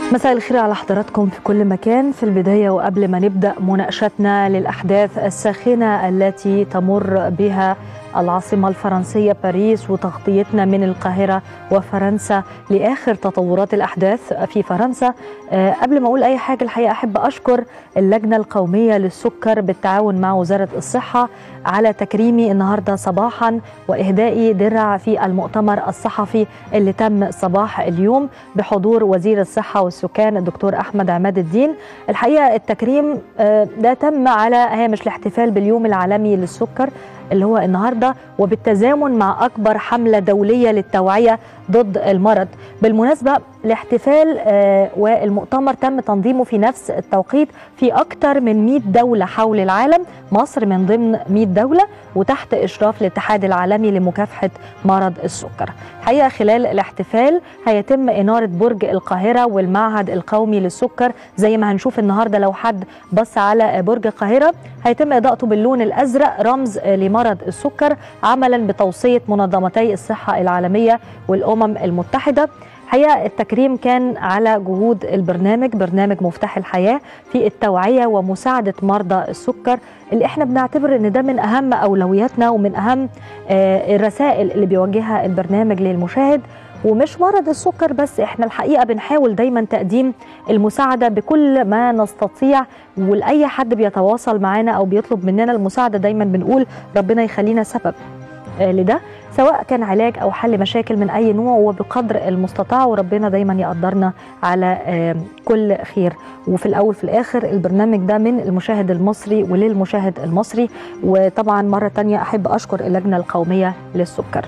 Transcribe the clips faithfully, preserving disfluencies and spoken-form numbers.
مساء الخير على حضراتكم في كل مكان. في البداية وقبل ما نبدأ مناقشتنا للأحداث الساخنة التي تمر بها العاصمة الفرنسية باريس وتغطيتنا من القاهرة وفرنسا لآخر تطورات الأحداث في فرنسا، أه قبل ما أقول أي حاجة الحقيقة أحب أشكر اللجنة القومية للسكر بالتعاون مع وزارة الصحة على تكريمي النهاردة صباحا وإهدائي درع في المؤتمر الصحفي اللي تم صباح اليوم بحضور وزير الصحة والسكان الدكتور أحمد عماد الدين. الحقيقة التكريم أه ده تم على هامش الاحتفال باليوم العالمي للسكر اللي هو النهارده وبالتزامن مع أكبر حملة دولية للتوعية ضد المرض. بالمناسبة الاحتفال آه والمؤتمر تم تنظيمه في نفس التوقيت في أكثر من مئة دولة حول العالم، مصر من ضمن مئة دولة وتحت إشراف الاتحاد العالمي لمكافحة مرض السكر. حقيقة خلال الاحتفال هيتم إنارة برج القاهرة والمعهد القومي للسكر زي ما هنشوف النهارده. لو حد بص على برج القاهرة هيتم إضاءته باللون الأزرق رمز لمرض السكر عملا بتوصية منظمتي الصحة العالمية والأمم المتحدة. حقيقة التكريم كان على جهود البرنامج برنامج مفتاح الحياة في التوعية ومساعدة مرضى السكر اللي احنا بنعتبر ان ده من اهم اولوياتنا ومن اهم آه الرسائل اللي بيوجهها البرنامج للمشاهد. ومش مرض السكر بس، احنا الحقيقة بنحاول دايما تقديم المساعدة بكل ما نستطيع، ولأي حد بيتواصل معنا او بيطلب مننا المساعدة دايما بنقول ربنا يخلينا سبب آه لده، سواء كان علاج أو حل مشاكل من أي نوع وبقدر المستطاع، وربنا دايما يقدرنا على كل خير. وفي الأول في الآخر البرنامج ده من المشاهد المصري وللمشاهد المصري. وطبعا مرة تانية أحب أشكر اللجنة القومية للسكر.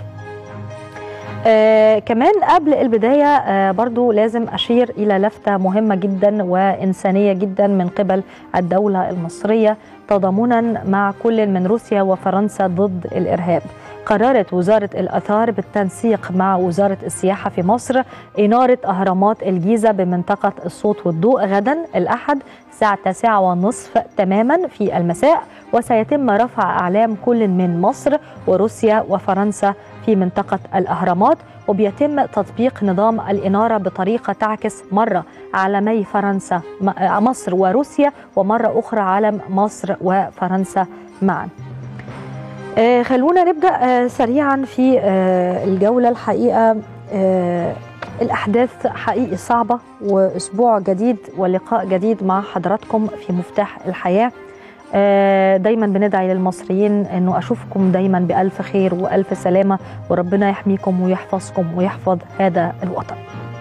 آه كمان قبل البداية آه برضو لازم أشير إلى لفتة مهمة جدا وإنسانية جدا من قبل الدولة المصرية تضامنا مع كل من روسيا وفرنسا ضد الإرهاب. قررت وزارة الآثار بالتنسيق مع وزارة السياحة في مصر إنارة أهرامات الجيزة بمنطقة الصوت والضوء غدا الأحد الساعة التاسعة والنصف تماما في المساء، وسيتم رفع أعلام كل من مصر وروسيا وفرنسا في منطقة الأهرامات، وبيتم تطبيق نظام الإنارة بطريقة تعكس مرة علمي فرنسا مصر وروسيا ومرة أخرى علم مصر وفرنسا معا. آه خلونا نبدأ آه سريعا في آه الجولة. الحقيقة آه الأحداث حقيقي صعبة، وأسبوع جديد ولقاء جديد مع حضراتكم في مفتاح الحياة. آه دايما بندعي للمصريين أنه أشوفكم دايما بألف خير وألف سلامة، وربنا يحميكم ويحفظكم ويحفظ هذا الوطن.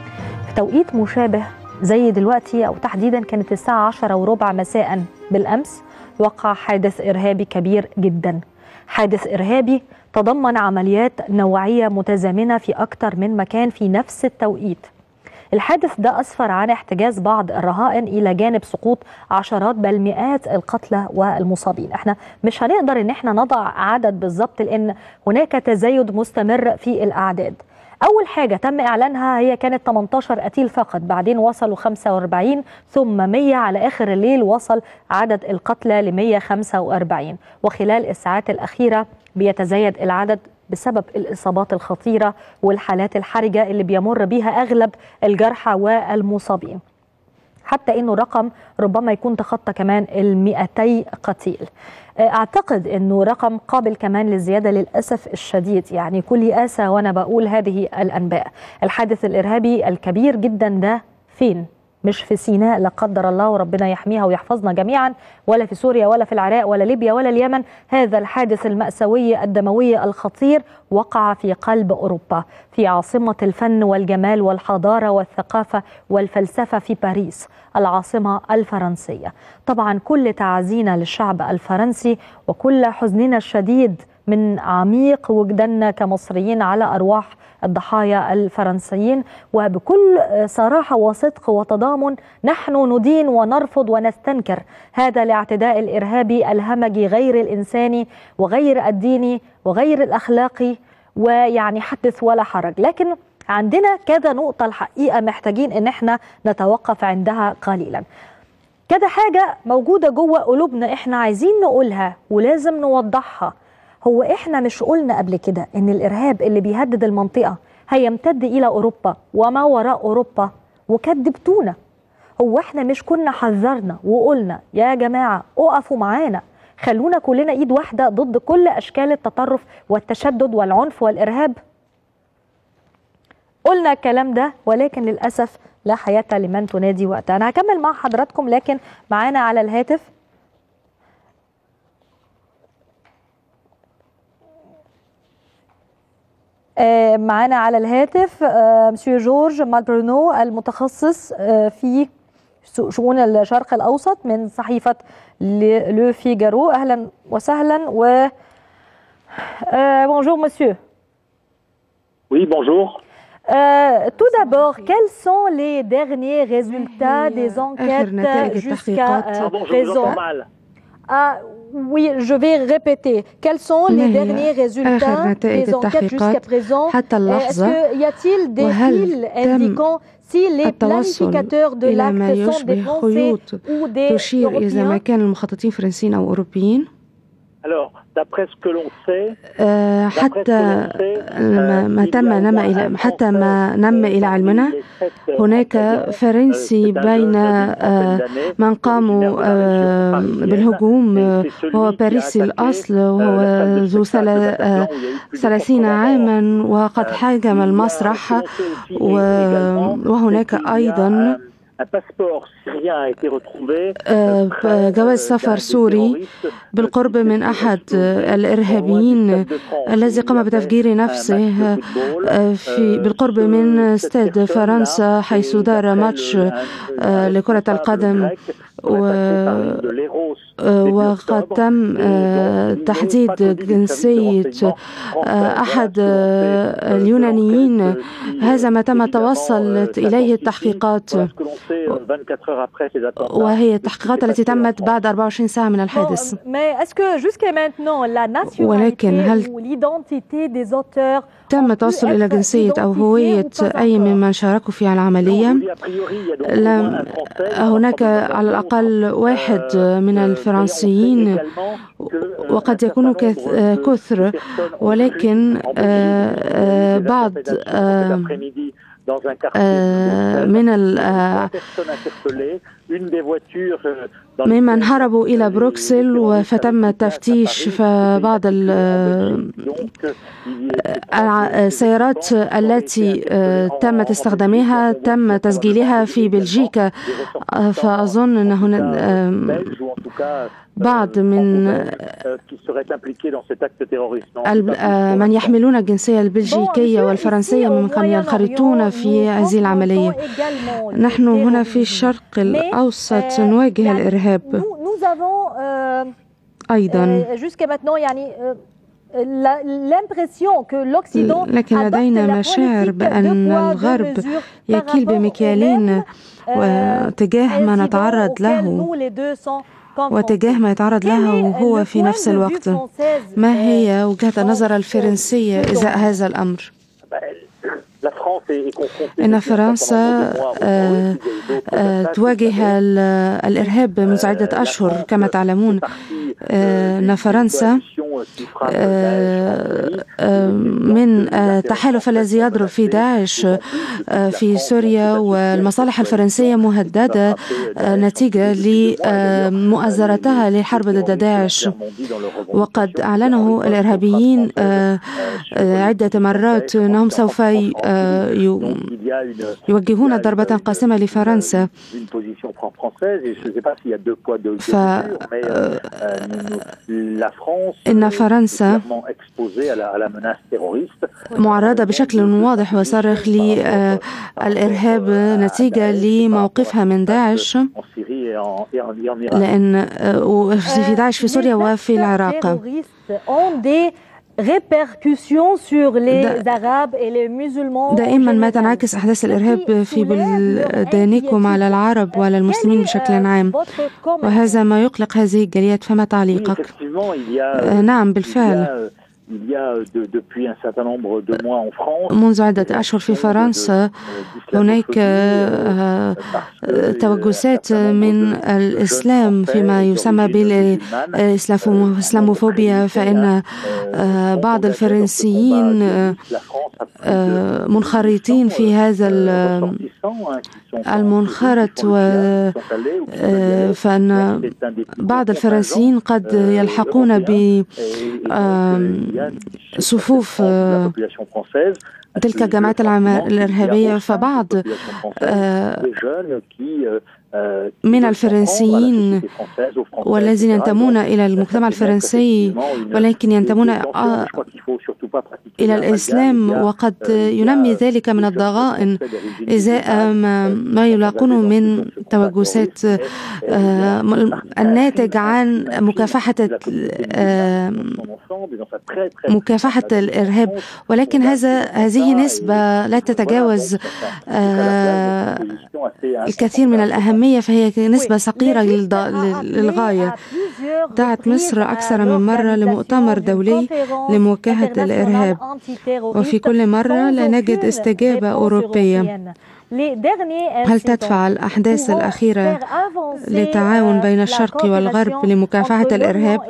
في توقيت مشابه زي دلوقتي أو تحديدا كانت الساعة عشرة وربع مساء بالأمس وقع حادث إرهابي كبير جدا، حادث إرهابي تضمن عمليات نوعية متزامنة في أكثر من مكان في نفس التوقيت. الحادث ده أسفر عن احتجاز بعض الرهائن إلى جانب سقوط عشرات بل مئات القتلى والمصابين. احنا مش هنقدر ان احنا نضع عدد بالضبط لأن هناك تزايد مستمر في الأعداد. أول حاجة تم إعلانها هي كانت ثمانية عشر قتيل فقط، بعدين وصلوا خمسة وأربعين ثم مئة، على آخر الليل وصل عدد القتلى ل مئة وخمسة وأربعين، وخلال الساعات الأخيرة بيتزايد العدد بسبب الإصابات الخطيرة والحالات الحرجة اللي بيمر بيها أغلب الجرحى والمصابين، حتى إنه رقم ربما يكون تخطى كمان المئتي قتيل. أعتقد أنه رقم قابل كمان للزيادة للأسف الشديد، يعني كل يأسى وأنا بقول هذه الأنباء. الحادث الإرهابي الكبير جدا ده فين؟ مش في سيناء لا قدر الله وربنا يحميها ويحفظنا جميعا، ولا في سوريا ولا في العراق ولا ليبيا ولا اليمن. هذا الحادث المأساوي الدموي الخطير وقع في قلب أوروبا، في عاصمة الفن والجمال والحضارة والثقافة والفلسفة في باريس العاصمة الفرنسية. طبعا كل تعزينا للشعب الفرنسي وكل حزننا الشديد من عميق وجداننا كمصريين على أرواح الضحايا الفرنسيين، وبكل صراحة وصدق وتضامن نحن ندين ونرفض ونستنكر هذا الاعتداء الإرهابي الهمجي غير الإنساني وغير الديني وغير الأخلاقي، ويعني حدث ولا حرج. لكن عندنا كذا نقطة الحقيقة محتاجين إن احنا نتوقف عندها قليلا. كذا حاجة موجودة جوه قلوبنا احنا عايزين نقولها ولازم نوضحها. هو احنا مش قلنا قبل كده ان الارهاب اللي بيهدد المنطقة هيمتد الى اوروبا وما وراء اوروبا؟ وكذبتونا هو احنا مش كنا حذرنا وقلنا يا جماعة اقفوا معانا، خلونا كلنا ايد واحدة ضد كل اشكال التطرف والتشدد والعنف والارهاب؟ قلنا الكلام ده، ولكن للأسف لا حياة لمن تنادي وقتها. أنا هكمل مع حضراتكم، لكن معانا على الهاتف معانا على الهاتف مسيو جورج مالبرونو المتخصص في شؤون الشرق الأوسط من صحيفة لو فيغارو. أهلا وسهلا. و bonjour monsieur. Oui, bonjour. Euh, tout d'abord, quels sont les derniers résultats des enquêtes jusqu'à euh, présent? Ah, oui, je vais répéter. Quels sont les derniers résultats des enquêtes jusqu'à présent? Est-ce qu'il y a-t-il des fils indiquant si les planificateurs de l'acte sont des Français ou des Européens? Alors, d'après ce que l'on sait, حتى ما تم نم إلى حتى ما نم إلى علمنا هناك فرنسي بين من قاموا بالهجوم وهو باريسي الأصل، وهو ذو ثلاثين عاما وقد حاجم المسرح. وهناك أيضا جواز سفر سوري بالقرب من أحد الإرهابيين الذي قام بتفجير نفسه في بالقرب من استاد فرنسا حيث دار ماتش لكرة القدم. وقد تم تحديد جنسية أحد اليونانيين. هذا ما تم توصلت إليه التحقيقات، وهي التحقيقات التي تمت بعد أربعة وعشرين ساعة من الحادث. ولكن هل تم التوصل إلى جنسية أو هوية أي ممن شاركوا في العملية؟ لم هناك على الأقل واحد من الفرنسيين وقد يكونوا كثر، ولكن بعض من ممن هربوا إلى بروكسل فتم التفتيش. فبعض السيارات التي تم استخدامها تم تسجيلها في بلجيكا، فأظن أن هنا بعض من من يحملون الجنسية البلجيكية والفرنسية ممن كانوا ينخرطون في هذه العملية. نحن هنا في الشرق الأوسط نواجه الإرهاب أيضا، لكن لدينا مشاعر بأن الغرب يكيل بمكيالين وتجاه ما نتعرض له وتجاه ما يتعرض له هو في نفس الوقت. ما هي وجهة النظر الفرنسية إزاء هذا الأمر؟ إن فرنسا تواجه الإرهاب منذ عدة أشهر كما تعلمون. أن فرنسا من تحالف الذي يضرب في داعش في سوريا، والمصالح الفرنسية مهددة نتيجة لمؤازرتها للحرب ضد داعش. وقد أعلنوا الإرهابيين عدة مرات أنهم سوف يوجهون ضربة قاسمة لفرنسا. فإن فرنسا معرضة بشكل واضح وصارخ للإرهاب نتيجة لموقفها من داعش، لأن في داعش في سوريا وفي العراق. دائما ما تنعكس أحداث الإرهاب في بلدانكم على العرب وعلى المسلمين بشكل عام، وهذا ما يقلق هذه الجاليات. فما تعليقك؟ نعم بالفعل، منذ عدة أشهر في فرنسا هناك توجسات من الإسلام فيما يسمى بالإسلاموفوبيا، فإن بعض الفرنسيين منخرطين في هذا المنخرط، و فإن بعض الفرنسيين قد يلحقون بصفوف تلك الجماعات الإرهابية. فبعض من الفرنسيين والذين ينتمون إلى المجتمع الفرنسي ولكن ينتمون إلى الإسلام، وقد ينمي ذلك من الضغائن إزاء ما يلاقونه من توجسات الناتج عن مكافحة مكافحة الإرهاب. ولكن هذا هذه نسبة لا تتجاوز الكثير من الأهمية، فهي نسبة صغيرة للغاية. دعت مصر أكثر من مرة لمؤتمر دولي لمواجهة الإرهاب، وفي كل مرة لا نجد استجابة أوروبية. هل تدفع الأحداث الأخيرة للتعاون بين الشرق والغرب لمكافحة الإرهاب؟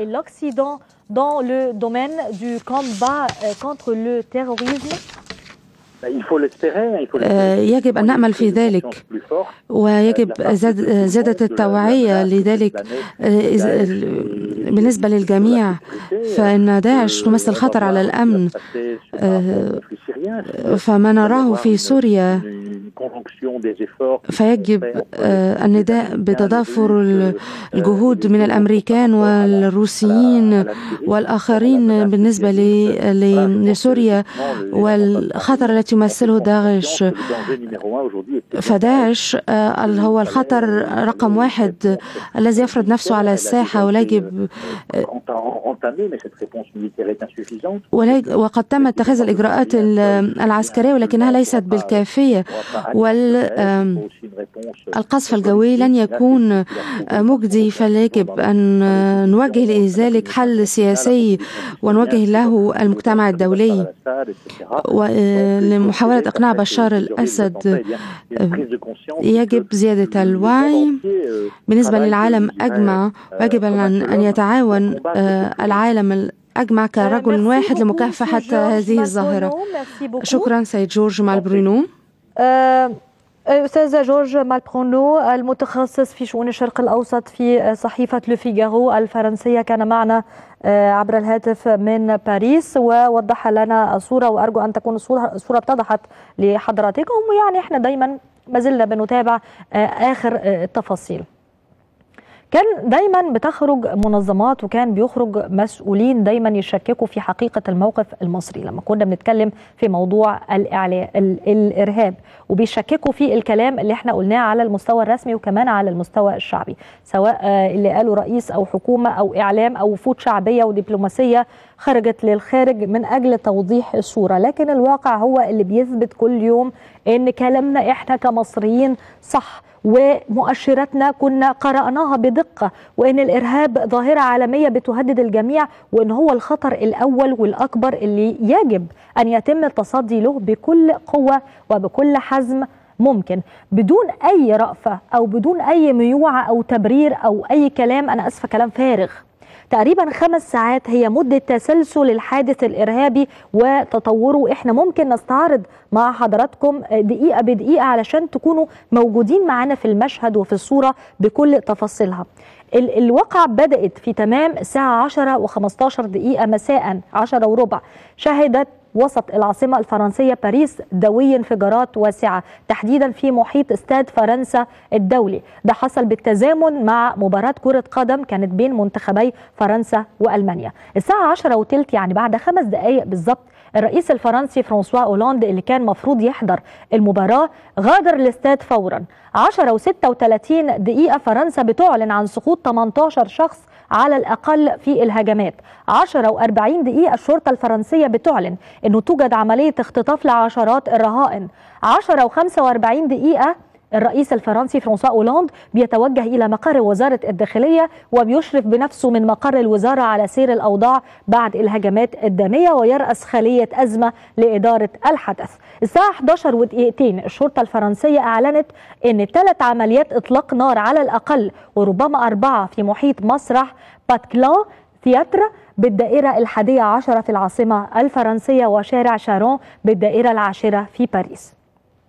يجب أن نأمل في ذلك، ويجب زيادة التوعية لذلك بالنسبة للجميع، فإن داعش تمثل خطر على الأمن. فما نراه في سوريا فيجب النداء بتضافر الجهود من الأمريكان والروسيين والآخرين بالنسبة لسوريا والخطر التي يمثله داعش. فداعش هو الخطر رقم واحد الذي يفرض نفسه على الساحة، ويجب وقد تم اتخاذ الإجراءات العسكرية ولكنها ليست بالكافية، والقصف الجوي لن يكون مجدي، فيجب أن نوجه لذلك حل سياسي ونوجه له المجتمع الدولي ولمحاولة إقناع بشار الأسد. يجب زيادة الوعي بالنسبة للعالم أجمع، ويجب أن يتعاون العالم أجمع كرجل واحد لمكافحة هذه الظاهرة. شكرا سيد جورج مالبرونو. أستاذ جورج مالبرونو المتخصص في شؤون الشرق الأوسط في صحيفة لو فيغارو الفرنسية كان معنا عبر الهاتف من باريس ووضح لنا الصورة، وأرجو أن تكون الصورة الصورة اتضحت لحضراتكم. ويعني احنا دايما ما زلنا بنتابع آخر التفاصيل. كان دايما بتخرج منظمات وكان بيخرج مسؤولين دايما يشككوا في حقيقة الموقف المصري لما كنا بنتكلم في موضوع الإرهاب، وبيشككوا في الكلام اللي احنا قلناه على المستوى الرسمي وكمان على المستوى الشعبي، سواء اللي قاله رئيس أو حكومة أو إعلام أو وفود شعبية ودبلوماسية خرجت للخارج من أجل توضيح الصورة. لكن الواقع هو اللي بيثبت كل يوم إن كلامنا احنا كمصريين صح، ومؤشراتنا كنا قرأناها بدقة، وإن الإرهاب ظاهرة عالمية بتهدد الجميع، وإن هو الخطر الأول والأكبر اللي يجب أن يتم التصدي له بكل قوة وبكل حزم ممكن، بدون أي رأفة أو بدون أي ميوعة أو تبرير أو أي كلام، أنا أسفة كلام فارغ. تقريبا خمس ساعات هي مدة تسلسل الحادث الإرهابي وتطوره. احنا ممكن نستعرض مع حضراتكم دقيقة بدقيقة علشان تكونوا موجودين معنا في المشهد وفي الصورة بكل تفاصيلها. الواقعة بدأت في تمام الساعة عشرة وخمستاشر دقيقة مساء، عشرة وربع. شهدت وسط العاصمة الفرنسية باريس دوي انفجارات واسعة، تحديدا في محيط استاد فرنسا الدولي. ده حصل بالتزامن مع مباراة كرة قدم كانت بين منتخبي فرنسا وألمانيا. الساعة عشرة وتلت يعني بعد خمس دقائق بالظبط، الرئيس الفرنسي فرانسوا أولاند اللي كان مفروض يحضر المباراة غادر الاستاد فورا. عشرة وستة وتلاتين دقيقة فرنسا بتعلن عن سقوط تمنتاشر شخص على الأقل في الهجمات. عشرة وأربعين دقيقة الشرطة الفرنسية بتعلن أنه توجد عملية اختطاف لعشرات الرهائن. عشرة وخمسة وأربعين دقيقة الرئيس الفرنسي فرانسوا أولاند بيتوجه إلى مقر وزارة الداخلية وبيشرف بنفسه من مقر الوزارة على سير الأوضاع بعد الهجمات الدامية، ويرأس خلية أزمة لإدارة الحدث. الساعة حداشر ودقيقتين الشرطة الفرنسية أعلنت أن ثلاث عمليات إطلاق نار على الأقل وربما أربعة في محيط مسرح باتكلان ثياتر بالدائرة الحادية عشرة في العاصمة الفرنسية وشارع شارون بالدائرة العاشرة في باريس.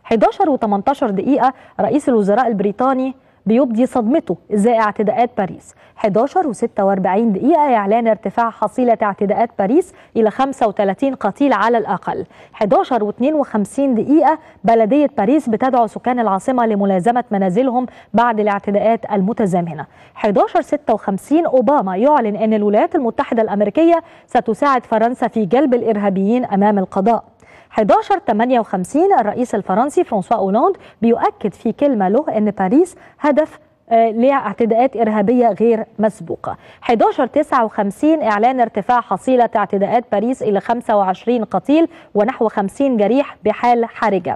حداشر وتمنتاشر دقيقة رئيس الوزراء البريطاني بيبدي صدمته ازاي اعتداءات باريس. حداشر وستة وأربعين دقيقة إعلان ارتفاع حصيلة اعتداءات باريس إلى خمسة وثلاثين قتيل على الأقل. حداشر واثنين وخمسين دقيقة بلدية باريس بتدعو سكان العاصمة لملازمة منازلهم بعد الاعتداءات المتزامنة. حداشر ستة وخمسين أوباما يعلن أن الولايات المتحدة الأمريكية ستساعد فرنسا في جلب الإرهابيين أمام القضاء. حداشر ثمانية وخمسين الرئيس الفرنسي فرانسوا أولاند بيؤكد في كلمة له أن باريس هدف لاعتداءات إرهابية غير مسبوقة. حداشر تسعة وخمسين إعلان ارتفاع حصيلة اعتداءات باريس إلى خمسة وعشرين قتيل ونحو خمسين جريح بحال حرجة.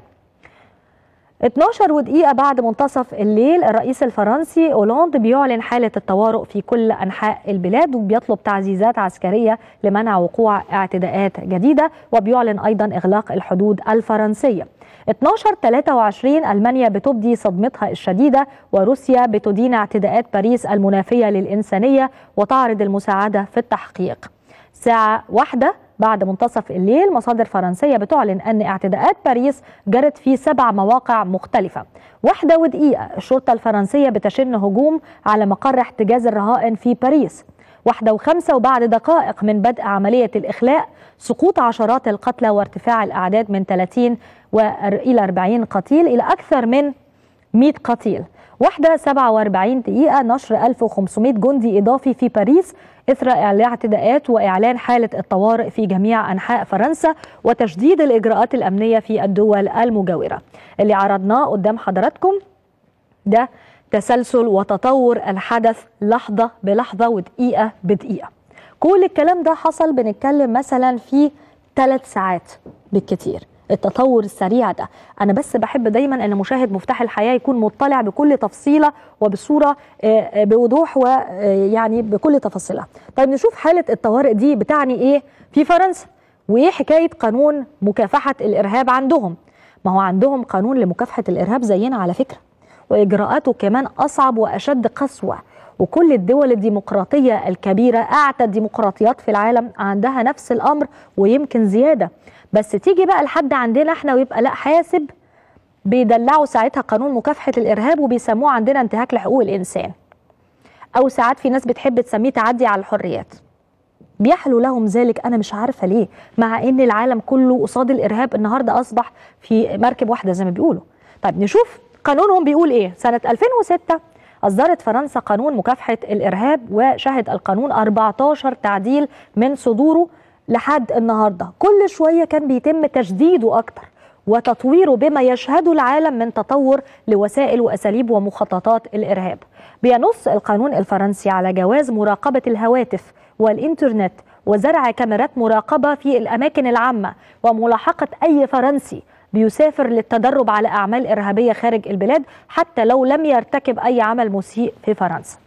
اتناشر ودقيقة بعد منتصف الليل الرئيس الفرنسي أولاند بيعلن حالة الطوارئ في كل أنحاء البلاد وبيطلب تعزيزات عسكرية لمنع وقوع اعتداءات جديدة، وبيعلن أيضا إغلاق الحدود الفرنسية. اتناشر ثلاثة وعشرين ألمانيا بتبدي صدمتها الشديدة وروسيا بتدين اعتداءات باريس المنافية للإنسانية وتعرض المساعدة في التحقيق. ساعة واحدة بعد منتصف الليل مصادر فرنسية بتعلن أن اعتداءات باريس جرت في سبع مواقع مختلفة. واحدة ودقيقة الشرطة الفرنسية بتشن هجوم على مقر احتجاز الرهائن في باريس. واحدة وخمسة وبعد دقائق من بدء عملية الإخلاء سقوط عشرات القتلى وارتفاع الأعداد من ثلاثين إلى أربعين قتيل إلى أكثر من مئة قتيل. واحدة سبعة وأربعين دقيقة نشر ألف وخمسمئة جندي إضافي في باريس إثر الاعتداءات وإعلان حالة الطوارئ في جميع أنحاء فرنسا وتشديد الإجراءات الأمنية في الدول المجاورة. اللي عرضناه قدام حضراتكم ده تسلسل وتطور الحدث لحظة بلحظة ودقيقة بدقيقة. كل الكلام ده حصل بنتكلم مثلا في ثلاث ساعات بالكتير. التطور السريع ده أنا بس بحب دايما أن مشاهد مفتاح الحياة يكون مطلع بكل تفصيلة وبصورة بوضوح ويعني بكل تفاصيلها. طيب نشوف حالة الطوارئ دي بتعني إيه في فرنسا وإيه حكاية قانون مكافحة الإرهاب عندهم. ما هو عندهم قانون لمكافحة الإرهاب زينا على فكرة، وإجراءاته كمان أصعب وأشد قسوة، وكل الدول الديمقراطية الكبيرة أعتى الديمقراطيات في العالم عندها نفس الأمر ويمكن زيادة. بس تيجي بقى لحد عندنا احنا ويبقى لا حاسب، بيدلعوا ساعتها قانون مكافحة الإرهاب وبيسموه عندنا انتهاك لحقوق الإنسان، أو ساعات في ناس بتحب تسميه تعدي على الحريات. بيحلو لهم ذلك، أنا مش عارفة ليه، مع إن العالم كله قصاد الإرهاب النهاردة أصبح في مركب واحدة زي ما بيقولوا. طيب نشوف قانونهم بيقول إيه. سنة ألفين وستة أصدرت فرنسا قانون مكافحة الإرهاب، وشهد القانون أربعتاشر تعديل من صدوره لحد النهاردة. كل شوية كان بيتم تجديده أكتر وتطويره بما يشهده العالم من تطور لوسائل وأساليب ومخططات الإرهاب. بينص القانون الفرنسي على جواز مراقبة الهواتف والإنترنت وزرع كاميرات مراقبة في الأماكن العامة وملاحقة أي فرنسي بيسافر للتدرب على أعمال إرهابية خارج البلاد حتى لو لم يرتكب أي عمل مسيء في فرنسا.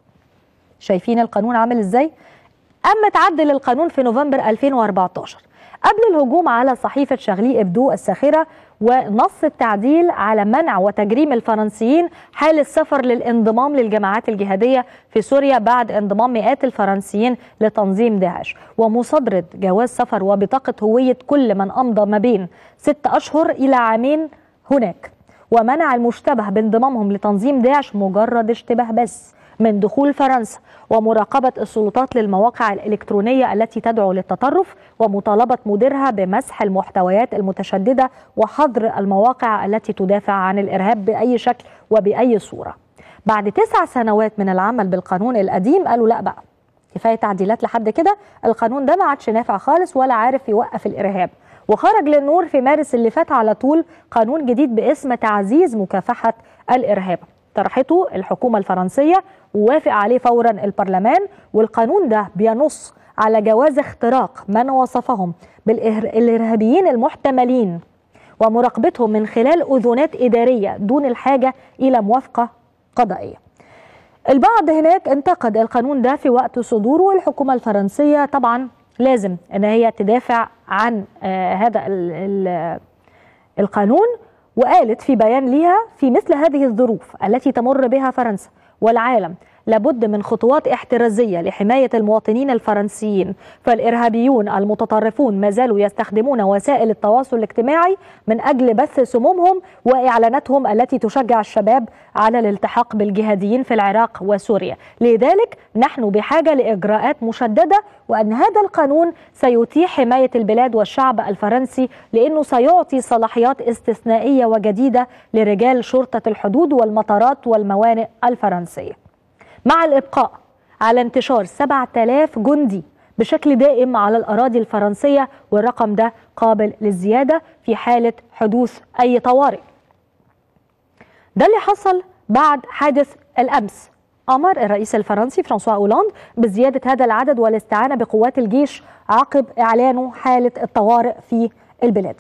شايفين القانون عامل إزاي؟ أما تعدل القانون في نوفمبر ألفين وأربعتاشر قبل الهجوم على صحيفة شارلي إبدو الساخرة، ونص التعديل على منع وتجريم الفرنسيين حال السفر للانضمام للجماعات الجهادية في سوريا بعد انضمام مئات الفرنسيين لتنظيم داعش، ومصادرة جواز سفر وبطاقة هوية كل من أمضى ما بين ست أشهر إلى عامين هناك، ومنع المشتبه بانضمامهم لتنظيم داعش مجرد اشتباه بس من دخول فرنسا، ومراقبة السلطات للمواقع الإلكترونية التي تدعو للتطرف، ومطالبة مديرها بمسح المحتويات المتشددة وحظر المواقع التي تدافع عن الإرهاب بأي شكل وبأي صورة. بعد تسع سنوات من العمل بالقانون القديم قالوا لا بقى كفاية تعديلات لحد كده، القانون ده ما عادش نافع خالص ولا عارف يوقف الإرهاب، وخرج للنور في مارس اللي فات على طول قانون جديد باسم تعزيز مكافحة الإرهاب. طرحته الحكومة الفرنسية ووافق عليه فورا البرلمان، والقانون ده بينص على جواز اختراق من وصفهم بالإرهابيين المحتملين ومراقبتهم من خلال أذونات إدارية دون الحاجة إلى موافقة قضائية. البعض هناك انتقد القانون ده في وقت صدوره، والحكومة الفرنسية طبعا لازم أن هي تدافع عن آه هذا ال ال القانون، وقالت في بيان ليها: في مثل هذه الظروف التي تمر بها فرنسا والعالم لابد من خطوات احترازية لحماية المواطنين الفرنسيين، فالإرهابيون المتطرفون ما زالوا يستخدمون وسائل التواصل الاجتماعي من أجل بث سمومهم وإعلاناتهم التي تشجع الشباب على الالتحاق بالجهاديين في العراق وسوريا. لذلك نحن بحاجة لإجراءات مشددة، وأن هذا القانون سيتيح حماية البلاد والشعب الفرنسي، لأنه سيعطي صلاحيات استثنائية وجديدة لرجال شرطة الحدود والمطارات والموانئ الفرنسية، مع الإبقاء على انتشار سبعة آلاف جندي بشكل دائم على الأراضي الفرنسية، والرقم ده قابل للزيادة في حالة حدوث أي طوارئ. ده اللي حصل بعد حادث الأمس. أمر الرئيس الفرنسي فرانسوا أولاند بزيادة هذا العدد والاستعانة بقوات الجيش عقب إعلانه حالة الطوارئ في البلاد.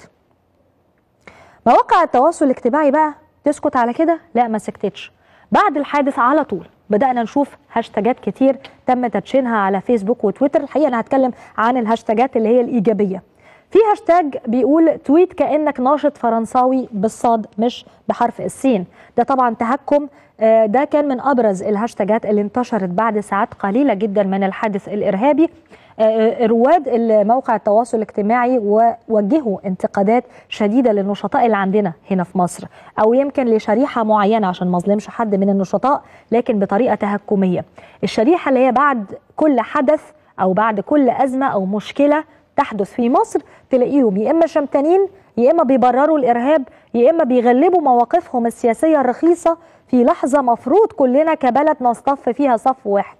مواقع التواصل الاجتماعي بقى تسكت على كده؟ لا، ما سكتتش. بعد الحادث على طول بدأنا نشوف هاشتاجات كتير تم تدشينها على فيسبوك وتويتر. الحقيقة أنا هتكلم عن الهاشتاجات اللي هي الإيجابية. في هاشتاج بيقول تويت كأنك ناشط فرنساوي بالصاد مش بحرف السين. ده طبعا تهكم. ده كان من أبرز الهاشتاجات اللي انتشرت بعد ساعات قليلة جدا من الحادث الإرهابي. رواد موقع التواصل الاجتماعي ووجهوا انتقادات شديدة للنشطاء اللي عندنا هنا في مصر، أو يمكن لشريحة معينة عشان ما اظلمش حد من النشطاء، لكن بطريقة تهكمية. الشريحة اللي هي بعد كل حدث أو بعد كل أزمة أو مشكلة تحدث في مصر تلاقيهم يا إما شمتانين، يا إما بيبرروا الإرهاب، يا إما بيغلبوا مواقفهم السياسية الرخيصة في لحظة مفروض كلنا كبلد نصطف فيها صف واحد،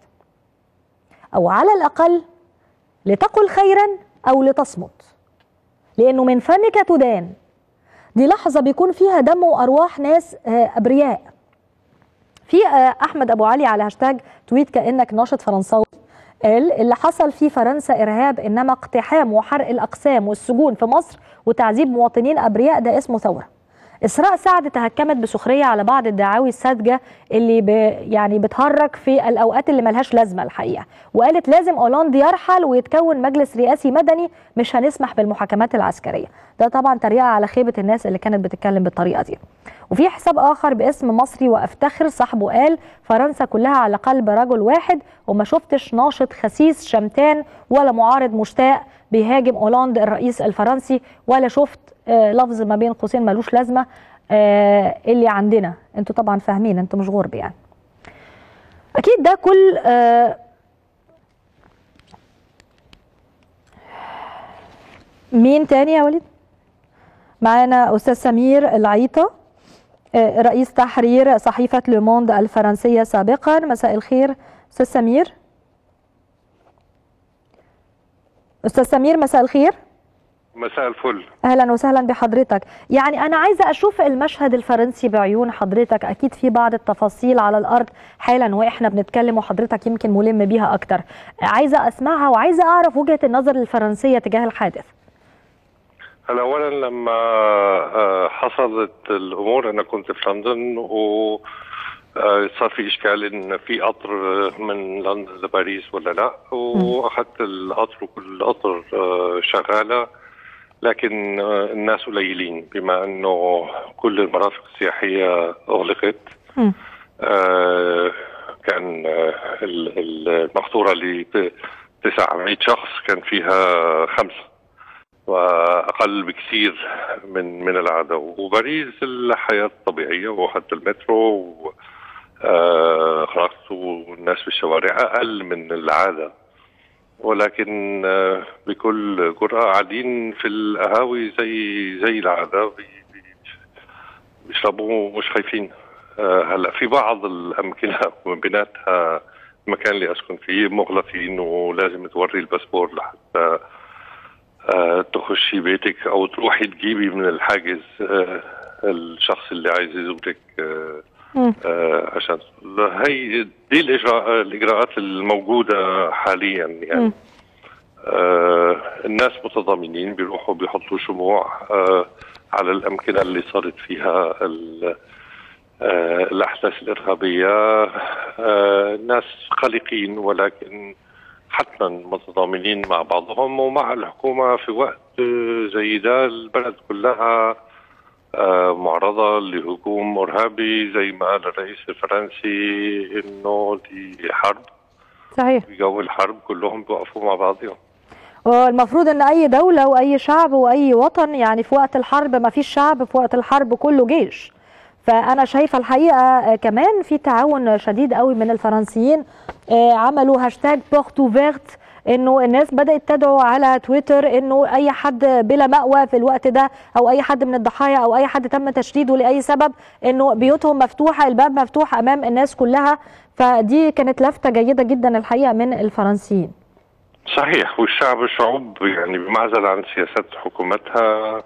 أو على الأقل لتقل خيرا أو لتصمت، لأنه من فمك تدان. دي لحظة بيكون فيها دم وأرواح ناس أبرياء. في أحمد أبو علي على هاشتاج تويت كأنك ناشط فرنساوي قال اللي حصل في فرنسا إرهاب، إنما اقتحام وحرق الأقسام والسجون في مصر وتعذيب مواطنين أبرياء ده اسمه ثورة. إسراء سعد تهكمت بسخرية على بعض الدعاوي الساذجة اللي ب يعني بتهرج في الأوقات اللي ملهاش لازمة الحقيقة، وقالت لازم أولاند يرحل ويتكون مجلس رئاسي مدني، مش هنسمح بالمحاكمات العسكرية. ده طبعا تريقة على خيبة الناس اللي كانت بتتكلم بالطريقة دي. وفي حساب آخر باسم مصري وأفتخر صاحبه قال فرنسا كلها على قلب رجل واحد، وما شفتش ناشط خسيس شمتان ولا معارض مشتاق بيهاجم أولاند الرئيس الفرنسي، ولا شفت آه لفظ ما بين قوسين ملوش لازمة آه اللي عندنا. انتوا طبعا فاهمين، انتوا مش غرب يعني. أكيد ده كل آه مين تاني يا وليد؟ معانا أستاذ سمير العيطة رئيس تحرير صحيفة لوموند الفرنسية سابقا. مساء الخير أستاذ سمير. أستاذ سمير مساء الخير. مساء الفل. أهلا وسهلا بحضرتك. يعني أنا عايزة أشوف المشهد الفرنسي بعيون حضرتك، أكيد في بعض التفاصيل على الأرض حالا وإحنا بنتكلم وحضرتك يمكن ملم بيها أكتر، عايزة أسمعها وعايزة أعرف وجهة النظر الفرنسية تجاه الحادث. هلا اولا لما حصلت الامور انا كنت في لندن، و صار في اشكال ان في قطر من لندن لباريس ولا لا، واخذت القطر وكل القطر شغاله، لكن الناس قليلين بما انه كل المرافق السياحيه اغلقت. م. كان المقطوره اللي تسعمائة شخص كان فيها خمسه، واقل بكثير من من العاده. وباريس الحياه طبيعيه، وحتى المترو خلاص والناس في الشوارع اقل من العاده، ولكن بكل جرأة قاعدين في القهاوي زي زي العاده بيشربوا مش خايفين. هلا في بعض الامكنه من بيناتها المكان اللي اسكن فيه مغلقين، ولازم توري الباسبور لحتى أه تخشي بيتك او تروحي تجيبي من الحاجز أه الشخص اللي عايز يزورك أه أه عشان هي دي الاجراء الاجراءات الموجوده حاليا يعني. أه الناس متضامنين بيروحوا بيحطوا شموع أه على الامكنه اللي صارت فيها أه الاحداث الارهابيه. أه الناس قلقين، ولكن حتما متضامنين مع بعضهم ومع الحكومة. في وقت زي ده البلد كلها معرضة لهجوم إرهابي زي ما قال الرئيس الفرنسي إنه دي حرب. صحيح. في جو الحرب كلهم بيوقفوا مع بعضهم. والمفروض ان اي دولة واي شعب واي وطن يعني في وقت الحرب ما فيش شعب، في وقت الحرب كله جيش. فانا شايفه الحقيقه كمان في تعاون شديد قوي من الفرنسيين. عملوا هاشتاج بورتو فيرت، انه الناس بدات تدعو على تويتر انه اي حد بلا مأوى في الوقت ده او اي حد من الضحايا او اي حد تم تشريده لاي سبب انه بيوتهم مفتوحه، الباب مفتوح امام الناس كلها. فدي كانت لفته جيده جدا الحقيقه من الفرنسيين. صحيح. والشعب الشعوب يعني بمعزل عن سياسات حكومتها،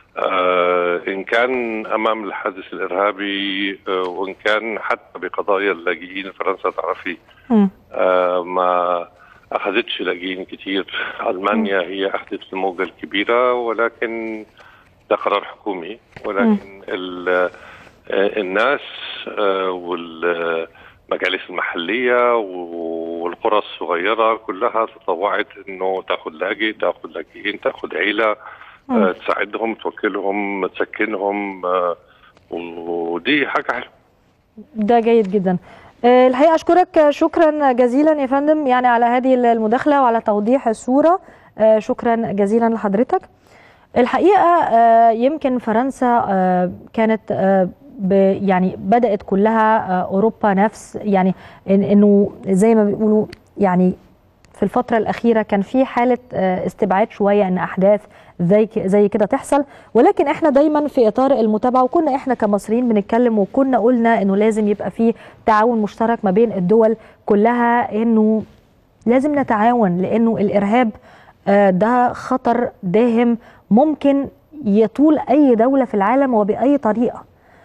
آه إن كان أمام الحادث الإرهابي آه وإن كان حتى بقضايا اللاجئين. فرنسا تعرفي آه ما أخذتش لاجئين كتير. ألمانيا هي أخذت الموجة الكبيرة، ولكن ده قرار حكومي. ولكن آه الناس آه والمجالس المحلية والقرى الصغيرة كلها تطوعت إنه تأخذ لاجئ، تأخذ لاجئين، تأخذ عيلة، آه تساعدهم، توكلهم، تسكنهم، آه ودي حاجة حلوة. ده جيد جدا. آه الحقيقة أشكرك شكرا جزيلا يا فندم يعني على هذه المداخلة وعلى توضيح الصورة. آه شكرا جزيلا لحضرتك. الحقيقة آه يمكن فرنسا آه كانت آه يعني بدأت كلها آه أوروبا نفس يعني إن إنه زي ما بيقولوا يعني في الفترة الأخيرة كان في حالة استبعاد شوية أن أحداث زي زي كده تحصل، ولكن احنا دايما في إطار المتابعة، وكنا احنا كمصريين بنتكلم وكنا قلنا أنه لازم يبقى في تعاون مشترك ما بين الدول كلها، أنه لازم نتعاون لأنه الإرهاب ده خطر داهم ممكن يطول أي دولة في العالم وبأي طريقة.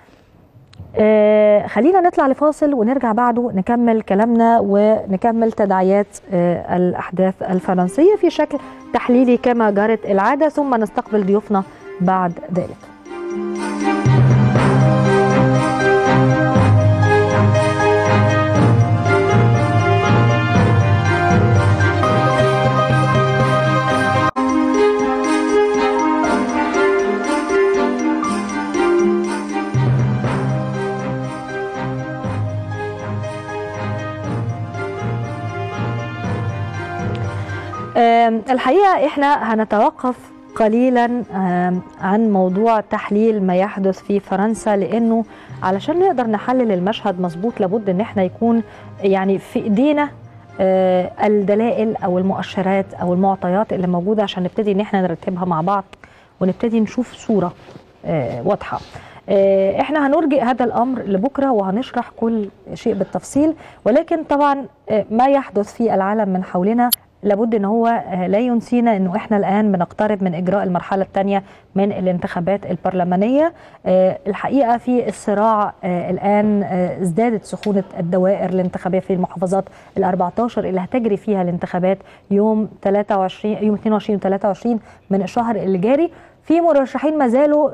آه خلينا نطلع لفاصل ونرجع بعده نكمل كلامنا ونكمل تداعيات آه الأحداث الفرنسية في شكل تحليلي كما جرت العادة، ثم نستقبل ضيوفنا بعد ذلك. الحقيقة احنا هنتوقف قليلا عن موضوع تحليل ما يحدث في فرنسا، لانه علشان نقدر نحلل المشهد مظبوط لابد ان احنا يكون يعني في ايدينا الدلائل او المؤشرات او المعطيات اللي موجودة عشان نبتدي ان احنا نرتبها مع بعض ونبتدي نشوف صورة واضحة. احنا هنرجئ هذا الامر لبكره وهنشرح كل شيء بالتفصيل، ولكن طبعا ما يحدث في العالم من حولنا لابد ان هو لا ينسينا انه احنا الان بنقترب من اجراء المرحله الثانيه من الانتخابات البرلمانيه. الحقيقه في الصراع الان ازدادت سخونه الدوائر الانتخابيه في المحافظات الأربعة عشر اللي هتجري فيها الانتخابات يوم ثلاثة وعشرين يوم اثنين وعشرين وثلاثة وعشرين من الشهر اللي جاري. في مرشحين ما زالوا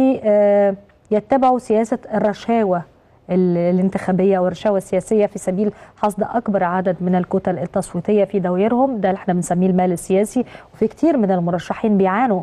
بيتبعوا سياسه الرشاوه الانتخابيه والرشاوى السياسيه في سبيل حصد اكبر عدد من الكتل التصويتيه في دوائرهم، ده اللي احنا بنسميه المال السياسي. وفي كتير من المرشحين بيعانوا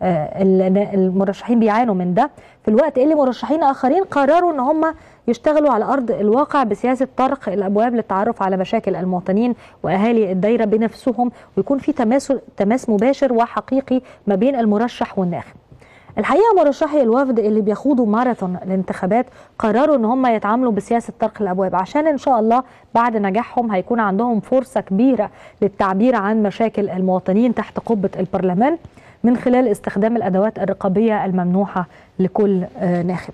المرشحين بيعانوا من ده، في الوقت اللي مرشحين اخرين قرروا ان هم يشتغلوا على ارض الواقع بسياسه طرق الابواب للتعرف على مشاكل المواطنين واهالي الدايره بنفسهم، ويكون في تماس تماس مباشر وحقيقي ما بين المرشح والناخب. الحقيقه مرشحي الوفد اللي بيخوضوا ماراثون الانتخابات قرروا ان هم يتعاملوا بسياسه طرق الابواب، عشان ان شاء الله بعد نجاحهم هيكون عندهم فرصه كبيره للتعبير عن مشاكل المواطنين تحت قبه البرلمان من خلال استخدام الادوات الرقابيه الممنوحه لكل ناخب.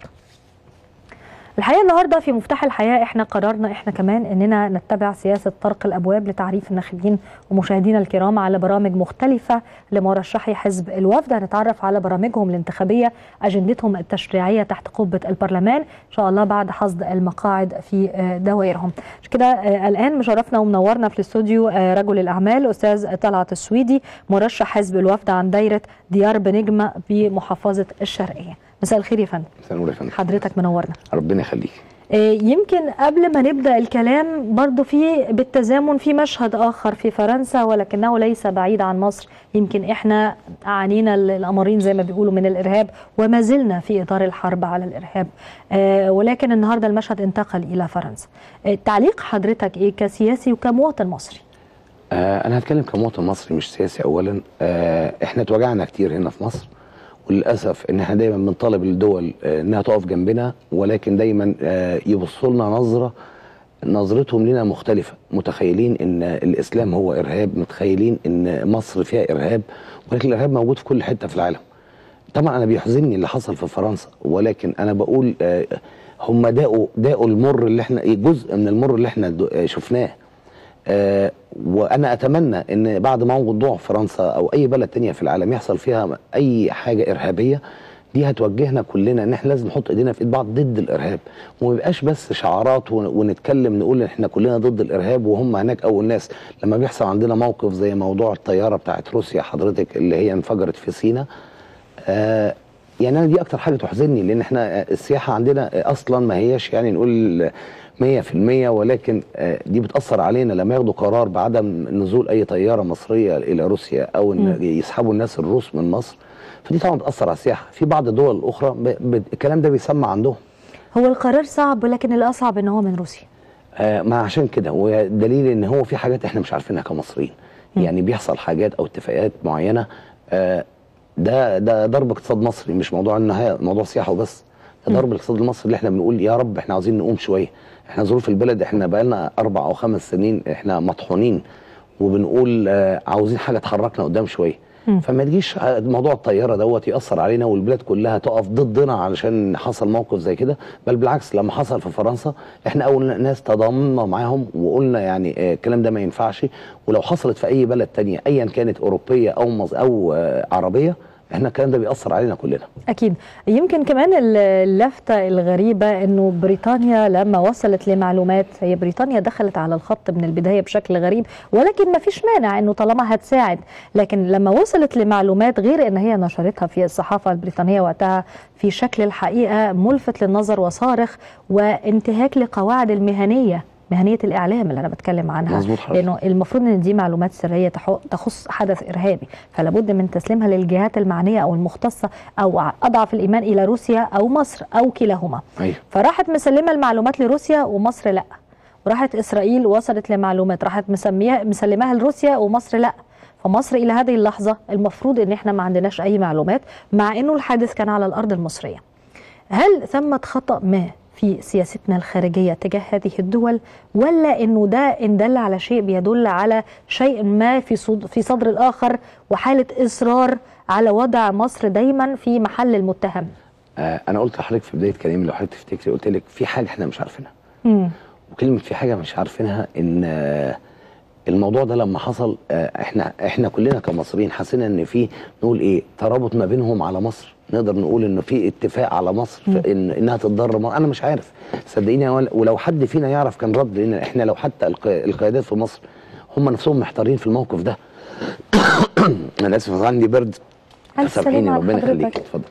الحقيقه النهارده في مفتاح الحياه احنا قررنا احنا كمان اننا نتبع سياسه طرق الابواب لتعريف الناخبين ومشاهدينا الكرام على برامج مختلفه لمرشحي حزب الوفد. هنتعرف على برامجهم الانتخابيه، اجندتهم التشريعيه تحت قبه البرلمان ان شاء الله بعد حصد المقاعد في دوائرهم. عشان كده الان مشرفنا ومنورنا في الاستوديو رجل الاعمال استاذ طلعت السويدي مرشح حزب الوفد عن دايره ديار بنجمه بمحافظه الشرقيه. مساء الخير يا فندم. مساء النور يا فندم. حضرتك منورنا. ربنا يخليك. يمكن قبل ما نبدأ الكلام برضو في بالتزامن في مشهد آخر في فرنسا ولكنه ليس بعيد عن مصر. يمكن إحنا عانينا الأمرين زي ما بيقولوا من الإرهاب وما زلنا في إطار الحرب على الإرهاب، ولكن النهاردة المشهد انتقل إلى فرنسا. تعليق حضرتك إيه كسياسي وكمواطن مصري؟ أنا هتكلم كمواطن مصري مش سياسي. أولا إحنا اتوجعنا كتير هنا في مصر، وللاسف ان احنا دايما بنطالب الدول انها تقف جنبنا، ولكن دايما يبصوا لنا نظره نظرتهم لنا مختلفه، متخيلين ان الاسلام هو ارهاب، متخيلين ان مصر فيها ارهاب، ولكن الارهاب موجود في كل حته في العالم. طبعا انا بيحزنني اللي حصل في فرنسا، ولكن انا بقول هم داقوا داقوا المر اللي احنا جزء من المر اللي احنا شفناه. آه وانا اتمنى ان بعد موضوع فرنسا او اي بلد تانية في العالم يحصل فيها اي حاجه ارهابيه، دي هتوجهنا كلنا ان احنا لازم نحط ايدينا في ايد بعض ضد الارهاب، وما يبقاش بس شعارات ونتكلم نقول ان احنا كلنا ضد الارهاب وهم هناك اول ناس. لما بيحصل عندنا موقف زي موضوع الطياره بتاعت روسيا حضرتك اللي هي انفجرت في سيناء، آه يعني انا دي اكتر حاجه تحزنني، لان احنا السياحه عندنا اصلا ما هياش يعني نقول مية في المية، ولكن دي بتأثر علينا لما ياخدوا قرار بعدم نزول أي طيارة مصرية إلى روسيا أو إن يسحبوا الناس الروس من مصر، فدي طبعا بتأثر على السياحة. في بعض الدول الأخرى الكلام ده بيسمع عندهم. هو القرار صعب، ولكن الأصعب إن هو من روسيا. آه ما عشان كده، ودليل إن هو في حاجات إحنا مش عارفينها كمصريين. م. يعني بيحصل حاجات أو اتفاقات معينة، آه ده ده ضرب اقتصاد مصري، مش موضوع النهاية موضوع سياحة وبس. ضرب الاقتصاد المصري اللي احنا بنقول يا رب احنا عاوزين نقوم شويه. احنا ظروف البلد احنا بقالنا اربع او خمس سنين احنا مطحونين، وبنقول اه عاوزين حاجه تحركنا قدام شويه. فما تجيش موضوع الطياره دوت ياثر علينا والبلاد كلها تقف ضدنا علشان حصل موقف زي كده، بل بالعكس لما حصل في فرنسا احنا اول ناس تضامنا معاهم وقلنا يعني اه الكلام ده ما ينفعش، ولو حصلت في اي بلد تانية ايا كانت اوروبيه او مز او اه عربيه احنا الكلام ده بيأثر علينا كلنا. اكيد. يمكن كمان اللفتة الغريبة انه بريطانيا لما وصلت لمعلومات، هي بريطانيا دخلت على الخط من البداية بشكل غريب، ولكن ما فيش مانع انه طالما هتساعد، لكن لما وصلت لمعلومات غير ان هي نشرتها في الصحافة البريطانية وقتها في شكل الحقيقة ملفت للنظر وصارخ، وانتهاك لقواعد المهنية مهنية الإعلام اللي أنا بتكلم عنها، لأنه المفروض أن دي معلومات سرية تخص حدث إرهابي، فلا بد من تسليمها للجهات المعنية أو المختصة أو أضعف الإيمان إلى روسيا أو مصر أو كلاهما. أيه. فراحت مسلمة المعلومات لروسيا ومصر لا، وراحت إسرائيل وصلت لمعلومات راحت مسميها مسلماها لروسيا ومصر لا. فمصر إلى هذه اللحظة المفروض أن احنا ما عندناش أي معلومات، مع أنه الحادث كان على الأرض المصرية. هل ثمة خطأ ما في سياستنا الخارجية تجاه هذه الدول، ولا انه ده ان دل على شيء بيدل على شيء ما في صد في صدر الاخر وحالة اصرار على وضع مصر دايما في محل المتهم؟ آه انا قلت لحضرتك في بداية كلامي لو حضرتك تفتكري قلت لك في حاجة احنا مش عارفينها. امم وكلمة في حاجة مش عارفينها ان آه الموضوع ده لما حصل آه احنا احنا كلنا كمصريين حسينا ان في نقول ايه ترابط ما بينهم على مصر، نقدر نقول انه في اتفاق على مصر في إن انها تتضرر. انا مش عارف صدقيني، ولو حد فينا يعرف كان رد، لان احنا لو حتى القيادات في مصر هم نفسهم محتارين في الموقف ده. انا اسف عندي برد، سامحيني ربنا يخليك. اتفضل.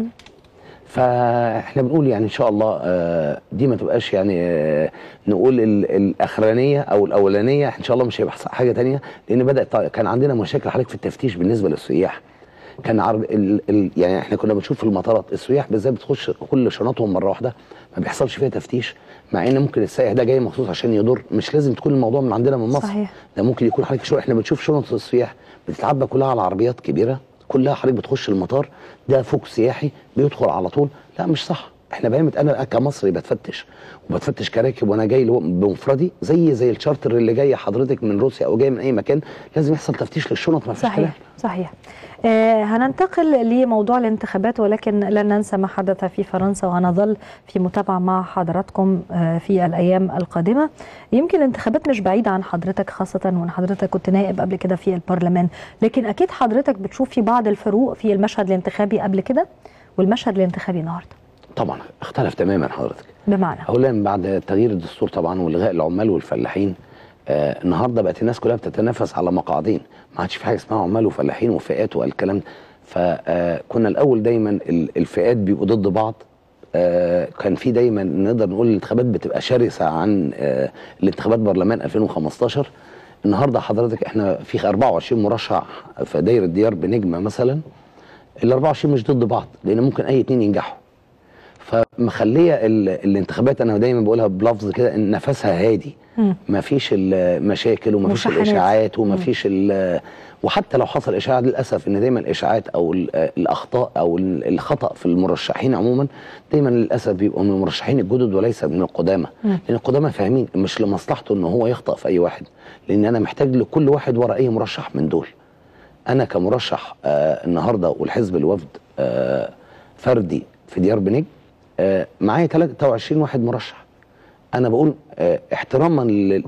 فاحنا بنقول يعني ان شاء الله دي ما تبقاش يعني نقول الاخرانيه او الاولانيه، ان شاء الله مش هيبقى حاجه ثانيه، لان بدات كان عندنا مشاكل حضرتك في التفتيش بالنسبه للسياح. كان عرض ال ال يعني احنا كنا بنشوف في المطارات السياح بالذات بتخش كل شنطهم مره واحده، ما بيحصلش فيها تفتيش، مع ان ممكن السائح ده جاي مخصوص عشان يضر، مش لازم تكون الموضوع من عندنا من مصر. صحيح. ده ممكن يكون حضرتك شو احنا بنشوف شنط السياح بتتعبى كلها على عربيات كبيره، كلها حضرتك بتخش المطار ده فوق سياحي بيدخل على طول، لا مش صح. احنا بقيمت انا كمصري بتفتش وبتفتش كراكب وانا جاي بمفردي زي زي الشارتر اللي جاي حضرتك من روسيا او جاي من اي مكان، لازم يحصل تفتيش للشنط. ما فيش كلام. صحيح صحيح. آه هننتقل لموضوع الانتخابات، ولكن لن ننسى ما حدث في فرنسا، وهنظل في متابعة مع حضراتكم آه في الأيام القادمة. يمكن الانتخابات مش بعيدة عن حضرتك، خاصة وأن حضرتك كنت نائب قبل كده في البرلمان، لكن أكيد حضرتك بتشوف في بعض الفروق في المشهد الانتخابي قبل كده والمشهد الانتخابي النهارده. طبعا اختلف تماما حضرتك. بمعنى اولا بعد تغيير الدستور طبعا والغاء العمال والفلاحين، آه النهارده بقت الناس كلها بتتنافس على مقاعدين، ما عادش في حاجه اسمها عمال وفلاحين وفئات والكلام ده. فكنا الاول دايما الفئات بيبقوا ضد بعض، آه كان في دايما نقدر نقول الانتخابات بتبقى شرسه عن آه الانتخابات برلمان ألفين وخمستاشر. النهارده حضرتك احنا في أربعة وعشرين مرشح في دايره ديار بنجمه مثلا، ال أربعة وعشرين مش ضد بعض لان ممكن اي اتنين ينجحوا. فمخليه الانتخابات انا دايما بقولها بلفظ كده ان نفسها هادي، ما فيش المشاكل وما فيش الاشاعات وما فيش وحتى لو حصل اشاعه للاسف ان دايما الاشاعات او الاخطاء او الخطا في المرشحين عموما دايما للاسف بيبقوا من المرشحين الجدد وليس من القدامى، لان القدامى فاهمين مش لمصلحته ان هو يخطا في اي واحد، لان انا محتاج لكل واحد ورا اي مرشح من دول. انا كمرشح آه النهارده والحزب الوفد آه فردي في ديار بنجم آه معايا ثلاثة وعشرين واحد مرشح. انا بقول آه احتراما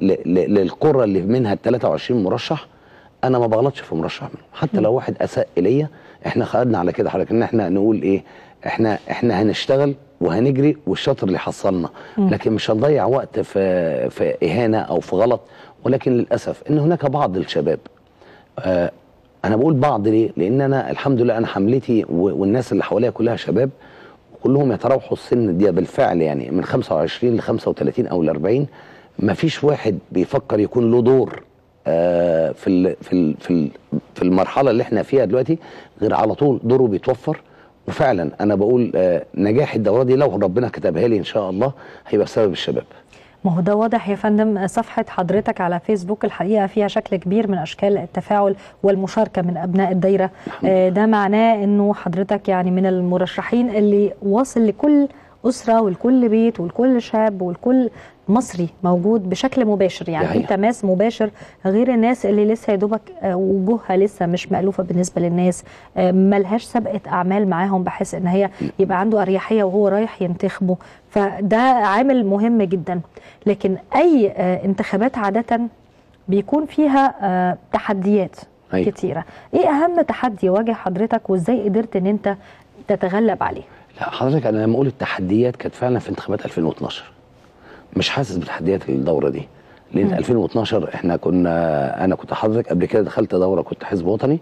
للقرى اللي منها ال ثلاثة وعشرين مرشح انا ما بغلطش في مرشح منهم، حتى لو واحد اساء الي. احنا خدنا على كده حضرتك ان احنا نقول ايه، احنا احنا هنشتغل وهنجري والشاطر اللي حصلنا، لكن مش هنضيع وقت في في اهانه او في غلط. ولكن للاسف ان هناك بعض الشباب آه انا بقول بعض ليه؟ لان انا الحمد لله انا حملتي والناس اللي حواليا كلها شباب وكلهم يتراوحوا السن دي بالفعل، يعني من خمسة وعشرين ل خمسة وثلاثين او ل أربعين. ما فيش واحد بيفكر يكون له دور آه في ال في ال في ال في المرحله اللي احنا فيها دلوقتي غير على طول دوره بيتوفر. وفعلا انا بقول آه نجاح الدوره دي لو ربنا كتبها لي ان شاء الله هيبقى بسبب الشباب. ما هو ده واضح يا فندم. صفحة حضرتك على فيسبوك الحقيقة فيها شكل كبير من أشكال التفاعل والمشاركة من أبناء الدايرة. آه ده معناه أنه حضرتك يعني من المرشحين اللي واصل لكل أسرة ولكل بيت ولكل شاب ولكل مصري موجود بشكل مباشر، يعني في تماس مباشر غير الناس اللي لسه يا دوبك وجوهها لسه مش مألوفة بالنسبة للناس، ملهاش سابقة أعمال معاهم بحيث إن هي يبقى عنده أريحية وهو رايح ينتخبه. فده عامل مهم جدا. لكن أي انتخابات عادة بيكون فيها تحديات أي. كتيرة. إيه أهم تحدي واجه حضرتك وإزاي قدرت إن أنت تتغلب عليه؟ لا حضرتك أنا لما أقول التحديات كانت فعلا في انتخابات ألفين واثناشر، مش حاسس بتحديات الدوره دي لان م. ألفين واثناشر احنا كنا انا كنت حضرتك قبل كده دخلت دوره كنت حزب وطني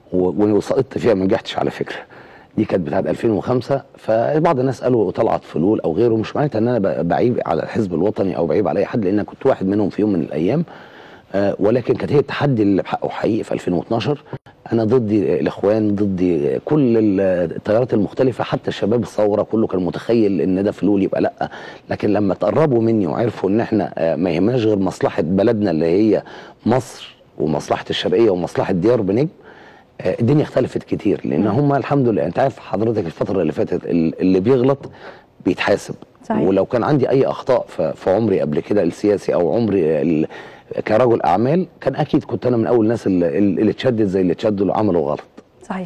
وسقطت فيها ما نجحتش على فكره. دي كانت بتاعت ألفين وخمسة. فبعض الناس قالوا طلعت فلول او غيره، مش معناتها ان انا بعيب على الحزب الوطني او بعيب على اي حد لان انا كنت واحد منهم في يوم من الايام. آه ولكن كانت هي التحدي اللي بحقه حقيقي في ألفين واثناشر. انا ضدي الاخوان، ضدي كل التيارات المختلفه، حتى الشباب الثوره كله كان متخيل ان ده فلول يبقى لا. لكن لما تقربوا مني وعرفوا ان احنا ما يهمناش غير مصلحه بلدنا اللي هي مصر ومصلحه الشرقيه ومصلحه ديار بنجم، الدنيا اختلفت كتير. لان هم الحمد لله انت عارف حضرتك الفتره اللي فاتت اللي بيغلط بيتحاسب. صحيح. ولو كان عندي اي اخطاء في عمري قبل كده السياسي او عمري كرجل اعمال كان اكيد كنت انا من اول الناس اللي, اللي اتشدت زي اللي اتشدوا اللي عملوا غلط. صحيح.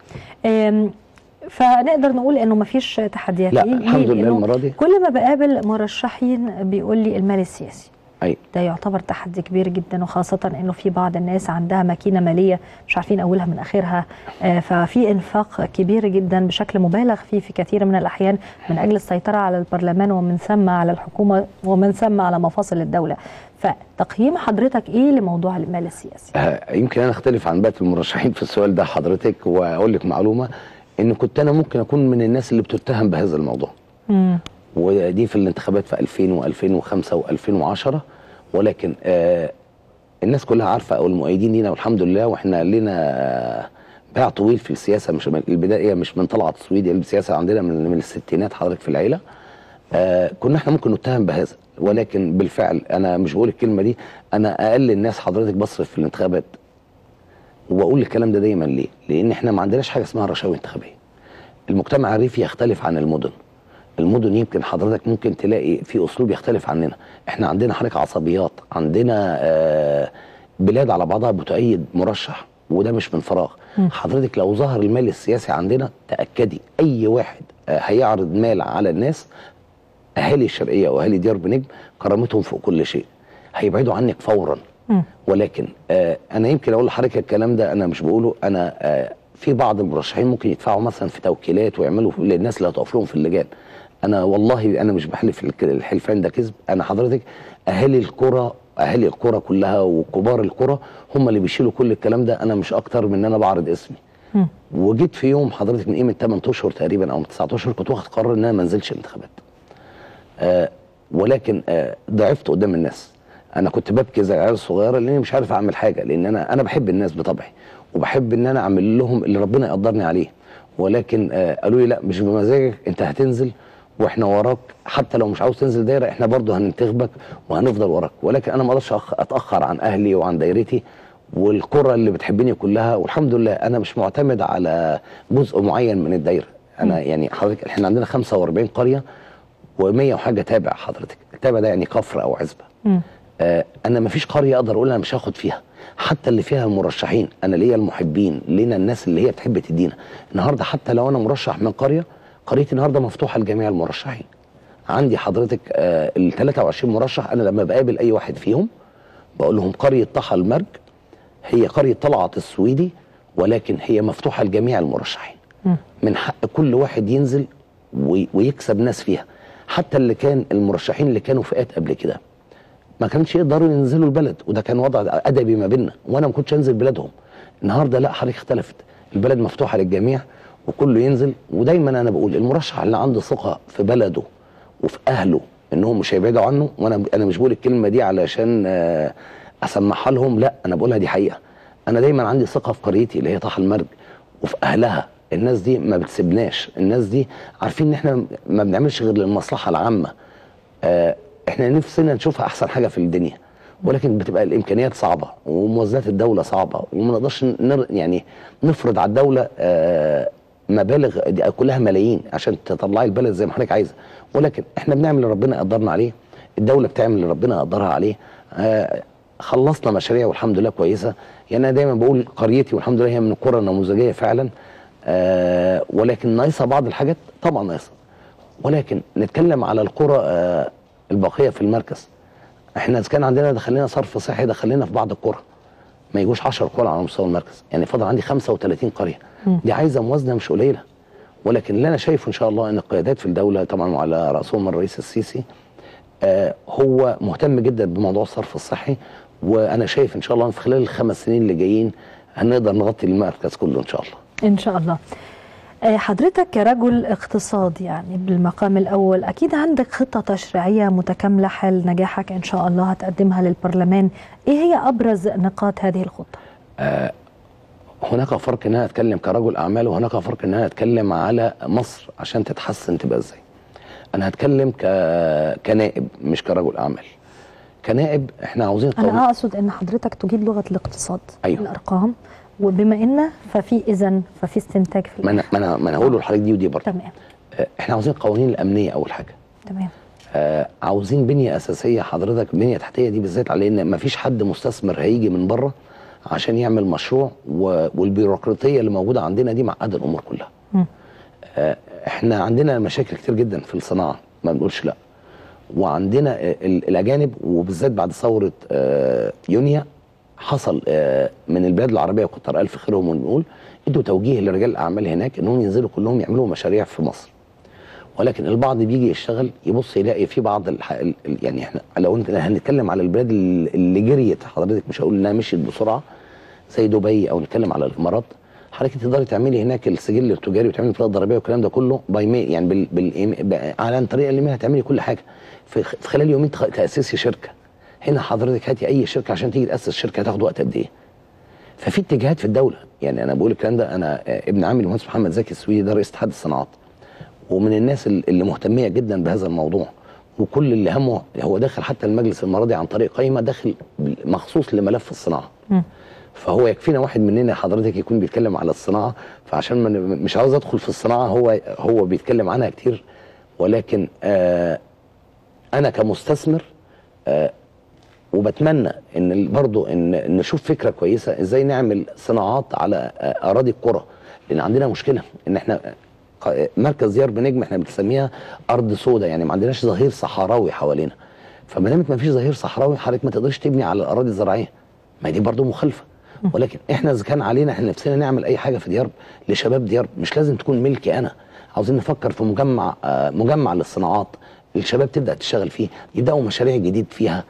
فنقدر نقول انه ما فيش تحديات. لا الحمد لله المره دي كل ما بقابل مرشحين بيقول لي المال السياسي. أي. ده يعتبر تحدي كبير جدا، وخاصة انه في بعض الناس عندها ماكينة مالية مش عارفين اولها من اخرها. ففي انفاق كبير جدا بشكل مبالغ فيه في كثير من الاحيان من اجل السيطرة على البرلمان ومن ثم على الحكومة ومن ثم على مفاصل الدولة. فتقييم حضرتك ايه لموضوع المال السياسي؟ آه يمكن انا اختلف عن باقي المرشحين في السؤال ده حضرتك، واقول لك معلومة ان كنت انا ممكن اكون من الناس اللي بتتهم بهذا الموضوع. امم ودي في الانتخابات في ألفين وألفين وخمسة وألفين وعشرة. ولكن آه الناس كلها عارفه او المؤيدين لينا والحمد لله، واحنا لنا باع طويل في السياسه. مش البدايه مش من طلعت سويدي، السياسه عندنا من من الستينات حضرتك في العيله. آه كنا احنا ممكن نتهم بهذا، ولكن بالفعل انا مش بقول الكلمه دي. انا اقل الناس حضرتك بصرف في الانتخابات، واقول الكلام ده دايما ليه؟ لان احنا ما عندناش حاجه اسمها رشاوي انتخابيه. المجتمع الريفي يختلف عن المدن. المدن يمكن حضرتك ممكن تلاقي في اسلوب يختلف عننا. احنا عندنا حركه عصبيات، عندنا آه بلاد على بعضها بتؤيد مرشح وده مش من فراغ. م. حضرتك لو ظهر المال السياسي عندنا تاكدي اي واحد آه هيعرض مال على الناس، اهالي الشرقيه واهالي ديار بنجم كرامتهم فوق كل شيء، هيبعدوا عنك فورا. م. ولكن آه انا يمكن اقول لحضرتك الكلام ده انا مش بقوله انا. آه في بعض المرشحين ممكن يدفعوا مثلا في توكيلات ويعملوا للناس اللي هتقف لهم في اللجان. انا والله انا مش بحلف الحلفان ده كذب. انا حضرتك اهالي القرى اهالي القرى كلها وكبار القرى هم اللي بيشيلوا كل الكلام ده. انا مش اكتر من ان انا بعرض اسمي. م. وجيت في يوم حضرتك من قيمه ثمانية اشهر تقريبا او تسعة اشهر كنت واخد قرار ان انا ما انزلش الانتخابات. آه ولكن آه ضعفت قدام الناس. انا كنت ببكي زي العيال الصغيره لاني مش عارف اعمل حاجه، لان انا انا بحب الناس بطبعي وبحب ان انا اعمل لهم اللي ربنا يقدرني عليه. ولكن آه قالوا لي لا مش بمزاجك، انت هتنزل واحنا وراك، حتى لو مش عاوز تنزل دايره احنا برضه هننتخبك وهنفضل وراك. ولكن انا ما اقدرش اتاخر عن اهلي وعن دايرتي والقرى اللي بتحبني كلها. والحمد لله انا مش معتمد على جزء معين من الدايره. انا يعني حضرتك احنا عندنا خمسة وأربعين قريه ومية وحاجه تابع. حضرتك التابع ده يعني كفر او عزبه. آه انا ما فيش قريه اقدر اقول انا مش هاخد فيها، حتى اللي فيها المرشحين. انا ليا المحبين، لينا الناس اللي هي بتحب تدينا. النهارده حتى لو انا مرشح من قريه، قريتي النهارده مفتوحه لجميع المرشحين. عندي حضرتك آه ال ثلاثة وعشرين مرشح، انا لما بقابل اي واحد فيهم بقول لهم قريه طحا المرج هي قريه طلعت السويدي، ولكن هي مفتوحه لجميع المرشحين. م. من حق كل واحد ينزل ويكسب ناس فيها. حتى اللي كان المرشحين اللي كانوا فئات قبل كده ما كانش يقدروا ينزلوا البلد، وده كان وضع ادبي ما بيننا، وانا ما كنتش انزل بلادهم. النهارده لا، حضرتك اختلفت، البلد مفتوحه للجميع وكله ينزل. ودايما انا بقول المرشح اللي عنده ثقه في بلده وفي اهله انهم مش هيبعدوا عنه، وانا انا مش بقول الكلمه دي علشان اسمعها لهم، لا انا بقولها دي حقيقه. انا دايما عندي ثقه في قريتي اللي هي طحا المرج وفي اهلها. الناس دي ما بتسيبناش، الناس دي عارفين ان احنا ما بنعملش غير للمصلحه العامه. آه احنا نفسنا نشوفها احسن حاجه في الدنيا، ولكن بتبقى الامكانيات صعبه وموازنات الدوله صعبه، وما نقدرش نر يعني نفرض على الدوله آه مبالغ دي كلها ملايين عشان تطلعي البلد زي ما حضرتك عايزه. ولكن احنا بنعمل اللي ربنا قدرنا عليه، الدوله بتعمل اللي ربنا قدرها عليه. آه خلصنا مشاريع والحمد لله كويسه. يعني انا دايما بقول قريتي والحمد لله هي من القرى النموذجيه فعلا. آه ولكن ناقصه بعض الحاجات، طبعا ناقصه. ولكن نتكلم على القرى آه الباقيه في المركز. احنا اذا كان عندنا دخلنا صرف صحي دخلنا في بعض القرى ما يجوش عشر قرى على مستوى المركز، يعني فضل عندي خمسة وثلاثين قريه. دي عايزه موازنه مش قليله. ولكن اللي انا شايفه ان شاء الله ان القيادات في الدوله طبعا وعلى راسهم الرئيس السيسي آه هو مهتم جدا بموضوع الصرف الصحي. وانا شايف ان شاء الله في خلال الخمس سنين اللي جايين هنقدر نغطي المركز كله ان شاء الله. ان شاء الله. حضرتك كرجل اقتصاد يعني بالمقام الأول أكيد عندك خطة تشريعية متكاملة حال نجاحك إن شاء الله هتقدمها للبرلمان. إيه هي أبرز نقاط هذه الخطة؟ آه هناك فرق إن أنا أتكلم كرجل أعمال، وهناك فرق إن أنا أتكلم على مصر عشان تتحسن تبقى إزاي. أنا هتكلم ك... كنائب مش كرجل أعمال. كنائب إحنا عاوزين قوم... أنا أقصد إن حضرتك تجيد لغة الاقتصاد. أيوه. الأرقام، وبما ان ففي اذن ففي استنتاج في ما انا ما انا ما انا هقول لحضرتك دي ودي برضه. تمام. آه احنا عاوزين القوانين الامنيه اول حاجه. تمام. آه عاوزين بنيه اساسيه حضرتك، بنيه تحتيه دي بالذات، على ان ما فيش حد مستثمر هيجي من بره عشان يعمل مشروع، والبيروقراطيه اللي موجوده عندنا دي معقده الامور كلها. آه احنا عندنا مشاكل كتير جدا في الصناعه ما بنقولش لا، وعندنا الاجانب وبالذات بعد ثوره آه يونيو حصل من البلاد العربيه وكتر الف خيرهم ونقول ادوا توجيه لرجال الاعمال هناك انهم ينزلوا كلهم يعملوا مشاريع في مصر. ولكن البعض بيجي يشتغل يبص يلاقي في بعض الح... يعني احنا لو انت هنتكلم على البلاد اللي جريت حضرتك، مش هقول انها مشيت بسرعه زي دبي او نتكلم على الامارات، حضرتك تقدري تعملي هناك السجل التجاري وتعملي البطاقه الضريبيه والكلام ده كله باي ميل، يعني بال... بال... على طريقه اللي هتعملي كل حاجه في, في خلال يومين تاسيسي شركه. هنا حضرتك هاتي اي شركه عشان تيجي تاسس شركه هتاخد وقت قد ايه؟ ففي اتجاهات في الدوله. يعني انا بقول الكلام ده، انا ابن عمي المهندس محمد زكي السويدي ده رئيس اتحاد الصناعات، ومن الناس اللي مهتميه جدا بهذا الموضوع، وكل اللي همه هو داخل حتى المجلس المرضي عن طريق قائمه داخل مخصوص لملف الصناعه. م. فهو يكفينا واحد مننا حضرتك يكون بيتكلم على الصناعه، فعشان من مش عاوز ادخل في الصناعه، هو هو بيتكلم عنها كتير. ولكن آه انا كمستثمر آه وبتمنى ان برضو ان نشوف فكره كويسه ازاي نعمل صناعات على اراضي القرى، لان عندنا مشكله ان احنا مركز ديار بنجم احنا بنسميها ارض سوداء، يعني ما عندناش ظهير صحراوي حوالينا. فما دامت ما فيش ظهير صحراوي حضرتك ما تقدرش تبني على الاراضي الزراعيه، ما دي برضو مخالفه. ولكن احنا اذا كان علينا احنا نفسنا نعمل اي حاجه في ديار لشباب ديار، مش لازم تكون ملكي انا، عاوزين نفكر في مجمع مجمع للصناعات الشباب تبدا تشتغل فيه، يبداوا مشاريع جديد فيها.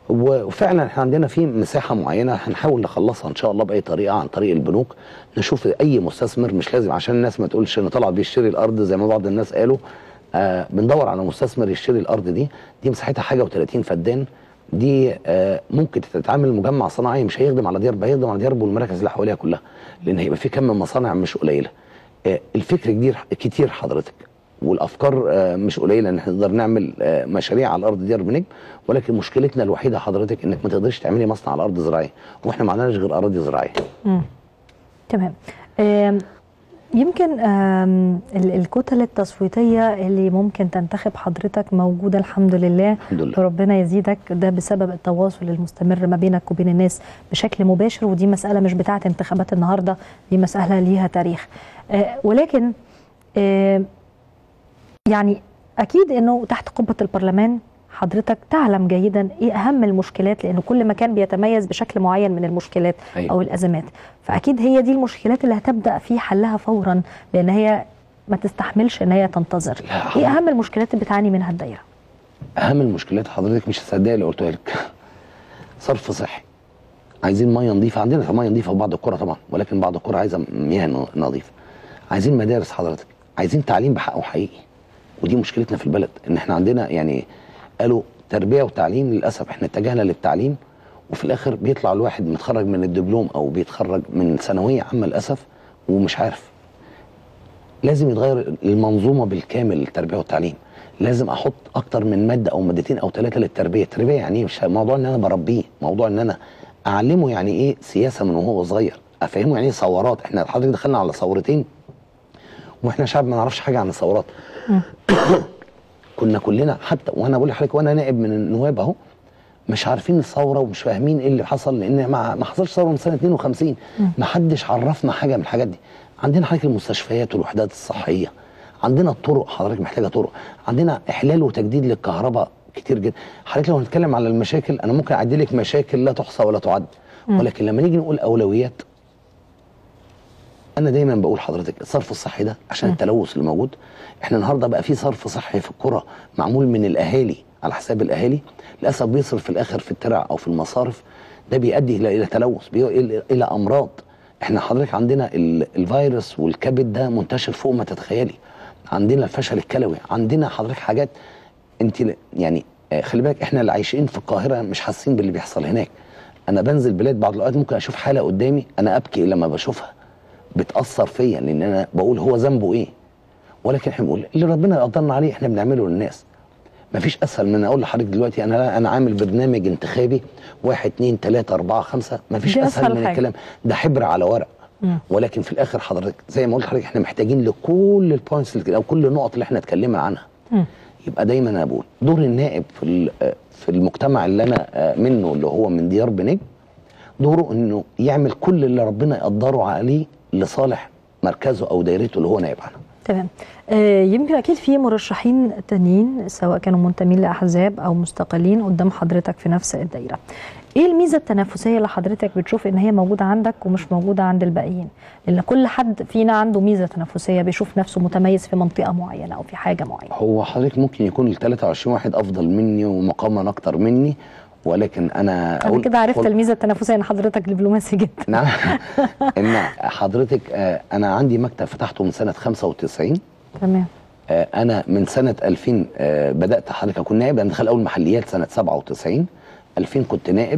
وفعلا احنا عندنا في مساحه معينه هنحاول نخلصها ان شاء الله باي طريقه عن طريق البنوك. نشوف اي مستثمر، مش لازم عشان الناس ما تقولش ان طلع بيشتري الارض زي ما بعض الناس قالوا. آه بندور على مستثمر يشتري الارض دي دي مساحتها حاجه وثلاثين فدان. دي آه ممكن تتعمل مجمع صناعي، مش هيخدم على ديار، هيخدم على ديار والمراكز اللي حواليها كلها، لان هيبقى في كم من مصانع مش قليله. آه الفكر كتير كتير حضرتك، والافكار آه مش قليله ان احنا نقدر نعمل آه مشاريع على الارض ديار بنجم. ولكن مشكلتنا الوحيده حضرتك انك ما تقدرش تعملي مصنع على ارض زراعيه، واحنا ما عندناش غير اراضي زراعيه. امم تمام. آه يمكن الكتل التصويتية اللي ممكن تنتخب حضرتك موجودة الحمد لله. الحمد لله. ربنا يزيدك، ده بسبب التواصل المستمر ما بينك وبين الناس بشكل مباشر، ودي مسألة مش بتاعة انتخابات النهاردة، دي مسألة ليها تاريخ. آه ولكن آه يعني أكيد أنه تحت قبة البرلمان حضرتك تعلم جيدا ايه اهم المشكلات، لانه كل مكان بيتميز بشكل معين من المشكلات. أيوة. او الازمات، فاكيد هي دي المشكلات اللي هتبدا في حلها فورا، لان هي ما تستحملش ان هي تنتظر. ايه اهم المشكلات اللي بتعاني منها الدايره؟ اهم المشكلات حضرتك مش هتصدقي اللي قلته لك. صرف صحي، عايزين ميه نظيفه. عندنا ميه نظيفه في بعض القرى طبعا، ولكن بعض القرى عايزه مياه نظيفه. عايزين مدارس حضرتك، عايزين تعليم بحقه حقيقي، ودي مشكلتنا في البلد ان احنا عندنا يعني قالوا تربيه وتعليم. للاسف احنا اتجهنا للتعليم، وفي الاخر بيطلع الواحد متخرج من الدبلوم او بيتخرج من ثانويه عامه للاسف ومش عارف. لازم يتغير المنظومه بالكامل للتربيه والتعليم. لازم احط اكتر من ماده او مادتين او ثلاثه للتربيه. التربيه يعني ايه؟ مش موضوع ان انا بربيه، موضوع ان انا اعلمه يعني ايه سياسه من وهو صغير، افهمه يعني ايه ثورات. احنا حضرتك دخلنا على ثورتين واحنا شعب ما نعرفش حاجه عن الثورات. كنا كلنا، حتى وانا بقول لحضرتك وانا نائب من النواب اهو، مش عارفين الثوره ومش فاهمين ايه اللي حصل، لان ما ما حصلش ثوره من سنه اتنين وخمسين. ما حدش عرفنا حاجه من الحاجات دي. عندنا حضرتك المستشفيات والوحدات الصحيه، عندنا الطرق حضرتك محتاجه طرق، عندنا احلال وتجديد للكهرباء كتير جدا. حضرتك لو هنتكلم على المشاكل انا ممكن اعدي لك مشاكل لا تحصى ولا تعد، ولكن لما نيجي نقول اولويات، انا دايما بقول حضرتك الصرف الصحي ده عشان التلوث اللي موجود. احنا النهارده بقى في صرف صحي في القرى معمول من الاهالي على حساب الاهالي، للاسف بيصرف في الاخر في الترع او في المصارف. ده بيؤدي الى الى تلوث، بيؤدي الى امراض. احنا حضرتك عندنا الفيروس والكبد ده منتشر فوق ما تتخيلي، عندنا الفشل الكلوي، عندنا حضرتك حاجات انت يعني خلي بالك. احنا اللي عايشين في القاهره مش حاسين باللي بيحصل هناك. انا بنزل بلاد بعض الاوقات ممكن اشوف حاله قدامي انا ابكي لما بشوفها، بتاثر فيا، لان انا بقول هو ذنبه ايه؟ ولكن احنا بنقول اللي ربنا يقدرنا عليه احنا بنعمله للناس. مفيش اسهل من اقول لحضرتك دلوقتي انا انا عامل برنامج انتخابي واحد اتنين تلاته اربعه خمسه، مفيش اسهل من حاجة. الكلام ده حبر على ورق. مم. ولكن في الاخر حضرتك زي ما قلت لحضرتك احنا محتاجين لكل البوينتس او كل النقط اللي احنا اتكلمنا عنها. مم. يبقى دايما انا بقول دور النائب في في المجتمع اللي انا منه اللي هو من ديار بنجم، دوره انه يعمل كل اللي ربنا يقدره عليه لصالح مركزه او دايرته اللي هو نائب عنها. تمام. آه يمكن اكيد في مرشحين تانيين سواء كانوا منتمين لاحزاب او مستقلين قدام حضرتك في نفس الدايره. ايه الميزه التنافسيه اللي حضرتك بتشوف ان هي موجوده عندك ومش موجوده عند الباقيين؟ لان كل حد فينا عنده ميزه تنافسيه، بيشوف نفسه متميز في منطقه معينه او في حاجه معينه. هو حضرتك ممكن يكون ال ثلاثة وعشرين واحد افضل مني ومقاما اكتر مني، ولكن انا انا كده عرفت قل... الميزه التنافسيه ان حضرتك دبلوماسي جدا. نعم. ان حضرتك انا عندي مكتب فتحته من سنه خمسة وتسعين. تمام. انا من سنه ألفين بدات حضرتك اكون نائب. انا دخلت اول محليات سنه سبعة وتسعين، ألفين كنت نائب،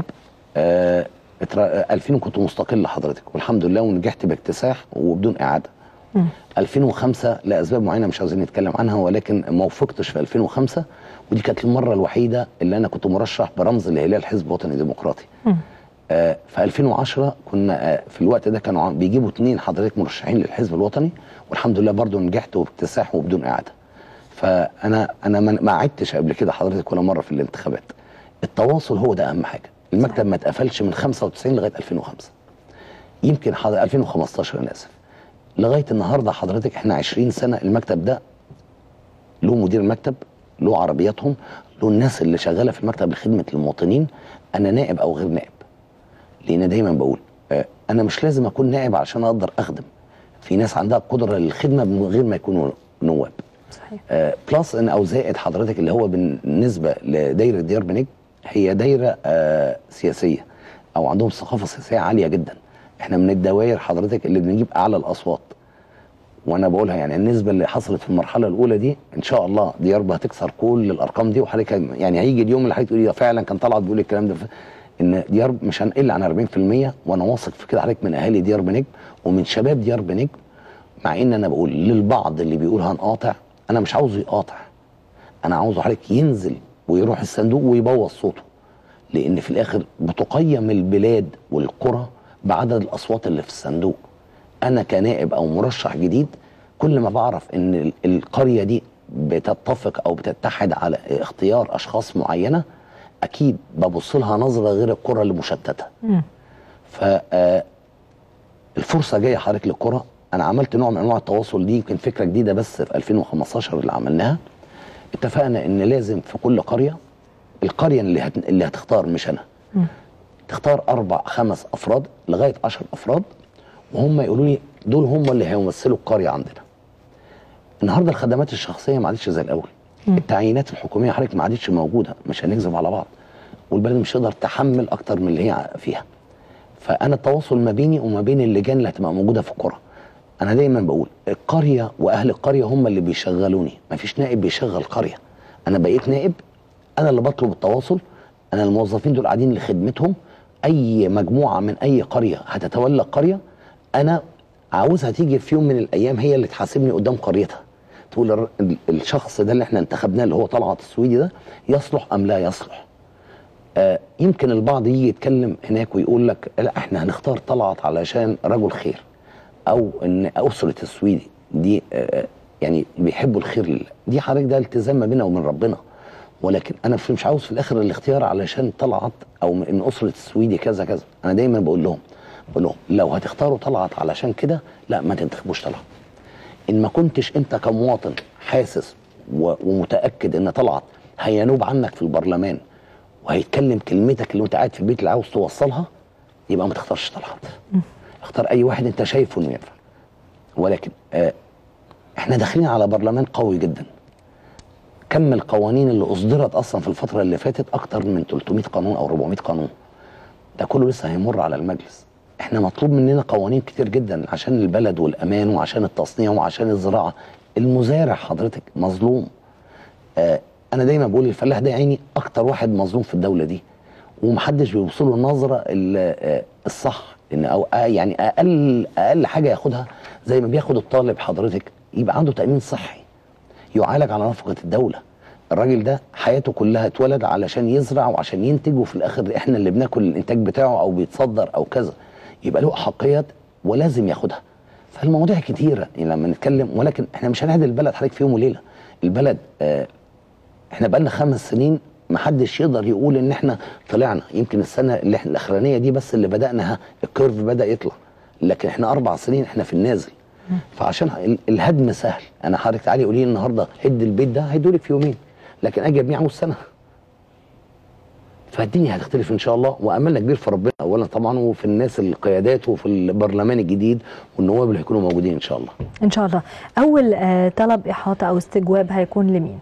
ألفين كنت مستقل حضرتك والحمد لله ونجحت باكتساح وبدون اعاده. م. ألفين وخمسة لاسباب معينه مش عاوزين نتكلم عنها، ولكن ما وفقتش في ألفين وخمسة، ودي كانت المره الوحيده اللي انا كنت مرشح برمز الهلال حزب وطني ديمقراطي. آه في ألفين وعشرة كنا آه في الوقت ده كانوا بيجيبوا اثنين حضرتك مرشحين للحزب الوطني، والحمد لله برضو نجحت وباكتساح وبدون اعاده. فانا انا ما عدتش قبل كده حضرتك ولا مره في الانتخابات. التواصل هو ده اهم حاجه. المكتب ما اتقفلش من خمسة وتسعين لغايه ألفين وخمسة، يمكن حضرتك ألفين وخمستاشر انا اسف، لغايه النهارده حضرتك احنا عشرين سنه المكتب ده له مدير المكتب، له عربياتهم، له الناس اللي شغاله في المكتب لخدمه المواطنين. انا نائب او غير نائب، لان دايما بقول آه انا مش لازم اكون نائب عشان اقدر اخدم. في ناس عندها قدره للخدمه من غير ما يكونوا نواب. صحيح. آه بلس ان او زائد حضرتك اللي هو بالنسبه لدايره ديار بنجم هي دايره آه سياسيه او عندهم ثقافه سياسيه عاليه جدا. احنا من الدوائر حضرتك اللي بنجيب اعلى الاصوات، وانا بقولها يعني النسبه اللي حصلت في المرحله الاولى دي ان شاء الله ديار هتكسر كل الارقام دي. وحضرتك يعني هيجي اليوم اللي حضرتك تقولي فعلا كان طلعت بيقول الكلام ده، ان ديار مش هنقل عن أربعين في المية، وانا واثق في كده حضرتك من اهالي ديار بنجم ومن شباب ديار بنجم. مع ان انا بقول للبعض اللي بيقول هنقاطع، انا مش عاوزه يقاطع، انا عاوزه حضرتك ينزل ويروح الصندوق ويبوظ صوته، لان في الاخر بتقيم البلاد والقرى بعدد الاصوات اللي في الصندوق. انا كنائب او مرشح جديد كل ما بعرف ان القريه دي بتتفق او بتتحد على اختيار اشخاص معينه، اكيد ببص لها نظره غير القرى اللي مشتته. ف الفرصه جايه حضرتك للقرى. انا عملت نوع من انواع التواصل دي، يمكن فكره جديده بس في ألفين وخمستاشر اللي عملناها. اتفقنا ان لازم في كل قريه، القريه اللي هت... اللي هتختار مش انا، م. تختار اربع خمس افراد لغايه عشر افراد، وهم يقولوا لي دول هم اللي هيمثلوا القريه عندنا. النهارده الخدمات الشخصيه ما عادتش زي الاول. م. التعيينات الحكوميه حضرتك ما عادتش موجوده، مش هنكذب على بعض، والبلد مش هتقدر تحمل اكتر من اللي هي فيها. فانا التواصل ما بيني وما بين اللجان اللي هتبقى موجوده في القرى. انا دايما بقول القريه واهل القريه هم اللي بيشغلوني، ما فيش نائب بيشغل قريه. انا بقيت نائب، انا اللي بطلب التواصل، انا الموظفين دول قاعدين لخدمتهم. اي مجموعه من اي قريه هتتولى قريه، انا عاوزها تيجي في يوم من الايام هي اللي تحاسبني قدام قريتها، تقول الشخص ده اللي احنا انتخبناه اللي هو طلعت السويدي ده يصلح ام لا يصلح. آه يمكن البعض يجي يتكلم هناك ويقول لك لا احنا هنختار طلعت علشان رجل خير، او ان اسره السويدي دي آه يعني بيحبوا الخير لله. دي حضرتك ده التزام ما بيننا ومن ربنا، ولكن انا مش عاوز في الاخر الاختيار علشان طلعت او ان اسره السويدي كذا كذا. انا دايما بقول لهم بقول لهم لو هتختاروا طلعت علشان كده، لا ما تنتخبوش طلعت. ان ما كنتش انت كمواطن حاسس ومتاكد ان طلعت هينوب عنك في البرلمان وهيتكلم كلمتك اللي انت قاعد في البيت اللي عاوز توصلها، يبقى ما تختارش طلعت. اختار اي واحد انت شايفه انه ينفع. ولكن آه احنا داخلين على برلمان قوي جدا. كم القوانين اللي اصدرت اصلا في الفتره اللي فاتت اكتر من ثلاثمائة قانون او أربعمائة قانون، ده كله لسه هيمر على المجلس. احنا مطلوب مننا قوانين كتير جدا عشان البلد والامان وعشان التصنيع وعشان الزراعه. المزارع حضرتك مظلوم. آه انا دايما بقول الفلاح ده عيني اكتر واحد مظلوم في الدوله دي، ومحدش بيبص له النظره الصح، ان او يعني اقل اقل حاجه ياخدها زي ما بياخد الطالب حضرتك، يبقى عنده تامين صحي يعالج على نفقه الدوله. الراجل ده حياته كلها اتولد علشان يزرع وعشان ينتج، وفي الاخر احنا اللي بناكل الانتاج بتاعه او بيتصدر او كذا، يبقى له احقيات ولازم ياخدها. فالمواضيع كتيره يعني لما نتكلم، ولكن احنا مش هنعدل البلد حضرتك في يوم وليله. البلد اه احنا بقالنا خمس سنين ما حدش يقدر يقول ان احنا طلعنا. يمكن السنه اللي احنا الاخرانيه دي بس اللي بداناها الكيرف بدا يطلع، لكن احنا اربع سنين احنا في النازل. فعشان الهدم سهل، انا حضرتك تعالي قولي لي النهارده هد البيت ده هيدولك في يومين، لكن اجي ابنيه عاوز سنه. فالدنيا هتختلف ان شاء الله، واملنا كبير في ربنا اولا طبعا، وفي الناس القيادات وفي البرلمان الجديد والنواب اللي هيكونوا موجودين ان شاء الله. ان شاء الله. اول آه طلب احاطه او استجواب هيكون لمين؟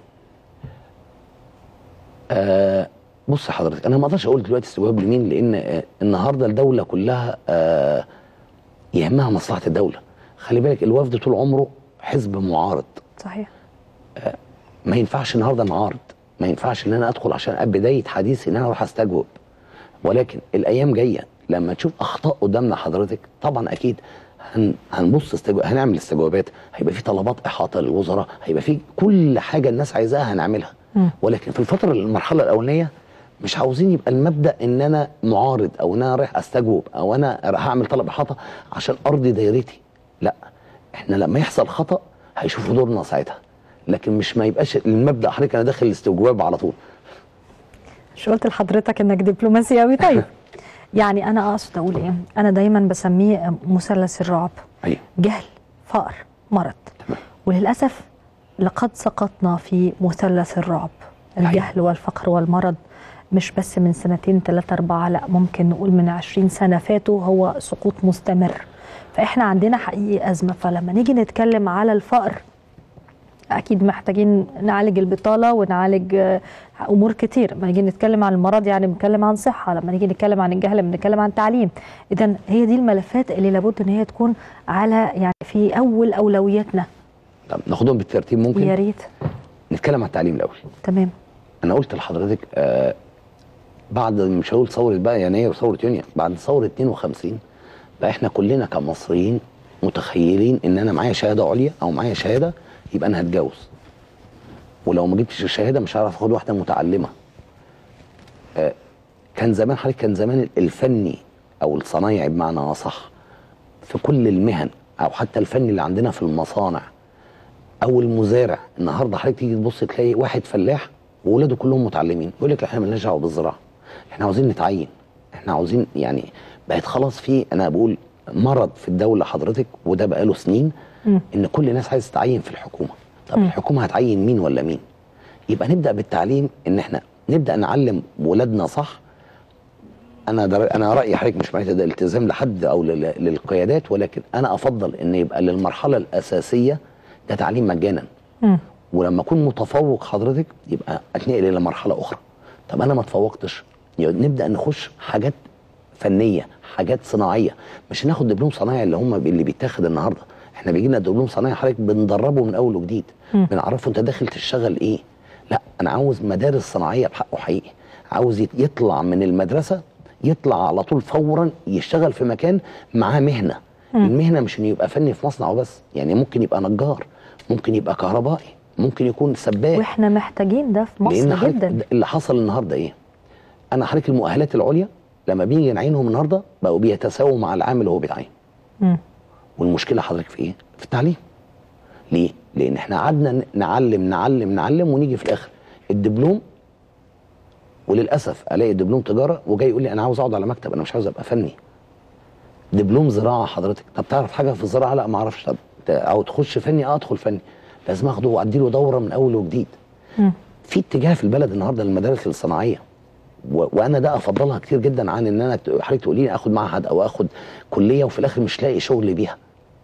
آه بص حضرتك، انا ما اقدرش اقول دلوقتي استجواب لمين، لان آه النهارده الدوله كلها آه يهمها مصلحه الدوله. خلي بالك الوفد طول عمره حزب معارض. صحيح. آه ما ينفعش النهارده نعارض، ما ينفعش ان انا ادخل عشان بدايه حديثي ان انا اروح استجوب. ولكن الايام جايه لما تشوف اخطاء قدامنا حضرتك، طبعا اكيد هن هنبص استجواب، هنعمل استجوابات، هيبقى في طلبات احاطه للوزراء، هيبقى في كل حاجه الناس عايزاها هنعملها. م. ولكن في الفتره المرحله الاولانيه مش عاوزين يبقى المبدا ان انا معارض او ان انا رايح استجوب او انا هعمل طلب احاطه عشان ارضي دايرتي. لا، احنا لما يحصل خطا هيشوفوا دورنا ساعتها، لكن مش ما يبقاش المبدا حضرتك انا داخل الاستجواب على طول. مش قلت لحضرتك انك دبلوماسي قوي؟ طيب يعني انا اقصد اقول ايه، انا دايما بسميه مثلث الرعب. أيوة. جهل، فقر، مرض. تمام. وللاسف لقد سقطنا في مثلث الرعب. الجهل أيوة. والفقر والمرض مش بس من سنتين ثلاثة أربعة، لا ممكن نقول من عشرين سنة فاتوا هو سقوط مستمر. فإحنا عندنا حقيقي أزمة. فلما نيجي نتكلم على الفقر اكيد محتاجين نعالج البطاله ونعالج امور كتير. لما نيجي نتكلم عن المرض يعني بنتكلم عن صحه، لما نيجي نتكلم عن الجهل بنتكلم عن تعليم. اذا هي دي الملفات اللي لابد ان هي تكون على يعني في اول اولوياتنا. طب ناخدهم بالترتيب ممكن؟ يا ريت. نتكلم عن التعليم الاول. تمام. انا قلت لحضرتك آه بعد مش هقول ثوره بقى يناير وثوره يونيو، بعد ثوره اتنين وخمسين بقى احنا كلنا كمصريين متخيلين ان انا معايا شهاده عليا او معايا شهاده يبقى انا هتجوز، ولو ما جبتش الشهاده مش هعرف اخد واحده متعلمه. آه كان زمان حضرتك كان زمان الفني او الصنايعي بمعنى اصح في كل المهن، او حتى الفني اللي عندنا في المصانع او المزارع. النهارده حضرتك تيجي تبص تلاقي واحد فلاح واولاده كلهم متعلمين، يقول لك احنا مالناش دعوه بالزراعه، احنا عاوزين نتعين، احنا عاوزين يعني بقت خلاص في انا بقول مرض في الدوله حضرتك، وده بقاله سنين م. ان كل الناس عايزه تتعين في الحكومه. طب م. الحكومه هتعين مين ولا مين؟ يبقى نبدا بالتعليم، ان احنا نبدا نعلم ولادنا صح. انا در... انا رايي حضرتك مش معناته ده التزام لحد او لل... للقيادات، ولكن انا افضل ان يبقى للمرحله الاساسيه ده تعليم مجانا. م. ولما اكون متفوق حضرتك يبقى اتنقل الى مرحله اخرى. طب انا ما اتفوقتش، نبدا نخش حاجات فنيه، حاجات صناعيه، مش هناخد دبلوم صناعي اللي هم اللي بيتاخد النهارده. احنا بيجي لنا دبلوم صناعي حضرتك بندربه من اول وجديد، بنعرفه انت داخل تشتغل ايه. لا انا عاوز مدارس صناعيه بحقه حقيقي، عاوز يطلع من المدرسه يطلع على طول فورا يشتغل في مكان معاه مهنه. م. المهنه مش انه يبقى فني في مصنع وبس، يعني ممكن يبقى نجار، ممكن يبقى كهربائي، ممكن يكون سباك. واحنا محتاجين ده في مصر جدا. اللي حصل النهارده ايه؟ انا حضرتك المؤهلات العليا لما بيجي نعينهم النهارده بقوا بيتساووا مع العامل اللي هو بيتعين. والمشكله حضرتك في ايه؟ في التعليم. ليه؟ لان احنا قعدنا نعلم نعلم نعلم ونيجي في الاخر الدبلوم، وللاسف الاقي دبلوم تجاره وجاي يقول لي انا عاوز اقعد على مكتب، انا مش عاوز ابقى فني. دبلوم زراعه حضرتك، طب تعرف حاجه في الزراعه؟ لا ما اعرفش. طب او تخش فني؟ اه ادخل فني، لازم اخده وادي له دوره من اول وجديد. م. في اتجاه في البلد النهارده للمدارس الصناعيه، و... وانا ده افضلها كتير جدا عن ان انا حضرتك تقولي لي اخد معهد او اخد كليه وفي الاخر مش لاقي شغل بيها.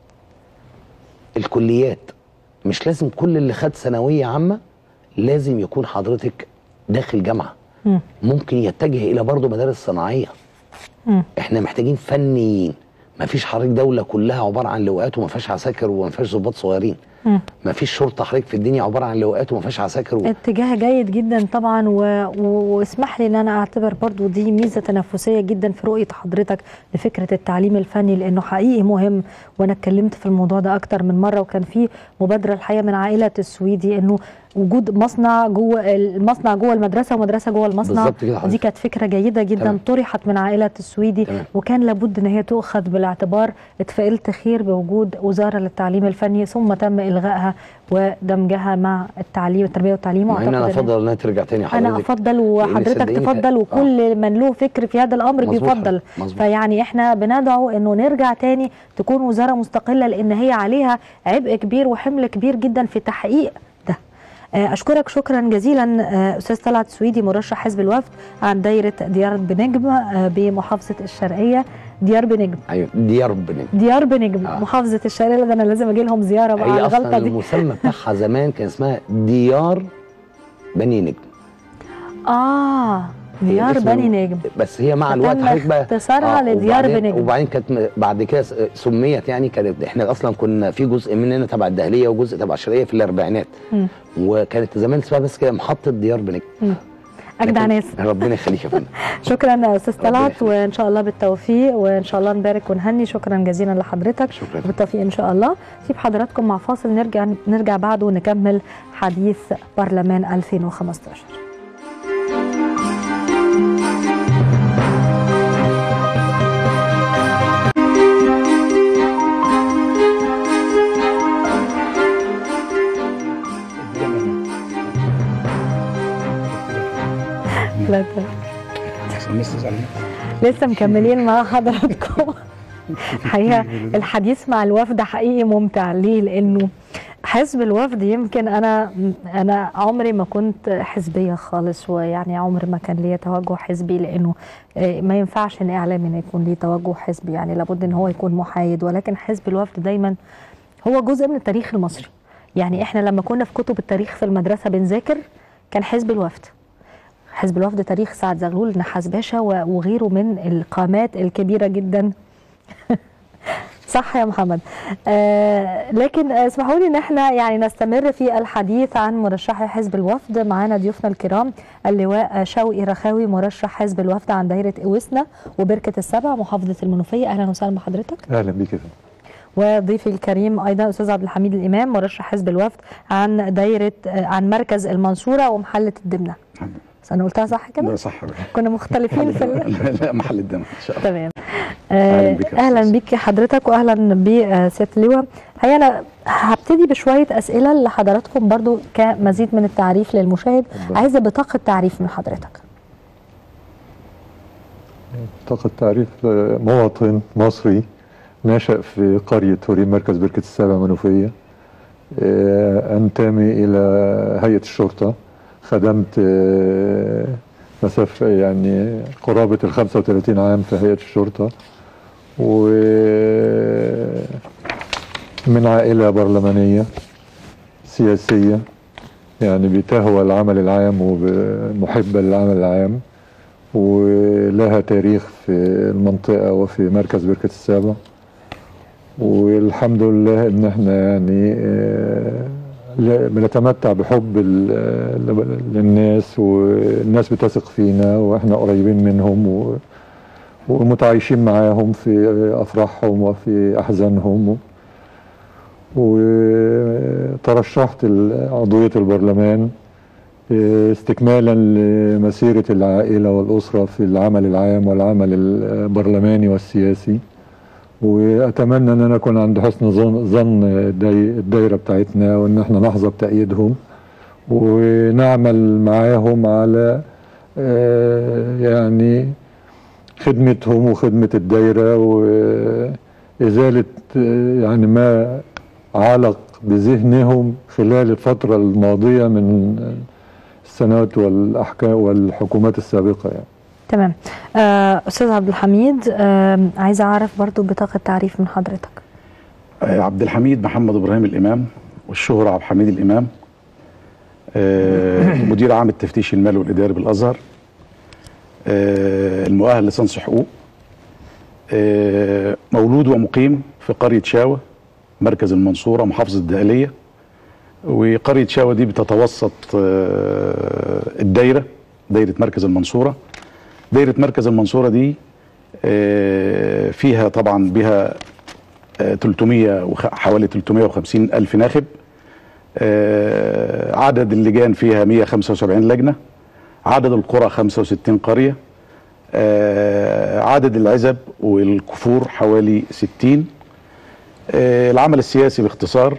الكليات مش لازم كل اللي خد ثانويه عامه لازم يكون حضرتك داخل جامعه. م. ممكن يتجه الى برضه مدارس صناعيه. م. احنا محتاجين فنيين. ما فيش حضرتك دوله كلها عباره عن لواءات وما فيهاش عساكر وما فيهاش ضباط صغيرين. ما فيش شرطه حضرتك في الدنيا عباره عن لواءات وما فيهاش عساكر. و... اتجاه جيد جدا طبعا، واسمح لي ان انا اعتبر برضو دي ميزه تنافسيه جدا في رؤيه حضرتك لفكره التعليم الفني، لانه حقيقي مهم. وانا اتكلمت في الموضوع ده اكتر من مره، وكان في مبادره الحقيقه من عائله السويدي انه وجود مصنع جوه المصنع جوه المدرسه ومدرسه جوه المصنع. دي كانت فكره جيده جدا. تمام. طرحت من عائله السويدي. تمام. وكان لابد ان هي تؤخذ بالاعتبار. اتفائلت خير بوجود وزاره للتعليم الفني، ثم تم الغائها ودمجها مع التعليم التربيه والتعليم. مع ان انا افضل انها ترجع تاني حضرتك. انا افضل وحضرتك تفضل، وكل آه. من له فكر في هذا الامر بيفضل. مزبوط. فيعني احنا بندعو انه نرجع تاني تكون وزاره مستقله، لان هي عليها عبء كبير وحمل كبير جدا في تحقيق ده. أشكرك شكرا جزيلا أستاذ طلعت السويدي، مرشح حزب الوفد عن دايرة ديار بنجم بمحافظة الشرقية. ديار بنجم. ايوه ديار بنجم. ديار بنجم آه. محافظة الشرقية. ده انا لازم اجي لهم زيارة بقى على الغلطة دي. المسمى بتاعها زمان كان اسمها ديار بني نجم. اه ديار بني نجم، بس هي مع الوقت حضرتك بقى اختصارها آه لديار بنجم. وبعدين كانت بعد كده سميت، يعني كانت احنا اصلا كنا في جزء مننا تبع الدهليه وجزء تبع الشرقيه في الاربعينات، وكانت زمان اسمها بس كده محطه ديار بنجم. اجدع ناس. ربنا يخليك يا فندم. شكرا يا استاذ طلعت، وان شاء الله بالتوفيق، وان شاء الله نبارك ونهني. شكرا جزيلا لحضرتك. شكرا. بالتوفيق ان شاء الله. سيب حضراتكم مع فاصل، نرجع نرجع بعده ونكمل حديث برلمان ألفين وخمسطاشر. لسه مكملين مع حضراتكم. حقيقة الحديث مع الوفد حقيقي ممتع. ليه؟ لأنه حزب الوفد يمكن أنا أنا عمري ما كنت حزبية خالص، ويعني عمري ما كان لي توجه حزبي، لأنه ما ينفعش إن إعلامي يكون ليه توجه حزبي، يعني لابد إن هو يكون محايد. ولكن حزب الوفد دايما هو جزء من التاريخ المصري. يعني احنا لما كنا في كتب التاريخ في المدرسه بنذاكر كان حزب الوفد حزب الوفد تاريخ سعد زغلول، نحاس باشا وغيره من القامات الكبيره جدا. صح يا محمد. آه لكن اسمحوا لي ان احنا يعني نستمر في الحديث عن مرشحي حزب الوفد. معانا ضيوفنا الكرام اللواء شوقي رخاوي مرشح حزب الوفد عن دايره اوسنا وبركه السبع محافظه المنوفيه. اهلا وسهلا بحضرتك. اهلا بيك. وضيفي الكريم ايضا استاذ عبد الحميد الامام مرشح حزب الوفد عن دايره عن مركز المنصوره ومحله الدمنه. بس انا قلتها صح كده؟ لا صح. كنا مختلفين في ال... لا محل الدمنه ان شاء الله. تمام. آه اهلا بيك حضرتك واهلا بسياده اللواء. الحقيقه انا هبتدي بشويه اسئله لحضراتكم برضو كمزيد من التعريف للمشاهد. عايزه بطاقه تعريف من حضرتك. بطاقه تعريف مواطن مصري نشأ في قرية هوريم مركز بركة السبع منوفية. أنتمي إلى هيئة الشرطة، خدمت مسافة يعني قرابة ال خمسة وثلاثين عام في هيئة الشرطة، ومن عائلة برلمانية سياسية يعني بتهوى العمل العام ومحبة للعمل العام، ولها تاريخ في المنطقة وفي مركز بركة السبع. والحمد لله ان احنا يعني بنتمتع بحب للناس، والناس بتثق فينا واحنا قريبين منهم ومتعايشين معاهم في افراحهم وفي احزانهم. وترشحت عضوية البرلمان استكمالا لمسيرة العائلة والأسرة في العمل العام والعمل البرلماني والسياسي، واتمنى ان انا اكون عند حسن ظن الدايره بتاعتنا، وان احنا نحظى بتأييدهم ونعمل معاهم على يعني خدمتهم وخدمه الدايره وازاله يعني ما علق بذهنهم خلال الفتره الماضيه من السنوات والاحكام والحكومات السابقه يعني. تمام. آه استاذ عبد الحميد، آه عايزه اعرف برضو بطاقه تعريف من حضرتك. آه عبد الحميد محمد ابراهيم الامام، والشهرة عبد الحميد الامام، آه مدير عام التفتيش المالي والاداري بالازهر، آه المؤهل لصنص حقوق، آه مولود ومقيم في قريه شاوه مركز المنصوره محافظه الدقهليه. وقريه شاوه دي بتتوسط آه الدايره دايره مركز المنصوره. دايرة مركز المنصورة دي فيها طبعا بها ثلاثمائة حوالي ثلاثمائة وخمسين ألف ناخب. عدد اللجان فيها مائة وخمسة وسبعين لجنة. عدد القرى خمسة وستين قرية. عدد العزب والكفور حوالي ستين. العمل السياسي باختصار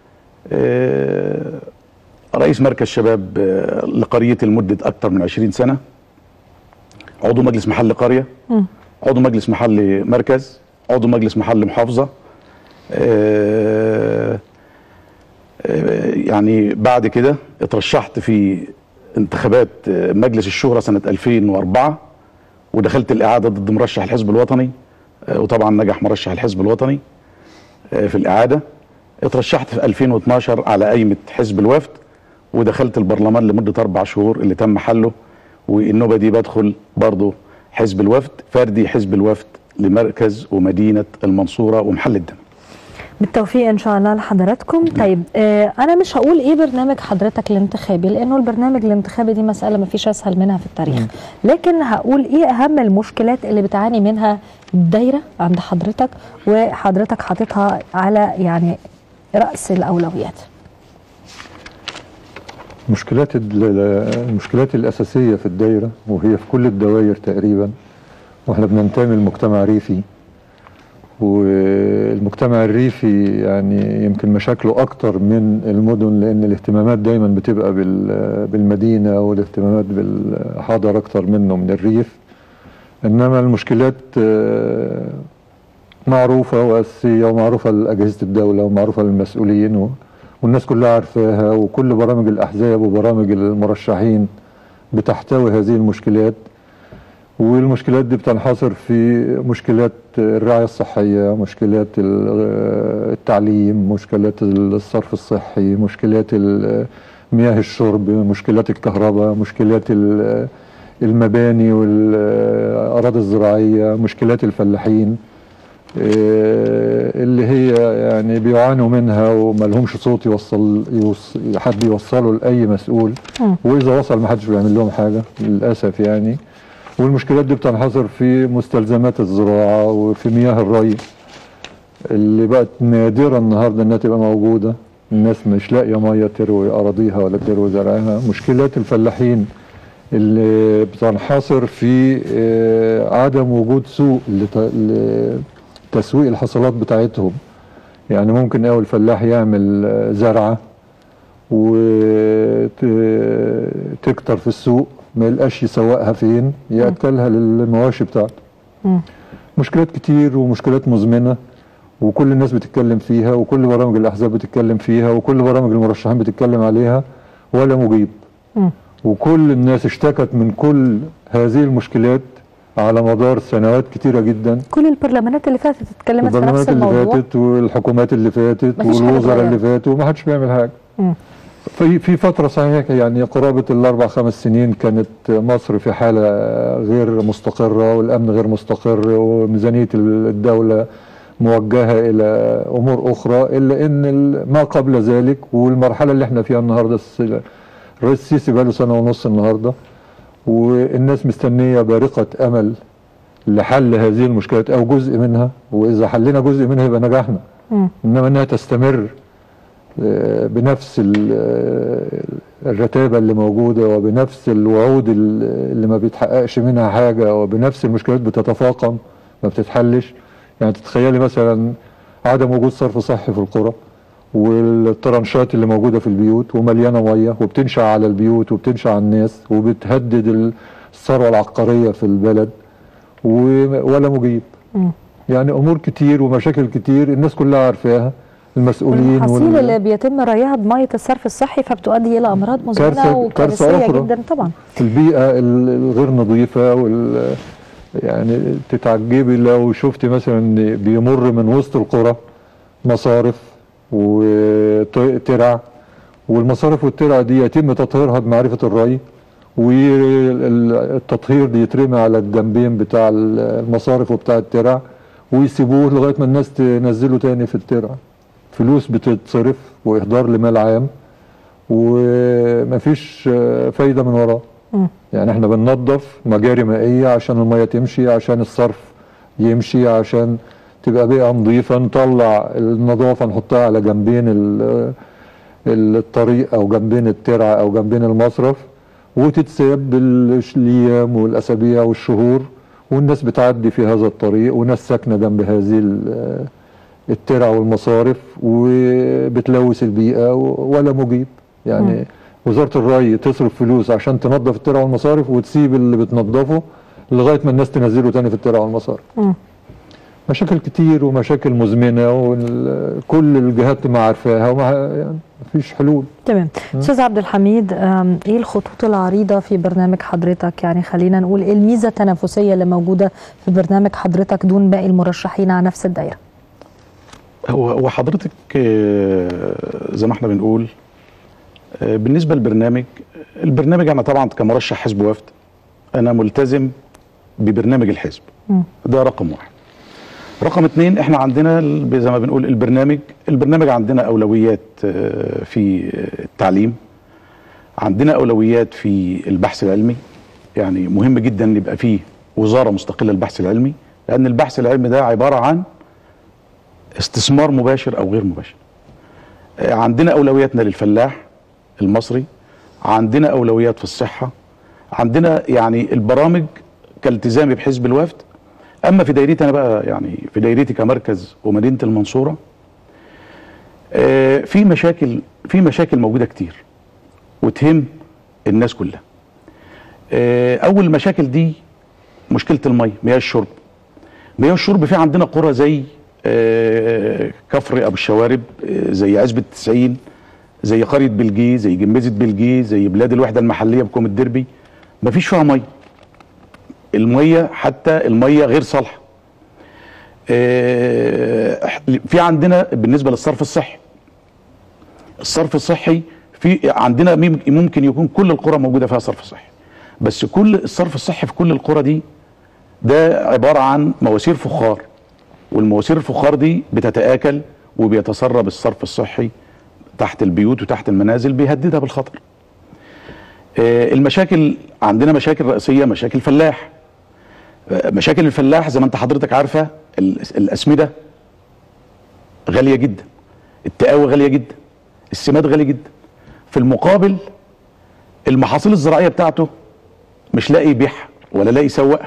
رئيس مركز شباب لقريتي لمدة أكثر من عشرين سنة، عضو مجلس محل قرية، عضو مجلس محل مركز، عضو مجلس محل محافظة. آآ آآ يعني بعد كده اترشحت في انتخابات مجلس الشورى سنة ألفين وأربعة، ودخلت الإعادة ضد مرشح الحزب الوطني، وطبعا نجح مرشح الحزب الوطني في الإعادة. اترشحت في ألفين واثناشر على قايمة حزب الوفد، ودخلت البرلمان لمدة أربع شهور اللي تم حله، والنوبة دي بدخل برضه حزب الوفد فردي حزب الوفد لمركز ومدينة المنصورة ومحل الدم. بالتوفيق ان شاء الله لحضراتكم. طيب آه انا مش هقول ايه برنامج حضرتك الانتخابي، لانه البرنامج الانتخابي دي مسألة ما فيش اسهل منها في التاريخ، م. لكن هقول ايه اهم المشكلات اللي بتعاني منها الدايرة عند حضرتك وحضرتك حاططها على يعني رأس الأولويات. مشكلات المشكلات الأساسية في الدايرة، وهي في كل الدوائر تقريبا، واحنا بننتمي لمجتمع ريفي، والمجتمع الريفي يعني يمكن مشاكله أكتر من المدن، لأن الاهتمامات دايما بتبقى بالمدينة والاهتمامات بالحضر أكتر منه من الريف. إنما المشكلات معروفة وأساسية ومعروفة لأجهزة الدولة ومعروفة للمسؤولين، والناس كلها عارفاها، وكل برامج الأحزاب وبرامج المرشحين بتحتوي هذه المشكلات. والمشكلات دي بتنحصر في مشكلات الرعاية الصحية، مشكلات التعليم، مشكلات الصرف الصحي، مشكلات مياه الشرب، مشكلات الكهرباء، مشكلات المباني والأراضي الزراعية، مشكلات الفلاحين اللي هي يعني بيعانوا منها وما لهمش صوت يوصل حد يوصله لأي مسؤول، وإذا وصل ما حدش بيعمل لهم حاجة للأسف يعني. والمشكلات دي بتنحصر في مستلزمات الزراعة وفي مياه الري اللي بقت نادرة النهاردة انها تبقى موجودة، الناس مش لاقية مية تروي أراضيها ولا تروي زرعها. مشكلات الفلاحين اللي بتنحصر في عدم وجود سوق لتسويق الحصلات بتاعتهم. يعني ممكن أول فلاح يعمل زرعة وتكتر في السوق ما يلقاش يسوقها فين، يأكلها للمواشي بتاعته. مشكلات كتير ومشكلات مزمنة، وكل الناس بتتكلم فيها، وكل برامج الأحزاب بتتكلم فيها، وكل برامج المرشحين بتتكلم عليها، ولا مجيب. م. وكل الناس اشتكت من كل هذه المشكلات على مدار سنوات كتيرة جدا. كل البرلمانات اللي فاتت اتكلمت في نفس الموضوع، البرلمانات اللي فاتت والحكومات اللي فاتت والوزراء اللي فاتوا، وما حدش بيعمل حاجة. م. في في فترة صحيح يعني قرابة الأربع خمس سنين كانت مصر في حالة غير مستقرة، والأمن غير مستقر، وميزانية الدولة موجهة إلى أمور أخرى، إلا إن ما قبل ذلك والمرحلة اللي احنا فيها النهاردة، الرئيس السيسي بقاله سنة ونص النهاردة، والناس مستنية بارقة أمل لحل هذه المشكلات أو جزء منها، وإذا حلنا جزء منها يبقى نجحنا. م. إنما إنها تستمر بنفس الرتابة اللي موجودة، وبنفس الوعود اللي ما بيتحققش منها حاجة، وبنفس المشكلات بتتفاقم ما بتتحلش. يعني تتخيلي مثلا عدم وجود صرف صحي في القرى، والطرنشات اللي موجودة في البيوت ومليانة مية وبتنشأ على البيوت وبتنشأ على الناس وبتهدد الثروة العقارية في البلد، ولا مجيب. م. يعني أمور كتير ومشاكل كتير الناس كلها عارفاها، المسؤولين. والمحاصيل وال... اللي بيتم ريها بمية الصرف الصحي فبتؤدي إلى أمراض مزمنة وكارثية جدا طبعا. في البيئة الغير نظيفة وال... يعني تتعجبي لو شفتي مثلا بيمر من وسط القرى مصارف وترع، والمصارف والترع دي يتم تطهيرها بمعرفة الري، والتطهير دي يترمي على الجنبين بتاع المصارف وبتاع الترع، ويسيبوه لغاية ما الناس تنزله تاني في الترع. فلوس بتتصرف وإهدار لمال عام ومفيش فايدة من وراه. يعني احنا بننظف مجاري مائية عشان المية تمشي، عشان الصرف يمشي، عشان تبقى بيئة نظيفة، نطلع النظافة نحطها على جنبين الطريق أو جنبين الترعة أو جنبين المصرف، وتتساب بالأيام والأسابيع والشهور، والناس بتعدي في هذا الطريق، وناس ساكنة جنب هذه الترع والمصارف، وبتلوث البيئة ولا مجيب. يعني م. وزارة الري تصرف فلوس عشان تنظف الترع والمصارف، وتسيب اللي بتنظفه لغاية ما الناس تنزله تاني في الترع والمصارف. م. مشاكل كتير ومشاكل مزمنة، وكل الجهات ما عارفاها وما يعني مفيش حلول. تمام. أستاذ عبد الحميد، ايه الخطوط العريضة في برنامج حضرتك؟ يعني خلينا نقول ايه الميزة التنافسية اللي موجودة في برنامج حضرتك دون باقي المرشحين على نفس الدائرة؟ هو هو حضرتك زي ما احنا بنقول بالنسبة للبرنامج، البرنامج أنا طبعا كمرشح حزب وفد أنا ملتزم ببرنامج الحزب. م. ده رقم واحد. رقم اتنين، احنا عندنا زي ما بنقول البرنامج البرنامج عندنا أولويات في التعليم، عندنا أولويات في البحث العلمي. يعني مهم جدا ان يبقى فيه وزارة مستقلة للبحث العلمي، لأن البحث العلمي ده عبارة عن استثمار مباشر أو غير مباشر. عندنا أولوياتنا للفلاح المصري، عندنا أولويات في الصحة، عندنا يعني البرامج كالتزامي بحزب الوفد. أما في دايرتي أنا بقى، يعني في دايرتي كمركز ومدينة المنصورة، في مشاكل في مشاكل موجودة كتير وتهم الناس كلها. أول المشاكل دي مشكلة المية، مياه الشرب. مياه الشرب في عندنا قرى زي كفر أبو الشوارب، زي عزبة التسعين، زي قرية بلجي، زي جميزة بلجي، زي بلاد الوحدة المحلية بكوم الدربي، مفيش فيها مية. الميه حتى الميه غير صالحه. في عندنا بالنسبه للصرف الصحي، الصرف الصحي في عندنا ممكن يكون كل القرى موجوده فيها صرف صحي، بس كل الصرف الصحي في كل القرى دي ده عباره عن مواسير فخار، والمواسير الفخار دي بتتآكل وبيتسرب الصرف الصحي تحت البيوت وتحت المنازل، بيهددها بالخطر. المشاكل عندنا مشاكل رئيسيه، مشاكل فلاح. مشاكل الفلاح زي ما انت حضرتك عارفه، الاسمده غاليه جدا، التقاوي غاليه جدا، السماد غالي جدا. في المقابل المحاصيل الزراعيه بتاعته مش لاقي يبيعها ولا لاقي يسوقها.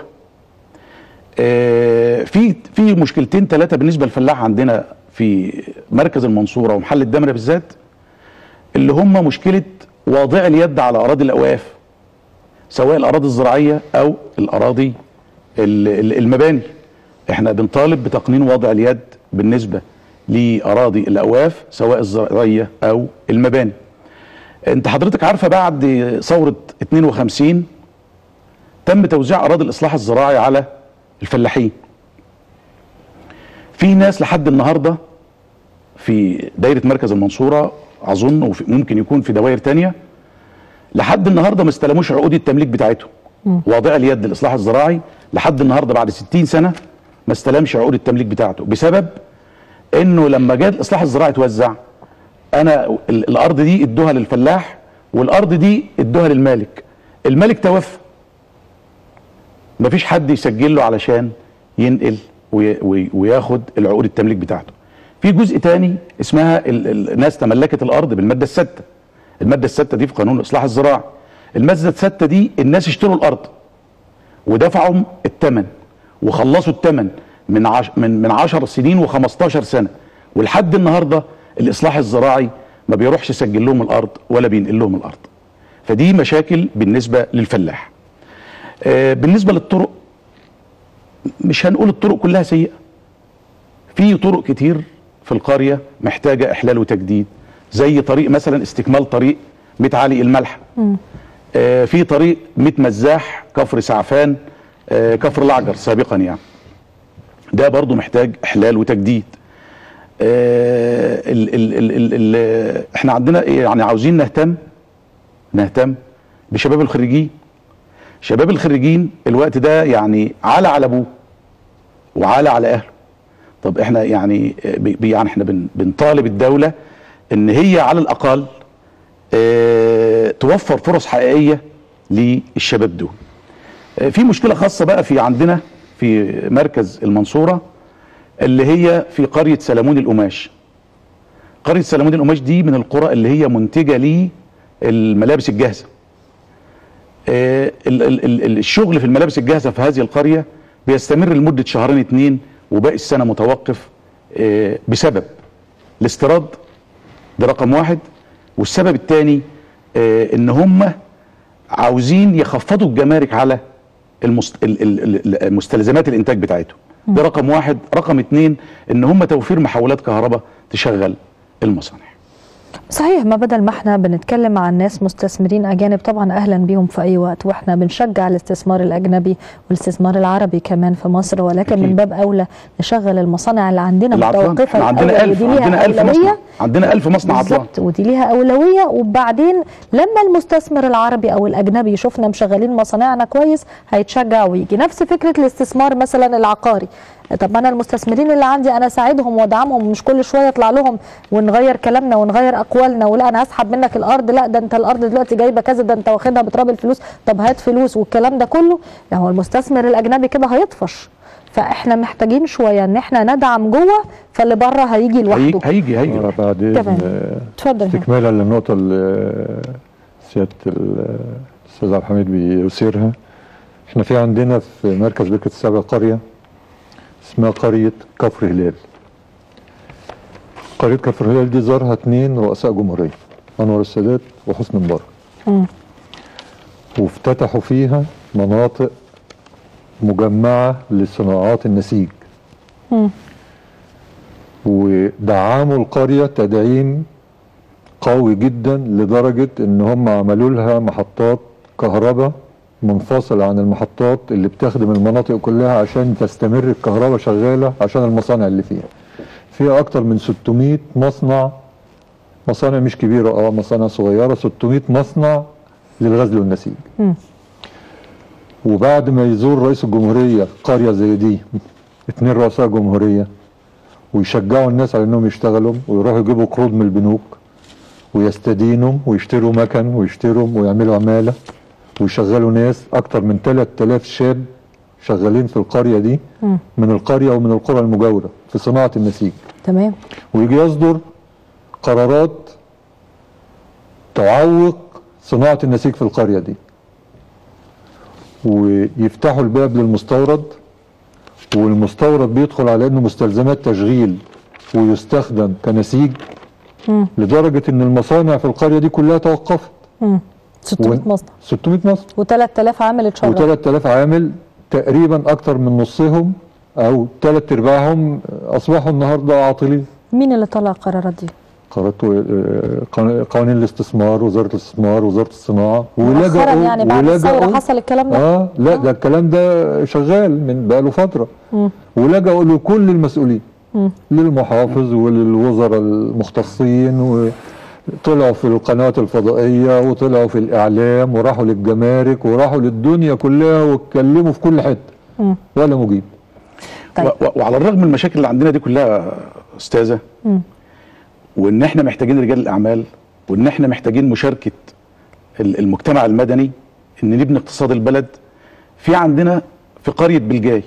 في في مشكلتين ثلاثه بالنسبه للفلاح عندنا في مركز المنصوره ومحل الدمره بالذات، اللي هم مشكله واضع اليد على اراضي الاوقاف، سواء الاراضي الزراعيه او الاراضي المباني. احنا بنطالب بتقنين وضع اليد بالنسبه لاراضي الاوقاف سواء الزراعيه او المباني. انت حضرتك عارفه بعد ثوره اتنين وخمسين تم توزيع اراضي الاصلاح الزراعي على الفلاحين. في ناس لحد النهارده في دايره مركز المنصوره اظن وممكن يكون في دوائر تانية لحد النهارده ما استلموش عقود التمليك بتاعتهم. واضع اليد الاصلاح الزراعي لحد النهارده بعد ستين سنه ما استلمش عقود التمليك بتاعته، بسبب انه لما جاء الاصلاح الزراعي توزع، انا الارض دي ادوها للفلاح والارض دي ادوها للمالك، المالك توفى، مفيش حد يسجل له علشان ينقل وياخد العقود التمليك بتاعته. في جزء تاني اسمها الناس تملكت الارض بالماده السادسه. الماده السادسه دي في قانون الاصلاح الزراعي. الماده السادسه دي الناس اشتروا الارض ودفعوا الثمن وخلصوا الثمن من عش من من عشر سنين وخمستاشر سنه، ولحد النهارده الاصلاح الزراعي ما بيروحش يسجل لهم الارض ولا بينقل لهم الارض. فدي مشاكل بالنسبه للفلاح. آه بالنسبه للطرق، مش هنقول الطرق كلها سيئه، في طرق كتير في القريه محتاجه احلال وتجديد، زي طريق مثلا استكمال طريق ميت علي الملح، آه في طريق ميت مزاح كفر سعفان آه كفر العجر سابقا، يعني ده برضو محتاج احلال وتجديد. آه ال ال ال ال ال احنا عندنا يعني عاوزين نهتم نهتم بشباب الخريجين. شباب الخريجين الوقت ده يعني عالة على ابوه وعالة على اهله. طب احنا يعني يعني احنا بن بنطالب الدولة ان هي على الاقل اه توفر فرص حقيقية للشباب دول. اه في مشكلة خاصة بقى في عندنا في مركز المنصورة اللي هي في قرية سلمون القماش. قرية سلمون القماش دي من القرى اللي هي منتجة للملابس الجاهزة. ال ال ال الشغل في الملابس الجاهزة في هذه القرية بيستمر لمدة شهرين اتنين وباقي السنة متوقف بسبب الاستيراد، ده رقم واحد. والسبب الثاني ان هم عاوزين يخفضوا الجمارك على مستلزمات الانتاج بتاعتهم، ده رقم واحد. رقم اتنين ان هم توفير محولات كهرباء تشغل المصانع. صحيح، ما بدل ما احنا بنتكلم عن ناس مستثمرين اجانب طبعا اهلا بيهم في اي وقت، واحنا بنشجع الاستثمار الاجنبي والاستثمار العربي كمان في مصر، ولكن أكيد. من باب اولى نشغل المصانع اللي عندنا متوقفه. عندنا ألف عندنا ألف مصنع عندنا ألف مصنع عطلان بالظبط، ودي ليها اولويه. وبعدين لما المستثمر العربي او الاجنبي يشوفنا مشغلين مصانعنا كويس هيتشجع ويجي. نفس فكره الاستثمار مثلا العقاري، طب انا المستثمرين اللي عندي انا اساعدهم وادعمهم، مش كل شويه اطلع لهم ونغير كلامنا ونغير اقوالنا، ولا انا هسحب منك الارض، لا ده انت الارض دلوقتي جايبه كذا، ده انت واخدها بتراب الفلوس، طب هات فلوس، والكلام ده كله. يعني هو المستثمر الاجنبي كده هيطفش. فاحنا محتاجين شويه ان احنا ندعم جوه، فاللي بره هيجي لوحده. هيجي هيجي بعدين. اتفضل. استكمالا للنقطه اللي سياده الاستاذ عبد الحميد بيثيرها، احنا في عندنا في مركز بركه السبع قريه اسمها قرية كفر هلال. قرية كفر هلال دي زارها اثنين رؤساء جمهورية، أنور السادات وحسني مبارك. وافتتحوا فيها مناطق مجمعة لصناعات النسيج. م. ودعموا القرية تدعيم قوي جدا لدرجة ان هم عملوا لها محطات كهرباء منفصلة عن المحطات اللي بتخدم المناطق كلها عشان تستمر الكهرباء شغالة عشان المصانع اللي فيها. فيها أكتر من ستمائة مصنع، مصانع مش كبيرة، اه مصانع صغيرة، ستمائة مصنع للغزل والنسيج. م. وبعد ما يزور رئيس الجمهورية قرية زي دي، اتنين رؤساء جمهورية، ويشجعوا الناس على انهم يشتغلوا ويروحوا يجيبوا قروض من البنوك ويستدينوا ويشتروا مكن ويشتروا ويعملوا عمالة ويشغلوا ناس. اكتر من ثلاثة آلاف شاب شغالين في القرية دي م. من القرية ومن القرى المجاورة في صناعة النسيج. تمام. ويجي يصدر قرارات تعوق صناعة النسيج في القرية دي، ويفتحوا الباب للمستورد، والمستورد بيدخل على انه مستلزمات تشغيل ويستخدم كنسيج. م. لدرجة ان المصانع في القرية دي كلها توقفت. م. ستمائة و... مصنع ستمائة مصنع و3000 عامل اتشرف و3000 عامل، تقريبا اكتر من نصهم او ثلاث ارباعهم اصبحوا النهارده عاطلين. مين اللي طلع القرارات دي؟ قرارات قوانين الاستثمار، وزاره الاستثمار، وزاره الصناعه. مؤخرا يعني بعد الثوره حصل الكلام ده؟ اه لا، ده الكلام ده شغال من بقاله فتره. م. ولجأوا لكل المسؤولين، م. للمحافظ وللوزراء المختصين، وطلعوا في القنوات الفضائيه وطلعوا في الاعلام وراحوا للجمارك وراحوا للدنيا كلها واتكلموا في كل حته. م. ولا مجيب. طيب. وعلى الرغم من المشاكل اللي عندنا دي كلها استاذه، م. وان احنا محتاجين رجال الاعمال، وان احنا محتاجين مشاركه المجتمع المدني ان نبني اقتصاد البلد، في عندنا في قريه بلجاي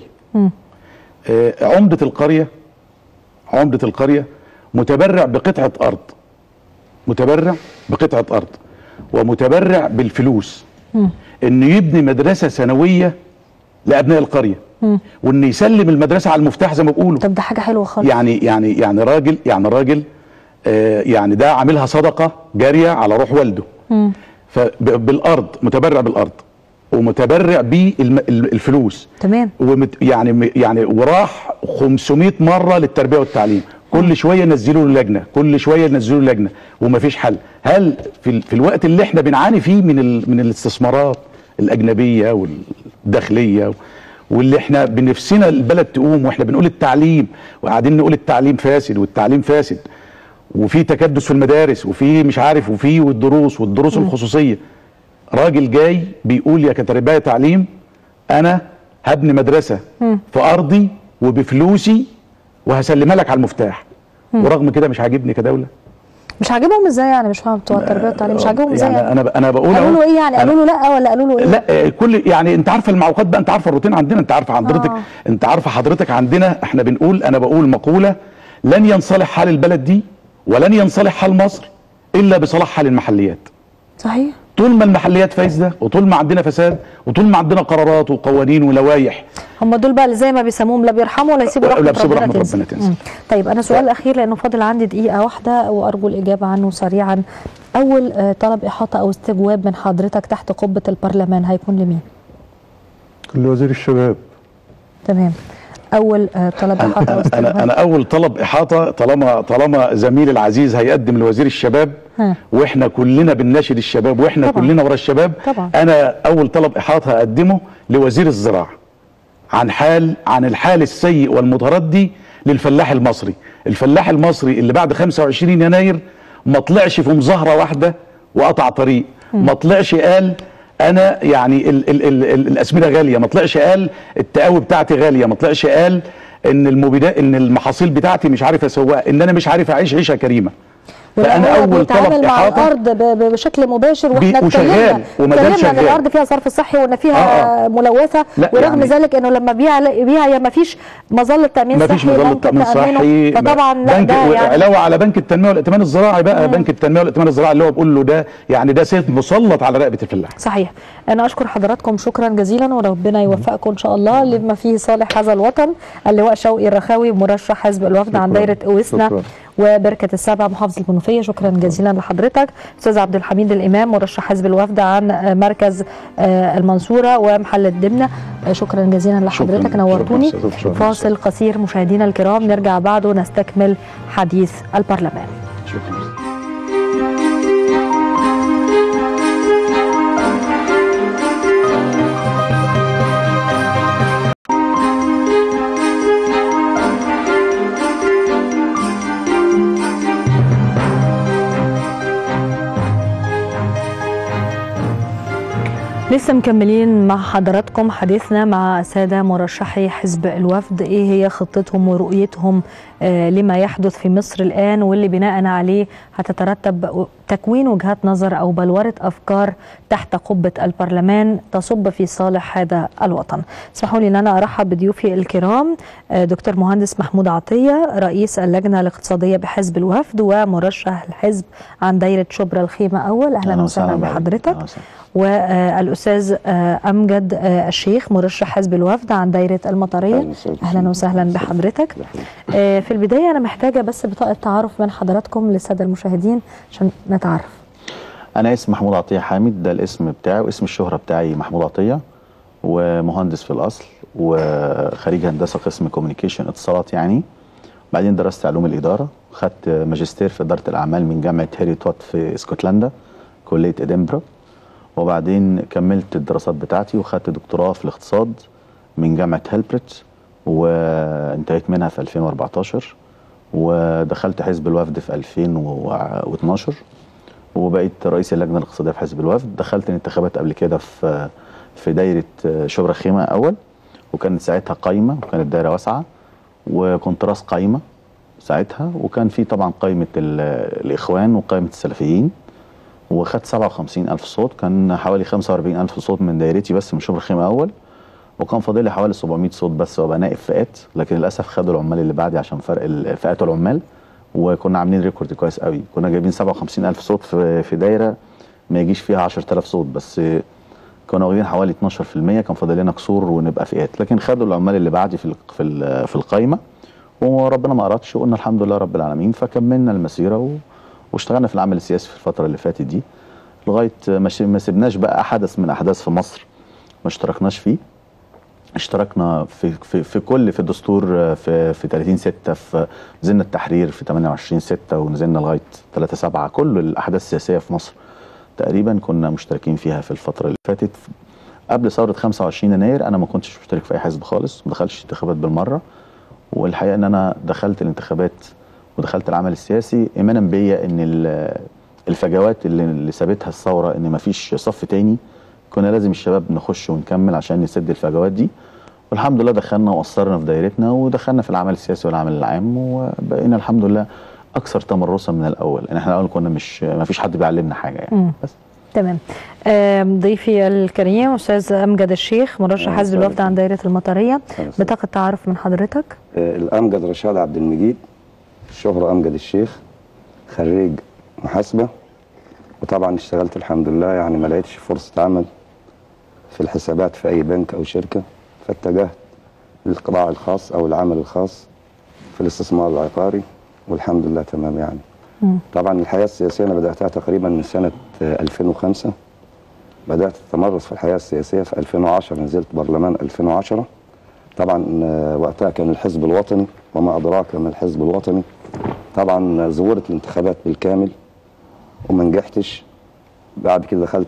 آه عمده القريه عمده القريه متبرع بقطعه ارض، متبرع بقطعه ارض ومتبرع بالفلوس م. انه يبني مدرسه ثانويه لابناء القريه، م. وان يسلم المدرسه على المفتاح زي ما بيقولوا. طب ده حاجه حلوه خالص. يعني يعني يعني راجل يعني راجل آه يعني ده عاملها صدقه جاريه على روح والده. م. فبالارض، متبرع بالارض ومتبرع بالفلوس. تمام. ومت يعني يعني وراح خمسمائة مره للتربيه والتعليم، كل شويه ينزلوا له لجنه، كل شويه ينزلوا له لجنه ومفيش حل. هل في في الوقت اللي احنا بنعاني فيه من من الاستثمارات الاجنبيه والداخليه واللي احنا بنفسنا البلد تقوم، واحنا بنقول التعليم وقاعدين نقول التعليم فاسد والتعليم فاسد وفي تكدس في المدارس وفي مش عارف وفي والدروس والدروس م. الخصوصيه، راجل جاي بيقول يا كتربيه تعليم انا هبني مدرسه م. في ارضي وبفلوسي وهسلمها لك على المفتاح. م. ورغم كده مش عاجبني كدوله. مش عاجبهم ازاي يعني؟ مش فاهم بتوع التربيه والتعليم مش عاجبهم ازاي يعني؟ انا انا بقول قالوا له ايه يعني؟ قالوا له لا ولا قالوا له ايه؟ لا كل يعني انت عارفه المعوقات بقى، انت عارفه الروتين عندنا، انت عارفه حضرتك آه. انت عارفه حضرتك عندنا احنا بنقول، انا بقول مقوله لن ينصلح حال البلد دي ولن ينصلح حال مصر الا بصلاح حال المحليات. صحيح. طول ما المحليات فاسده وطول ما عندنا فساد وطول ما عندنا قرارات وقوانين ولوائح، هم دول بقى اللي زي ما بيسموهم لا بيرحموا ولا يسيبوا رحمه ربنا, رحمة ربنا تنزل. طيب انا سؤال اخير لانه فاضل عندي دقيقه واحده وارجو الاجابه عنه سريعا. اول طلب احاطه او استجواب من حضرتك تحت قبه البرلمان هيكون لمين؟ لوزير الشباب. تمام. اول طلب احاطه او استجواب. انا انا اول طلب احاطه طالما طالما زميل العزيز هيقدم لوزير الشباب ها. واحنا كلنا بنناشد الشباب واحنا طبعا. كلنا ورا الشباب طبعا. انا اول طلب احاطه هقدمه لوزير الزراعه عن حال عن الحال السيء والمتردي للفلاح المصري. الفلاح المصري اللي بعد خمسة وعشرين يناير ما طلعش في مظاهره واحده وقطع طريق، ما طلعش قال انا يعني ال ال ال ال الاسمده غاليه، ما طلعش قال التقاوي بتاعتي غاليه، ما طلعش قال ان المبيدات ان المحاصيل بتاعتي مش عارف اسوقها، ان انا مش عارف اعيش عيشه كريمه. فانا اول طلب مع الارض بشكل مباشر واحنا اتكلمنا اتكلمنا ان الارض فيها صرف صحي وان فيها آه. ملوثه، ورغم يعني ذلك انه لما بيع بيع يا ما فيش مظله تامين صحي، ما فيش مظله تامين صحي، فطبعا لا ده يعني علاوه على بنك التنميه والائتمان الزراعي بقى. مم. بنك التنميه والائتمان الزراعي اللي هو بيقول له ده يعني ده سيف مسلط على رقبه الفلاح. صحيح. انا اشكر حضراتكم شكرا جزيلا وربنا يوفقكم ان شاء الله لما فيه صالح هذا الوطن. اللواء شوقي الرخاوي مرشح حزب الوفد عن دايره اوسنا وبركه السبع محافظه المنوفيه، شكرا جزيلا لحضرتك. استاذ عبد الحميد الامام مرشح حزب الوفد عن مركز المنصوره ومحل الدمنه، شكرا جزيلا لحضرتك، نورتوني. فاصل قصير مشاهدينا الكرام، نرجع بعده نستكمل حديث البرلمان. شكرا. لسه مكملين مع حضراتكم حديثنا مع السادة مرشحي حزب الوفد، ايه هي خطتهم ورؤيتهم آه لما يحدث في مصر الآن، واللي بناء عليه هتترتب تكوين وجهات نظر أو بلورة أفكار تحت قبة البرلمان تصب في صالح هذا الوطن. اسمحوا لي أن أنا أرحب بضيوفي الكرام، آه دكتور مهندس محمود عطية رئيس اللجنة الاقتصادية بحزب الوفد ومرشح الحزب عن دايرة شبرا الخيمة أول. أهلا وسهلا بحضرتك. والأستاذ أمجد الشيخ مرشح حزب الوفد عن دايرة المطرية. أهلا وسهلا بحضرتك. في البداية أنا محتاجة بس بطاقة تعارف من حضراتكم للسادة المشاهدين عشان نتعرف. أنا اسمي محمود عطية حامد، ده الاسم بتاعي، واسم الشهرة بتاعي محمود عطية، ومهندس في الأصل وخريج هندسة قسم كوميونيكيشن اتصالات يعني. بعدين درست علوم الإدارة، خدت ماجستير في إدارة الأعمال من جامعة هاري توت في اسكتلندا كلية إدنبرا، وبعدين كملت الدراسات بتاعتي وخدت دكتوراه في الاقتصاد من جامعة هيلبرت وانتهيت منها في ألفين وأربعتاشر، ودخلت حزب الوفد في ألفين واثناشر وبقيت رئيس اللجنة الاقتصادية في حزب الوفد. دخلت الانتخابات قبل كده في في دايرة شبرا الخيمة أول، وكانت ساعتها قايمة وكانت دايرة واسعة، وكنت راس قايمة ساعتها، وكان في طبعا قايمة الإخوان وقايمة السلفيين، وخدت سبعة وخمسين ألف صوت. كان حوالي خمسة وأربعين ألف صوت من دايرتي بس من شبرا الخيمة أول، وكان فاضل لي حوالي سبعمية صوت بس وابقى نائب فئات، لكن للأسف خدوا العمال اللي بعدي عشان فرق فئات العمال، وكنا عاملين ريكورد كويس قوي. كنا جايبين سبعة وخمسين ألف صوت في في دايرة ما يجيش فيها عشرة آلاف صوت بس، كنا واخدين حوالي اتناشر في المية، كان فاضل لنا كسور ونبقى فئات، لكن خدوا العمال اللي بعدي في في في القايمة، وربنا ما أردش وقلنا الحمد لله رب العالمين، فكملنا المسيرة واشتغلنا في العمل السياسي في الفترة اللي فاتت دي لغايه ما سيبناش بقى حدث من احداث في مصر ما اشتركناش فيه. اشتركنا في في في كل في الدستور في في ثلاثين ستة، في نزلنا التحرير في ثمانية وعشرين ستة، ونزلنا لغايه ثلاثة سبعة. كل الاحداث السياسيه في مصر تقريبا كنا مشتركين فيها في الفتره اللي فاتت. قبل ثوره خمسة وعشرين يناير انا ما كنتش مشترك في اي حزب خالص، ما دخلتش انتخابات بالمره، والحقيقه ان انا دخلت الانتخابات ودخلت العمل السياسي ايمانا بيا ان الفجوات اللي, اللي سابتها الثوره ان مفيش صف تاني، كنا لازم الشباب نخش ونكمل عشان نسد الفجوات دي، والحمد لله دخلنا وقصرنا في دايرتنا ودخلنا في العمل السياسي والعمل العام، وبقينا الحمد لله اكثر تمرسا من الاول. يعني احنا الاول كنا مش مفيش حد بيعلمنا حاجه يعني. بس تمام. ضيفي الكريم استاذ امجد الشيخ مرشح حزب الوفد عن دايره المطريه، بطاقه تعارف من حضرتك. الامجد رشاد عبد المجيد، الشهرة امجد الشيخ، خريج محاسبه، وطبعا اشتغلت الحمد لله، يعني ما لقيتش فرصه عمل في الحسابات في اي بنك او شركه، فاتجهت للقطاع الخاص او العمل الخاص في الاستثمار العقاري، والحمد لله تمام يعني. م. طبعا الحياه السياسيه انا بداتها تقريبا من سنه ألفين وخمسة، بدات اتمرس في الحياه السياسيه في ألفين وعشرة، نزلت برلمان ألفين وعشرة. طبعا وقتها كان الحزب الوطني، وما ادراك ما الحزب الوطني. طبعا زورت الانتخابات بالكامل وما نجحتش. بعد كده دخلت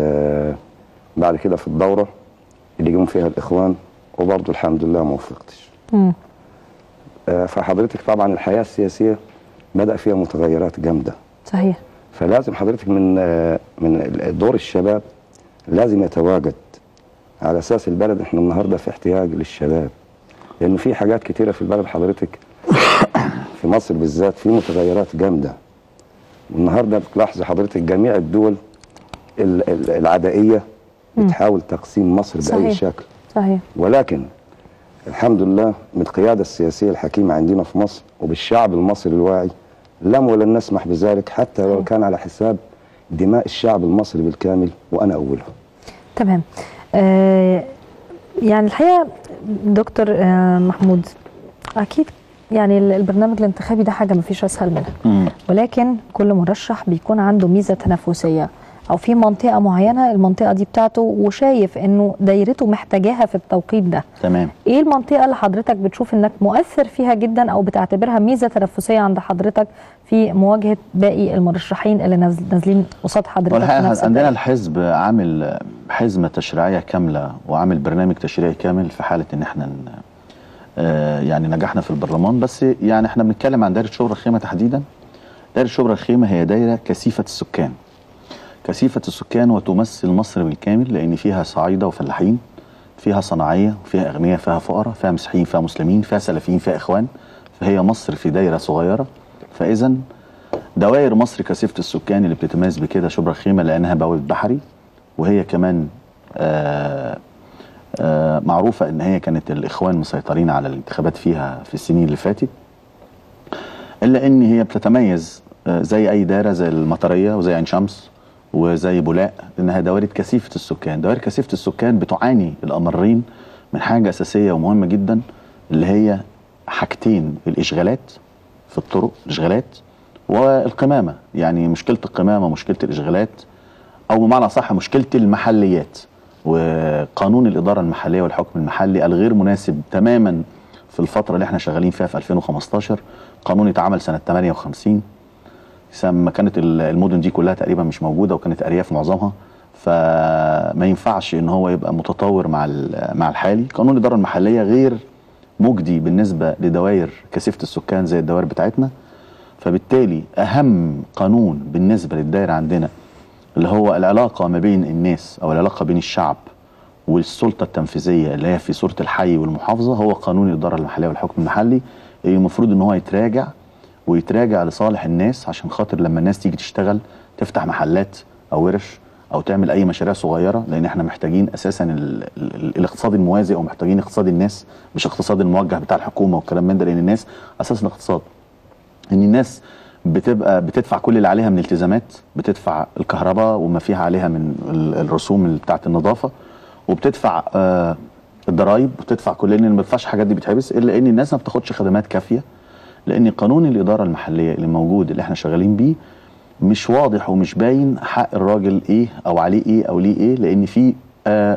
بعد كده في الدوره اللي جم فيها الاخوان، وبرضه الحمد لله ما وفقتش. فحضرتك طبعا الحياه السياسيه بدا فيها متغيرات جامده. صحيح. فلازم حضرتك من من دور الشباب لازم يتواجد، على اساس البلد احنا النهارده في احتياج للشباب، لان في حاجات كتيره في البلد حضرتك في مصر بالذات في متغيرات جامده. والنهارده بتلاحظي حضرتك جميع الدول العدائيه بتحاول تقسيم مصر صحيح. باي شكل. صحيح. ولكن الحمد لله من القياده السياسيه الحكيمه عندنا في مصر وبالشعب المصري الواعي لم ولن نسمح بذلك، حتى لو كان على حساب دماء الشعب المصري بالكامل، وانا اولها. تمام. آه يعني الحقيقه دكتور آه محمود، اكيد يعني البرنامج الانتخابي ده حاجه ما فيش اسهل منها، م. ولكن كل مرشح بيكون عنده ميزه تنافسيه او في منطقه معينه المنطقه دي بتاعته وشايف انه دايرته محتاجاها في التوقيت ده. تمام. ايه المنطقه اللي حضرتك بتشوف انك مؤثر فيها جدا او بتعتبرها ميزه تنافسيه عند حضرتك في مواجهه باقي المرشحين اللي نازلين قصاد حضرتك؟ والحقيقه عندنا الحزب عامل حزمه تشريعيه كامله وعامل برنامج تشريعي كامل في حاله ان احنا آه يعني نجحنا في البرلمان. بس يعني احنا بنتكلم عن دايره شبرا الخيمه تحديدا. دايره شبرا الخيمه هي دايره كثيفه السكان، كثيفة السكان وتمثل مصر بالكامل، لأن فيها صعايدة وفلاحين، فيها صناعية وفيها أغنياء، فيها فقراء، فيها مسيحيين، فيها مسلمين، فيها سلفيين، فيها إخوان. فهي مصر في دايرة صغيرة. فإذا دوائر مصر كثيفة السكان اللي بتتميز بكده شبرا الخيمة لأنها بوابة بحري، وهي كمان آآ آآ معروفة إن هي كانت الإخوان مسيطرين على الانتخابات فيها في السنين اللي فاتت، إلا إن هي بتتميز زي أي دائرة زي المطرية وزي عين شمس وزي بولاق إنها دوائر كثيفة السكان. دوائر كثيفة السكان بتعاني الأمرين من حاجة أساسية ومهمة جدا، اللي هي حاجتين: الإشغالات في الطرق، الإشغالات، والقمامة. يعني مشكلة القمامة، مشكلة الإشغالات، أو بمعنى صح مشكلة المحليات، وقانون الإدارة المحلية والحكم المحلي الغير مناسب تماما في الفترة اللي احنا شغالين فيها في ألفين وخمستاشر. قانون اتعمل سنة ثمانية وخمسين، لما كانت المدن دي كلها تقريبا مش موجودة وكانت أرياف معظمها، فما ينفعش ان هو يبقى متطور مع مع الحالي. قانون الإدارة المحلية غير مجدي بالنسبة لدوائر كثيفة السكان زي الدوائر بتاعتنا. فبالتالي أهم قانون بالنسبة للدائرة عندنا اللي هو العلاقة ما بين الناس أو العلاقة بين الشعب والسلطة التنفيذية اللي هي في صورة الحي والمحافظة هو قانون الإدارة المحلية والحكم المحلي. المفروض ان هو يتراجع ويتراجع لصالح الناس، عشان خاطر لما الناس تيجي تشتغل تفتح محلات أو ورش أو تعمل أي مشاريع صغيرة، لأن احنا محتاجين أساسا ال ال الاقتصاد الموازي، أو محتاجين اقتصاد الناس مش اقتصاد الموجه بتاع الحكومة والكلام من ده، لأن الناس أساسا الاقتصاد ان الناس بتبقى بتدفع كل اللي عليها من التزامات، بتدفع الكهرباء وما فيها عليها من الرسوم بتاعه النظافه، وبتدفع آه الضرايب، وبتدفع كل، لان ما بتدفعش الحاجات دي بتحبس، الا ان الناس ما بتاخدش خدمات كافيه، لان قانون الاداره المحليه اللي موجود اللي احنا شغالين بيه مش واضح ومش باين حق الراجل ايه او عليه ايه او ليه ايه، لان في آه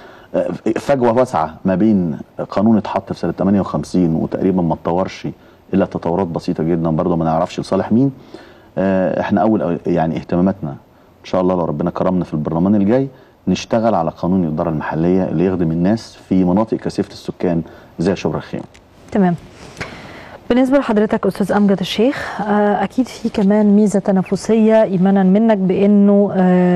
فجوه واسعه ما بين قانون اتحط في سنه ثمانية وخمسين وتقريبا ما اتطورش الا تطورات بسيطه جدا، برضه ما نعرفش لصالح مين. آه احنا اول يعني اهتماماتنا ان شاء الله لو ربنا كرمنا في البرلمان الجاي نشتغل على قانون الاداره المحليه اللي يخدم الناس في مناطق كثيفه السكان زي شبرا الخيمه. تمام. بالنسبه لحضرتك استاذ امجد الشيخ، اكيد في كمان ميزه تنافسيه ايمانا منك بانه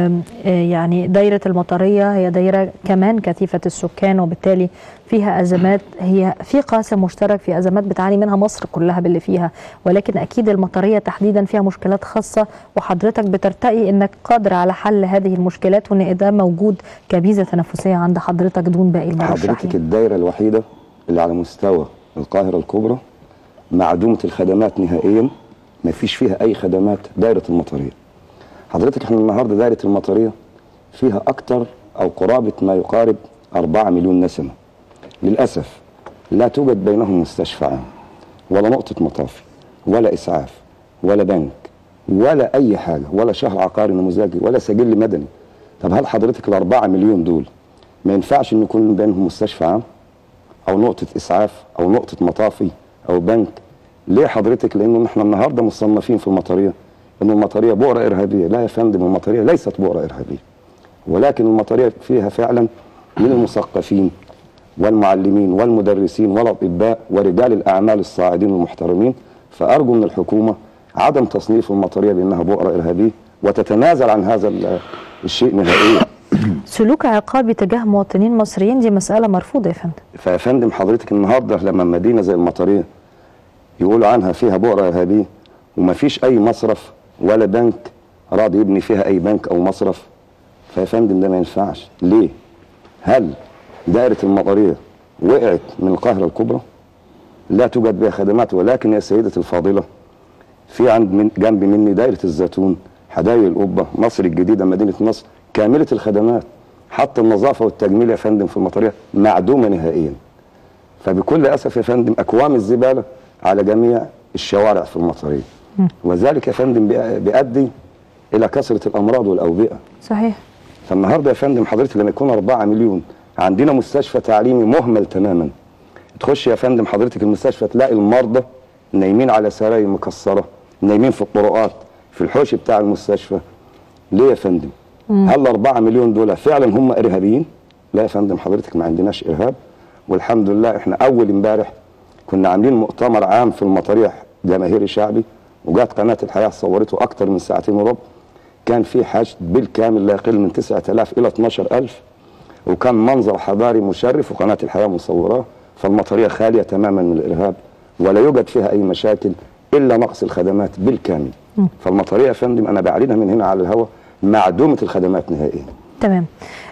يعني دايره المطريه هي دايره كمان كثيفه السكان، وبالتالي فيها ازمات، هي في قاسم مشترك في ازمات بتعاني منها مصر كلها باللي فيها، ولكن اكيد المطريه تحديدا فيها مشكلات خاصه، وحضرتك بترتقي انك قادر على حل هذه المشكلات، وان ده موجود كميزه تنافسيه عند حضرتك دون باقي المرشحين. حضرتك الدايره الوحيده اللي على مستوى القاهره الكبرى معدومة الخدمات نهائيا، ما فيش فيها أي خدمات دائرة المطرية. حضرتك احنا النهاردة دائرة المطرية فيها أكتر أو قرابة ما يقارب أربعة مليون نسمة. للأسف لا توجد بينهم مستشفى عام ولا نقطة مطافي ولا إسعاف ولا بنك ولا أي حاجة ولا شهر عقاري نموذجي ولا سجل مدني. طب هل حضرتك الأربعة مليون دول ما ينفعش إن يكون بينهم مستشفى عام أو نقطة إسعاف أو نقطة مطافي أو بنك؟ ليه حضرتك؟ لأنه احنا النهارده مصنفين في المطرية إن المطرية بؤرة إرهابية. لا يا فندم، المطرية ليست بؤرة إرهابية، ولكن المطرية فيها فعلا من المثقفين والمعلمين والمدرسين والأطباء ورجال الأعمال الصاعدين والمحترمين. فأرجو من الحكومة عدم تصنيف المطرية بأنها بؤرة إرهابية وتتنازل عن هذا الشيء نهائيا. سلوك عقابي تجاه مواطنين مصريين دي مسألة مرفوضة يا فندم. فيا فندم حضرتك النهارده لما مدينة زي المطرية يقولوا عنها فيها بؤرة إرهابية وما فيش أي مصرف ولا بنك راضي يبني فيها أي بنك أو مصرف، فيا فندم ده ما ينفعش. ليه؟ هل دائرة المطرية وقعت من القاهرة الكبرى؟ لا توجد بها خدمات، ولكن يا سيدتي الفاضلة في عند من جنب مني دائرة الزيتون، حدائق القبة، مصر الجديدة، مدينة نصر، كاملة الخدمات، حتى النظافة والتجميل يا فندم في المطرية معدومة نهائيا. فبكل أسف يا فندم أكوام الزبالة على جميع الشوارع في المطرية، وذلك يا فندم بيؤدي إلى كثرة الأمراض والأوبئة. صحيح. فالنهارده يا فندم حضرتك لما يكون أربعة مليون عندنا مستشفى تعليمي مهمل تماما، تخش يا فندم حضرتك المستشفى تلاقي المرضى نايمين على سراير مكسرة، نايمين في الطرقات في الحوش بتاع المستشفى. ليه يا فندم؟ مم. هل الأربعة مليون دول فعلا هم إرهابيين؟ لا يا فندم حضرتك ما عندناش إرهاب، والحمد لله احنا أول امبارح كنا عاملين مؤتمر عام في المطرية جماهيري شعبي، وجات قناة الحياة صورته أكتر من ساعتين وربع. كان في حشد بالكامل لا يقل من تسعة آلاف الى اثناشر ألف، وكان منظر حضاري مشرف وقناه الحياه مصوراه. فالمطريه خاليه تماما من الارهاب ولا يوجد فيها اي مشاكل الا نقص الخدمات بالكامل. م. فالمطريه يا فندم انا بعلنها من هنا على الهواء معدومه الخدمات نهائيا. تمام.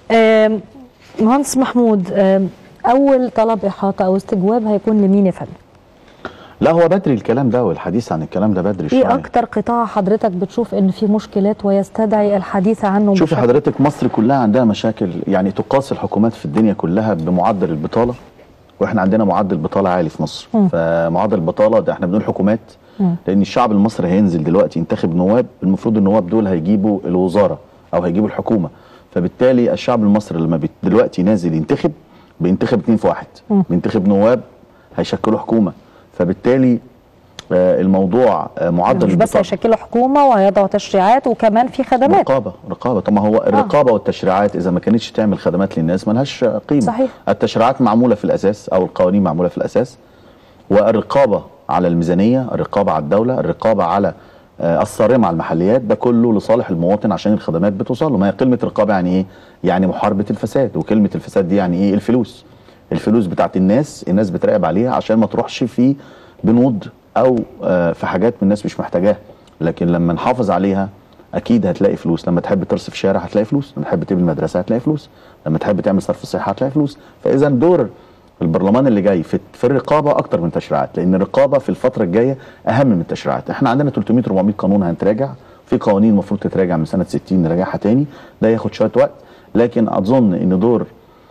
مهندس محمود، اول طلب احاطه او استجواب هيكون لمين يا فندم؟ لا هو بدري الكلام ده والحديث عن الكلام ده بدري شويه. ايه اكتر قطاع حضرتك بتشوف ان في مشكلات ويستدعي الحديث عنه؟ شوفي حضرتك مصر كلها عندها مشاكل، يعني تقاس الحكومات في الدنيا كلها بمعدل البطاله، واحنا عندنا معدل بطاله عالي في مصر. م. فمعدل البطاله ده احنا بنقول حكومات م. لان الشعب المصري هينزل دلوقتي ينتخب نواب، المفروض النواب دول هيجيبوا الوزاره او هيجيبوا الحكومه، فبالتالي الشعب المصري لما دلوقتي نازل ينتخب بينتخب اتنين في واحد، م. بينتخب نواب هيشكلوا حكومه، فبالتالي الموضوع معدل مش بس هيشكلوا حكومه وهيضعوا تشريعات وكمان في خدمات. رقابه رقابه طب ما هو الرقابه آه. والتشريعات اذا ما كانتش تعمل خدمات للناس ما لهاش قيمه. صحيح. التشريعات معموله في الاساس او القوانين معموله في الاساس، والرقابه على الميزانيه، الرقابه على الدوله، الرقابه على الصارمه على المحليات، ده كله لصالح المواطن عشان الخدمات بتوصل له. ما هي كلمه رقابه يعني ايه؟ يعني محاربه الفساد، وكلمه الفساد دي يعني ايه؟ الفلوس. الفلوس بتاعت الناس الناس بتراقب عليها عشان ما تروحش في بنود او في حاجات من الناس مش محتاجاها، لكن لما نحافظ عليها اكيد هتلاقي فلوس. لما تحب ترصف شارع هتلاقي فلوس، لما تحب تبني مدرسه هتلاقي فلوس، لما تحب تعمل صرف صحه هتلاقي فلوس. فاذا دور البرلمان اللي جاي في في الرقابه اكتر من التشريعات، لان الرقابه في الفتره الجايه اهم من التشريعات. احنا عندنا تلتمية أربعمية قانون هنتراجع، في قوانين المفروض تتراجع من سنه ستين نراجعها تاني، ده ياخد شويه وقت، لكن اظن ان دور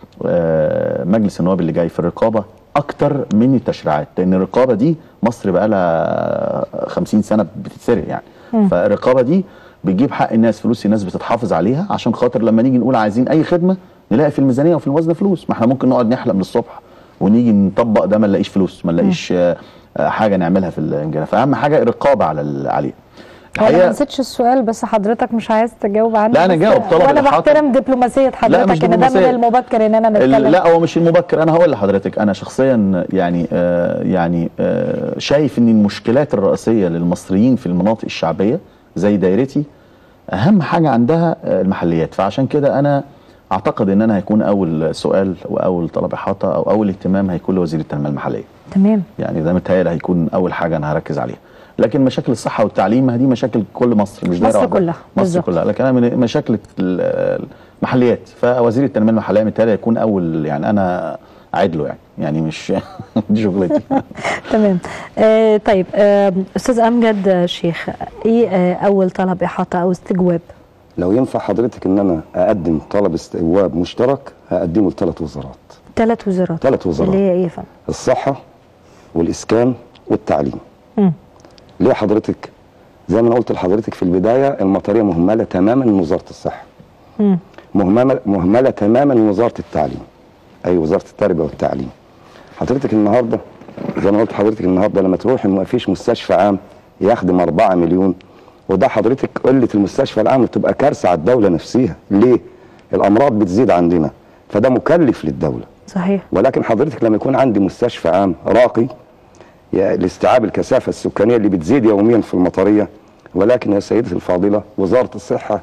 مجلس النواب اللي جاي في الرقابه اكتر من التشريعات، لان الرقابه دي مصر بقى لها خمسين سنه بتتسرق يعني. م. فالرقابه دي بتجيب حق الناس، فلوس الناس بتتحافظ عليها، عشان خاطر لما نيجي نقول عايزين اي خدمه نلاقي في الميزانيه وفي الوزن فلوس. ما احنا ممكن نقعد نحلم للصبح ونيجي نطبق ده ما نلاقيش فلوس، ما نلاقيش حاجه نعملها في الانجاز. فاهم حاجه الرقابه على عليه. انا ما نسيتش السؤال بس حضرتك مش عايز تجاوب عنه. لا انا جاوب طبعا، وانا بحترم دبلوماسيه حضرتك ان ده من المبكر ان انا نتكلم. لا هو مش المبكر، انا هقول لحضرتك انا شخصيا يعني آه يعني آه شايف ان المشكلات الرئيسيه للمصريين في المناطق الشعبيه زي دايرتي اهم حاجه عندها المحليات. فعشان كده انا اعتقد ان انا هيكون اول سؤال واول طلب احاطه او اول اهتمام هيكون لوزير التنميه المحليه. تمام. يعني ده متهيألي هيكون اول حاجه انا هركز عليها. لكن مشاكل الصحه والتعليم ما دي مشاكل كل مصر، مش دايره مصر كلها. مصر بالزبط. كلها، لكن انا مشاكل المحليات، فوزير التنميه المحليه متهيألي هيكون اول، يعني انا اعد له يعني يعني مش دي شغلتي. تمام. آه طيب آه استاذ امجد شيخ، ايه آه اول طلب احاطه او استجواب؟ لو ينفع حضرتك ان انا اقدم طلب استجواب مشترك هقدمه لثلاث وزارات. ثلاث وزارات ثلاث وزارات اللي هي ايه يا فندم؟ الصحه والاسكان والتعليم. امم ليه حضرتك؟ زي ما انا قلت لحضرتك في البدايه المطريه مهمله تماما من وزاره الصحه. امم مهمله مهمله تماما من وزاره التعليم. اي وزاره التربيه والتعليم. حضرتك النهارده زي ما قلت لحضرتك النهارده لما تروح ما فيش مستشفى عام يخدم أربعة مليون، وده حضرتك قله المستشفى العام بتبقى كارثه على الدوله نفسها. ليه؟ الامراض بتزيد عندنا فده مكلف للدوله. صحيح. ولكن حضرتك لما يكون عندي مستشفى عام راقي لاستيعاب الكثافه السكانيه اللي بتزيد يوميا في المطريه، ولكن يا سيدتي الفاضله وزاره الصحه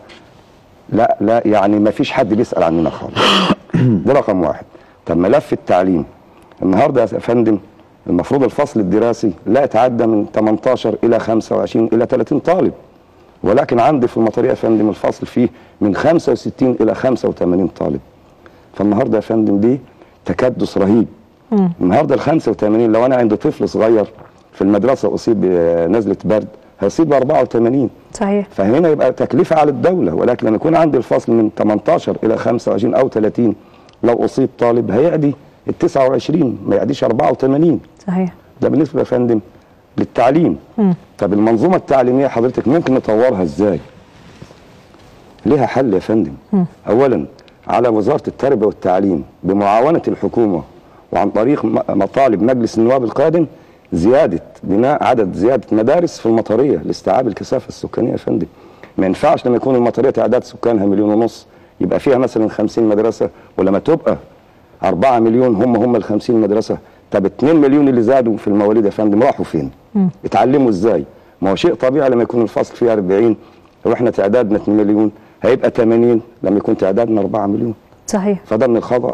لا لا يعني ما فيش حد بيسال عننا خالص. ده رقم واحد. طب ملف التعليم النهارده يا فندم المفروض الفصل الدراسي لا يتعدى من تمنتاشر الى خمسة وعشرين الى ثلاثين طالب، ولكن عندي في المطريه يا فندم الفصل فيه من خمسة وستين الى خمسة وثمانين طالب. فالنهارده يا فندم دي تكدس رهيب. مم. النهارده ال خمسة وثمانين لو انا عندي طفل صغير في المدرسه اصيب بنزله برد هيصيب ب أربعة وثمانين. صحيح. فهنا يبقى تكلفه على الدوله، ولكن لما يكون عندي الفصل من تمنتاشر الى خمسة وعشرين او ثلاثين لو اصيب طالب هيعدي ال تسعة وعشرين ما يعديش أربعة وثمانين. صحيح. ده بالنسبه يا فندم للتعليم. مم. طب المنظومه التعليميه حضرتك ممكن نطورها ازاي؟ ليها حل يا فندم. مم. اولا على وزاره التربيه والتعليم بمعاونه الحكومه وعن طريق مطالب مجلس النواب القادم زياده بناء عدد زياده مدارس في المطريه لاستيعاب الكثافه السكانيه يا فندم. ما ينفعش لما يكون المطريه تعداد سكانها مليون ونص يبقى فيها مثلا خمسين مدرسه، ولما تبقى أربعة مليون هم هم ال خمسين مدرسه. طب اتنين مليون اللي زادوا في المواليد يا فندم راحوا فين؟ م. اتعلموا ازاي؟ ما هو شيء طبيعي لما يكون الفصل فيه أربعين لو احنا تعدادنا اتنين مليون هيبقى ثمانين لما يكون تعدادنا أربعة مليون. صحيح. فده من الخطأ،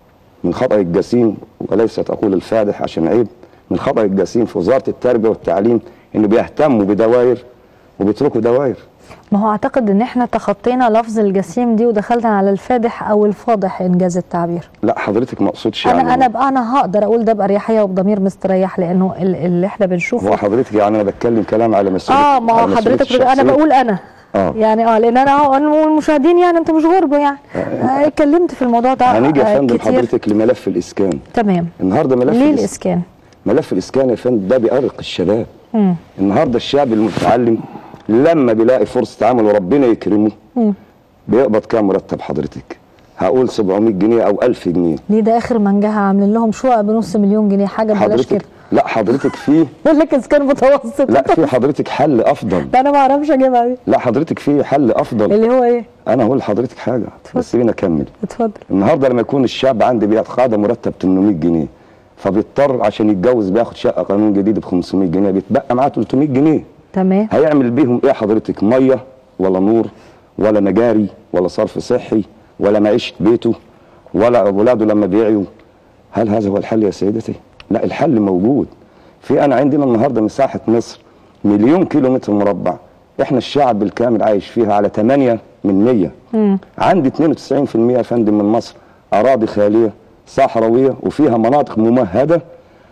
من خطأ الجسيم، وليست أقول الفادح عشان عيب، من خطأ الجسيم في وزارة التربية والتعليم إنه بيهتموا بدوائر وبيتركوا دوائر. ما هو أعتقد إن إحنا تخطينا لفظ الجسيم دي ودخلنا على الفادح أو الفاضح إنجاز التعبير. لا حضرتك ما أقصدش أنا يعني أنا بقى أنا هقدر أقول ده بأريحية وبضمير مستريح، لأنه اللي إحنا بنشوفه هو حضرتك يعني أنا بتكلم كلام على مسؤولية. آه ما هو حضرتك أنا بقول أنا آه. يعني اه لان انا المشاهدين يعني انتوا مش غربة يعني آه. اتكلمت في الموضوع ده هنيجي يا فندم حضرتك لملف الاسكان. تمام. النهارده ملف ليه الاسكان؟ ملف الاسكان يا فندم ده بيأرق الشباب. مم. النهارده الشاب المتعلم لما بيلاقي فرصه عمل وربنا يكرمه مم. بيقبض كام مرتب حضرتك؟ هقول سبعمية جنيه او ألف جنيه. ليه ده اخر منجها عاملين لهم شقق بنص مليون جنيه حاجه ببلاش كده؟ لا حضرتك في بقول لك اسكان متوسط. لا في حضرتك حل افضل. لا انا ما اعرفش اجيبها دي. لا حضرتك في حل افضل. اللي هو ايه؟ انا هقول لحضرتك حاجه بس سيبيني اكمل. اتفضل. النهارده لما يكون الشاب عندي بيتقاضى مرتب ثمانمية جنيه فبيضطر عشان يتجوز بياخد شقه قانون جديد ب خمسمية جنيه بيتبقى معاه تلتمية جنيه. تمام. هيعمل بيهم ايه حضرتك؟ ميه ولا نور ولا مجاري ولا صرف صحي ولا معيشه بيته ولا اولاده لما بيعيوا. هل هذا هو الحل يا سيدتي؟ لا الحل موجود. في انا عندنا النهارده مساحه مصر مليون كيلو متر مربع، احنا الشعب بالكامل عايش فيها على ثمانية من مية. مم. عندي اثنين وتسعين بالمية يا فندم من مصر اراضي خاليه صحراويه وفيها مناطق ممهده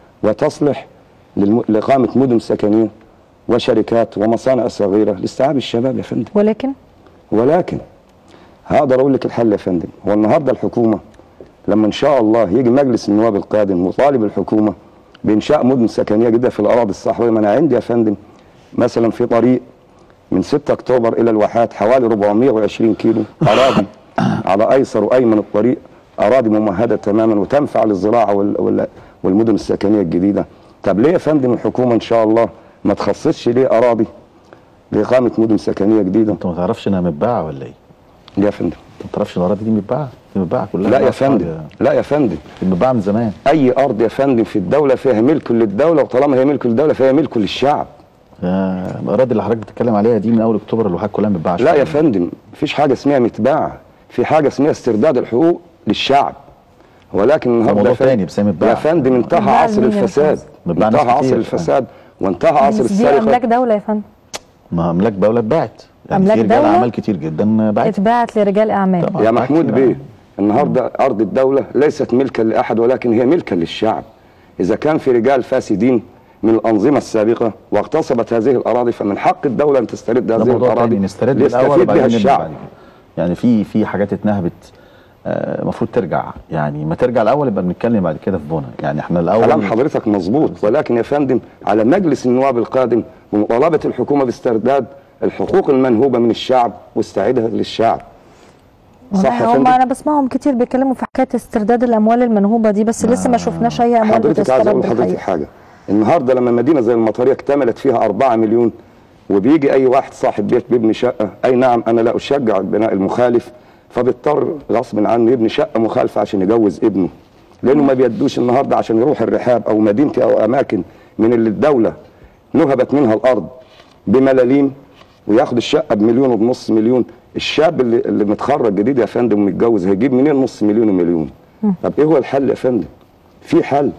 وتصلح للم... لاقامه مدن سكنيه وشركات ومصانع صغيره لاستيعاب الشباب يا فندم. ولكن ولكن هقدر اقول لك الحل يا فندم. هو النهارده الحكومه لما ان شاء الله يجي مجلس النواب القادم وطالب الحكومه بانشاء مدن سكنيه جديده في الاراضي الصحراويه. ما انا عندي يا فندم مثلا في طريق من ستة اكتوبر الى الواحات حوالي أربعمية وعشرين كيلو اراضي على ايسر وايمن الطريق اراضي ممهده تماما وتنفع للزراعه وال... والمدن السكنيه الجديده. طب ليه يا فندم الحكومه ان شاء الله ما تخصصش ليه اراضي لاقامه مدن سكنيه جديده؟ انت ما تعرفش انها متباعه ولا ايه؟ ليه يا فندم؟ انت ما تعرفش الاراضي دي متباعه؟ دي متباعه كلها. لا يا فندم لا يا فندم دي متباعه من زمان. اي ارض يا فندم في الدوله فيها ملك للدوله وطالما هي ملك للدوله فهي ملك للشعب. الاراضي اللي حضرتك بتتكلم عليها دي من اول اكتوبر الواحات كلها متباعه. لا يا فندم مفيش حاجه اسمها متباعه، في حاجه اسمها استرداد الحقوق للشعب. ولكن النهارده موضوع ثاني بس هي متباعه. يا فندم انتهى عصر الفساد، انتهى عصر الفساد وانتهى عصر السرقه. دي املاك دوله يا فندم. ما املاك دوله اتباعت. يعني املاك دوله رجال اعمال كتير جدا باعت. اتباعت لرجال اعمال. يا محمود بيه النهارده ارض الدوله ليست ملكا لاحد ولكن هي ملكا للشعب. اذا كان في رجال فاسدين من الانظمه السابقه واغتصبت هذه الاراضي فمن حق الدوله ان تسترد هذه الاراضي نسترد الاول بها الشعب. يعني في في حاجات اتنهبت المفروض آه ترجع، يعني ما ترجع الاول يبقى بنتكلم بعد كده في بنى. يعني احنا الاول كلام حضرتك مظبوط، ولكن يا فندم على مجلس النواب القادم ومطالبه الحكومه باسترداد الحقوق المنهوبه من الشعب واستعادها للشعب. صح هم انا بسمعهم كتير بيتكلموا في حكايه استرداد الاموال المنهوبه دي بس آه لسه ما شفناش اي اموال بتسترد. حضرتك عايز اقول لحضرتك حاجه، النهارده لما مدينه زي المطريه اكتملت فيها أربعة مليون وبيجي اي واحد صاحب بيت بيبني شقه، اي نعم انا لا اشجع البناء المخالف، فبيضطر غصب عنه يبني شقه مخالفه عشان يجوز ابنه، لانه ما بيدوش النهارده عشان يروح الرحاب او مدينتي او اماكن من اللي الدوله نهبت منها الارض بملاليم وياخد الشقه بمليون وبنص مليون. الشاب اللي, اللي متخرج جديد يا فندم ومتجوز هيجيب منين نص مليون ومليون؟ طب ايه هو الحل يا فندم؟ في حل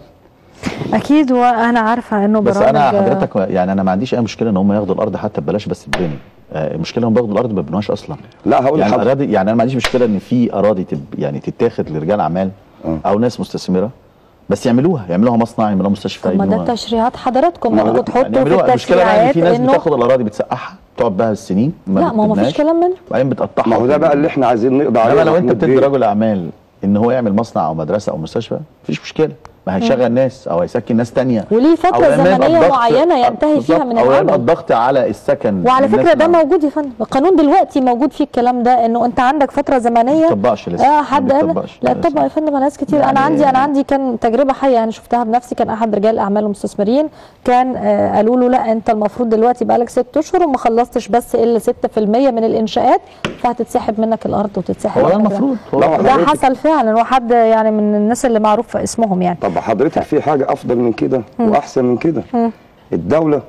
اكيد وانا عارفه انه بس انا حضرتك يعني انا ما عنديش اي مشكله ان هم ياخدوا الارض حتى ببلاش بس تبني. المشكله انهم بياخدوا الارض ما بيبنوهاش اصلا. لا هقول يعني اراضي، يعني انا ما عنديش مشكله ان في اراضي تب يعني تتاخد لرجال اعمال او ناس مستثمره بس يعملوها يعملوها مصنع يعملوها مستشفى. طب ما ده تشريعات حضراتكم المفروض تحطوا يعني في التشريعات. المشكله بقى ان في ناس بتاخد الاراضي بتسقعها تقعد بها السنين ما لا ما هو ما فيش كلام منه وبعدين بتقطعها. ما هو ده بقى اللي احنا عايزين نقضي عليه. لو انت بتدي رجل اعمال ان هو يعمل مصنع او مدرسه او مستشفى مفيش مشكله، ما هيشغل ناس او هيسكن ناس ثانيه وليه فتره زمنيه معينه ينتهي فيها من العمل او يبقى الضغط على السكن. وعلى فكره ده موجود يا فندم، القانون دلوقتي موجود فيه الكلام ده انه انت عندك فتره زمنيه. ما تطبقش لسه. اه حد لا طبعا يا فندم ناس كتير. يعني انا عندي انا عندي كان تجربه حيه انا شفتها بنفسي. كان احد رجال الاعمال المستثمرين كان آه قالوا له لا انت المفروض دلوقتي بقى لك ست اشهر وما خلصتش بس الا ستة بالمية من الانشاءات فهتتسحب منك الارض وتتسحب. هو ده المفروض ده حصل فعلا وحد يعني من الناس اللي معروف اسمهم يعني. طب حضرتك في حاجه افضل من كده واحسن من كده. الدوله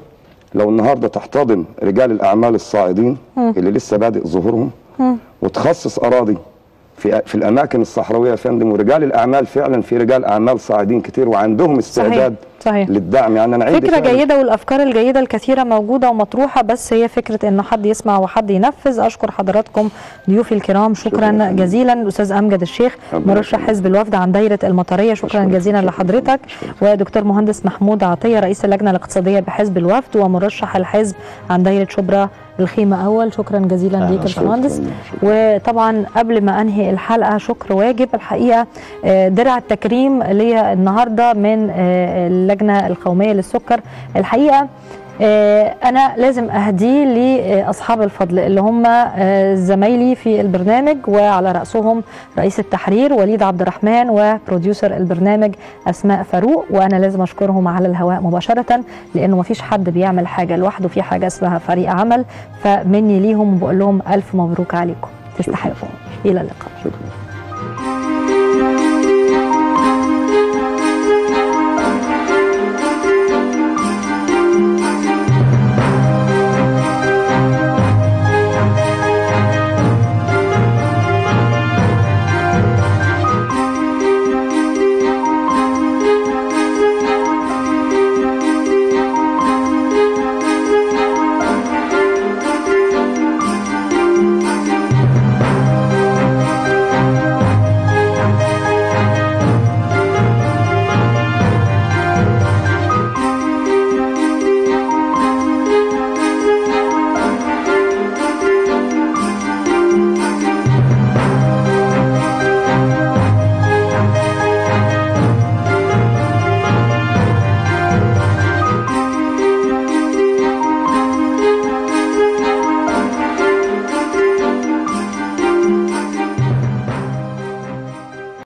لو النهارده تحتضن رجال الاعمال الصاعدين م. اللي لسه بادئ ظهورهم م. وتخصص اراضي في في الاماكن الصحراويه يا فندم، ورجال الاعمال فعلا في رجال اعمال صاعدين كتير وعندهم استعداد صحيح. صحيح. للدعم. يعني انا عندي فكره جيده، والافكار الجيده الكثيره موجوده ومطروحه، بس هي فكره انه حد يسمع وحد ينفذ. اشكر حضراتكم ضيوفي الكرام، شكرا, شكرا جزيلا. الاستاذ امجد الشيخ مرشح حزب الوفد عن دايره المطريه، شكرا, شكرا جزيلا لحضرتك. ودكتور مهندس محمود عطيه رئيس اللجنه الاقتصاديه بحزب الوفد ومرشح الحزب عن دايره شبرا الخيمه اول، شكرا جزيلا ليك يا باشمهندس. وطبعا قبل ما انهي الحلقه شكر واجب الحقيقه، درع التكريم ليا النهارده من اللجنه القوميه للسكر. الحقيقه أنا لازم أهديه لأصحاب الفضل اللي هم زمايلي في البرنامج، وعلى رأسهم رئيس التحرير وليد عبد الرحمن وبروديوسر البرنامج أسماء فاروق. وأنا لازم أشكرهم على الهواء مباشرة، لأنه ما فيش حد بيعمل حاجة لوحده، في حاجة اسمها فريق عمل. فمني ليهم وبقول لهم ألف مبروك عليكم، تستحقوا. إلى اللقاء. شكرا.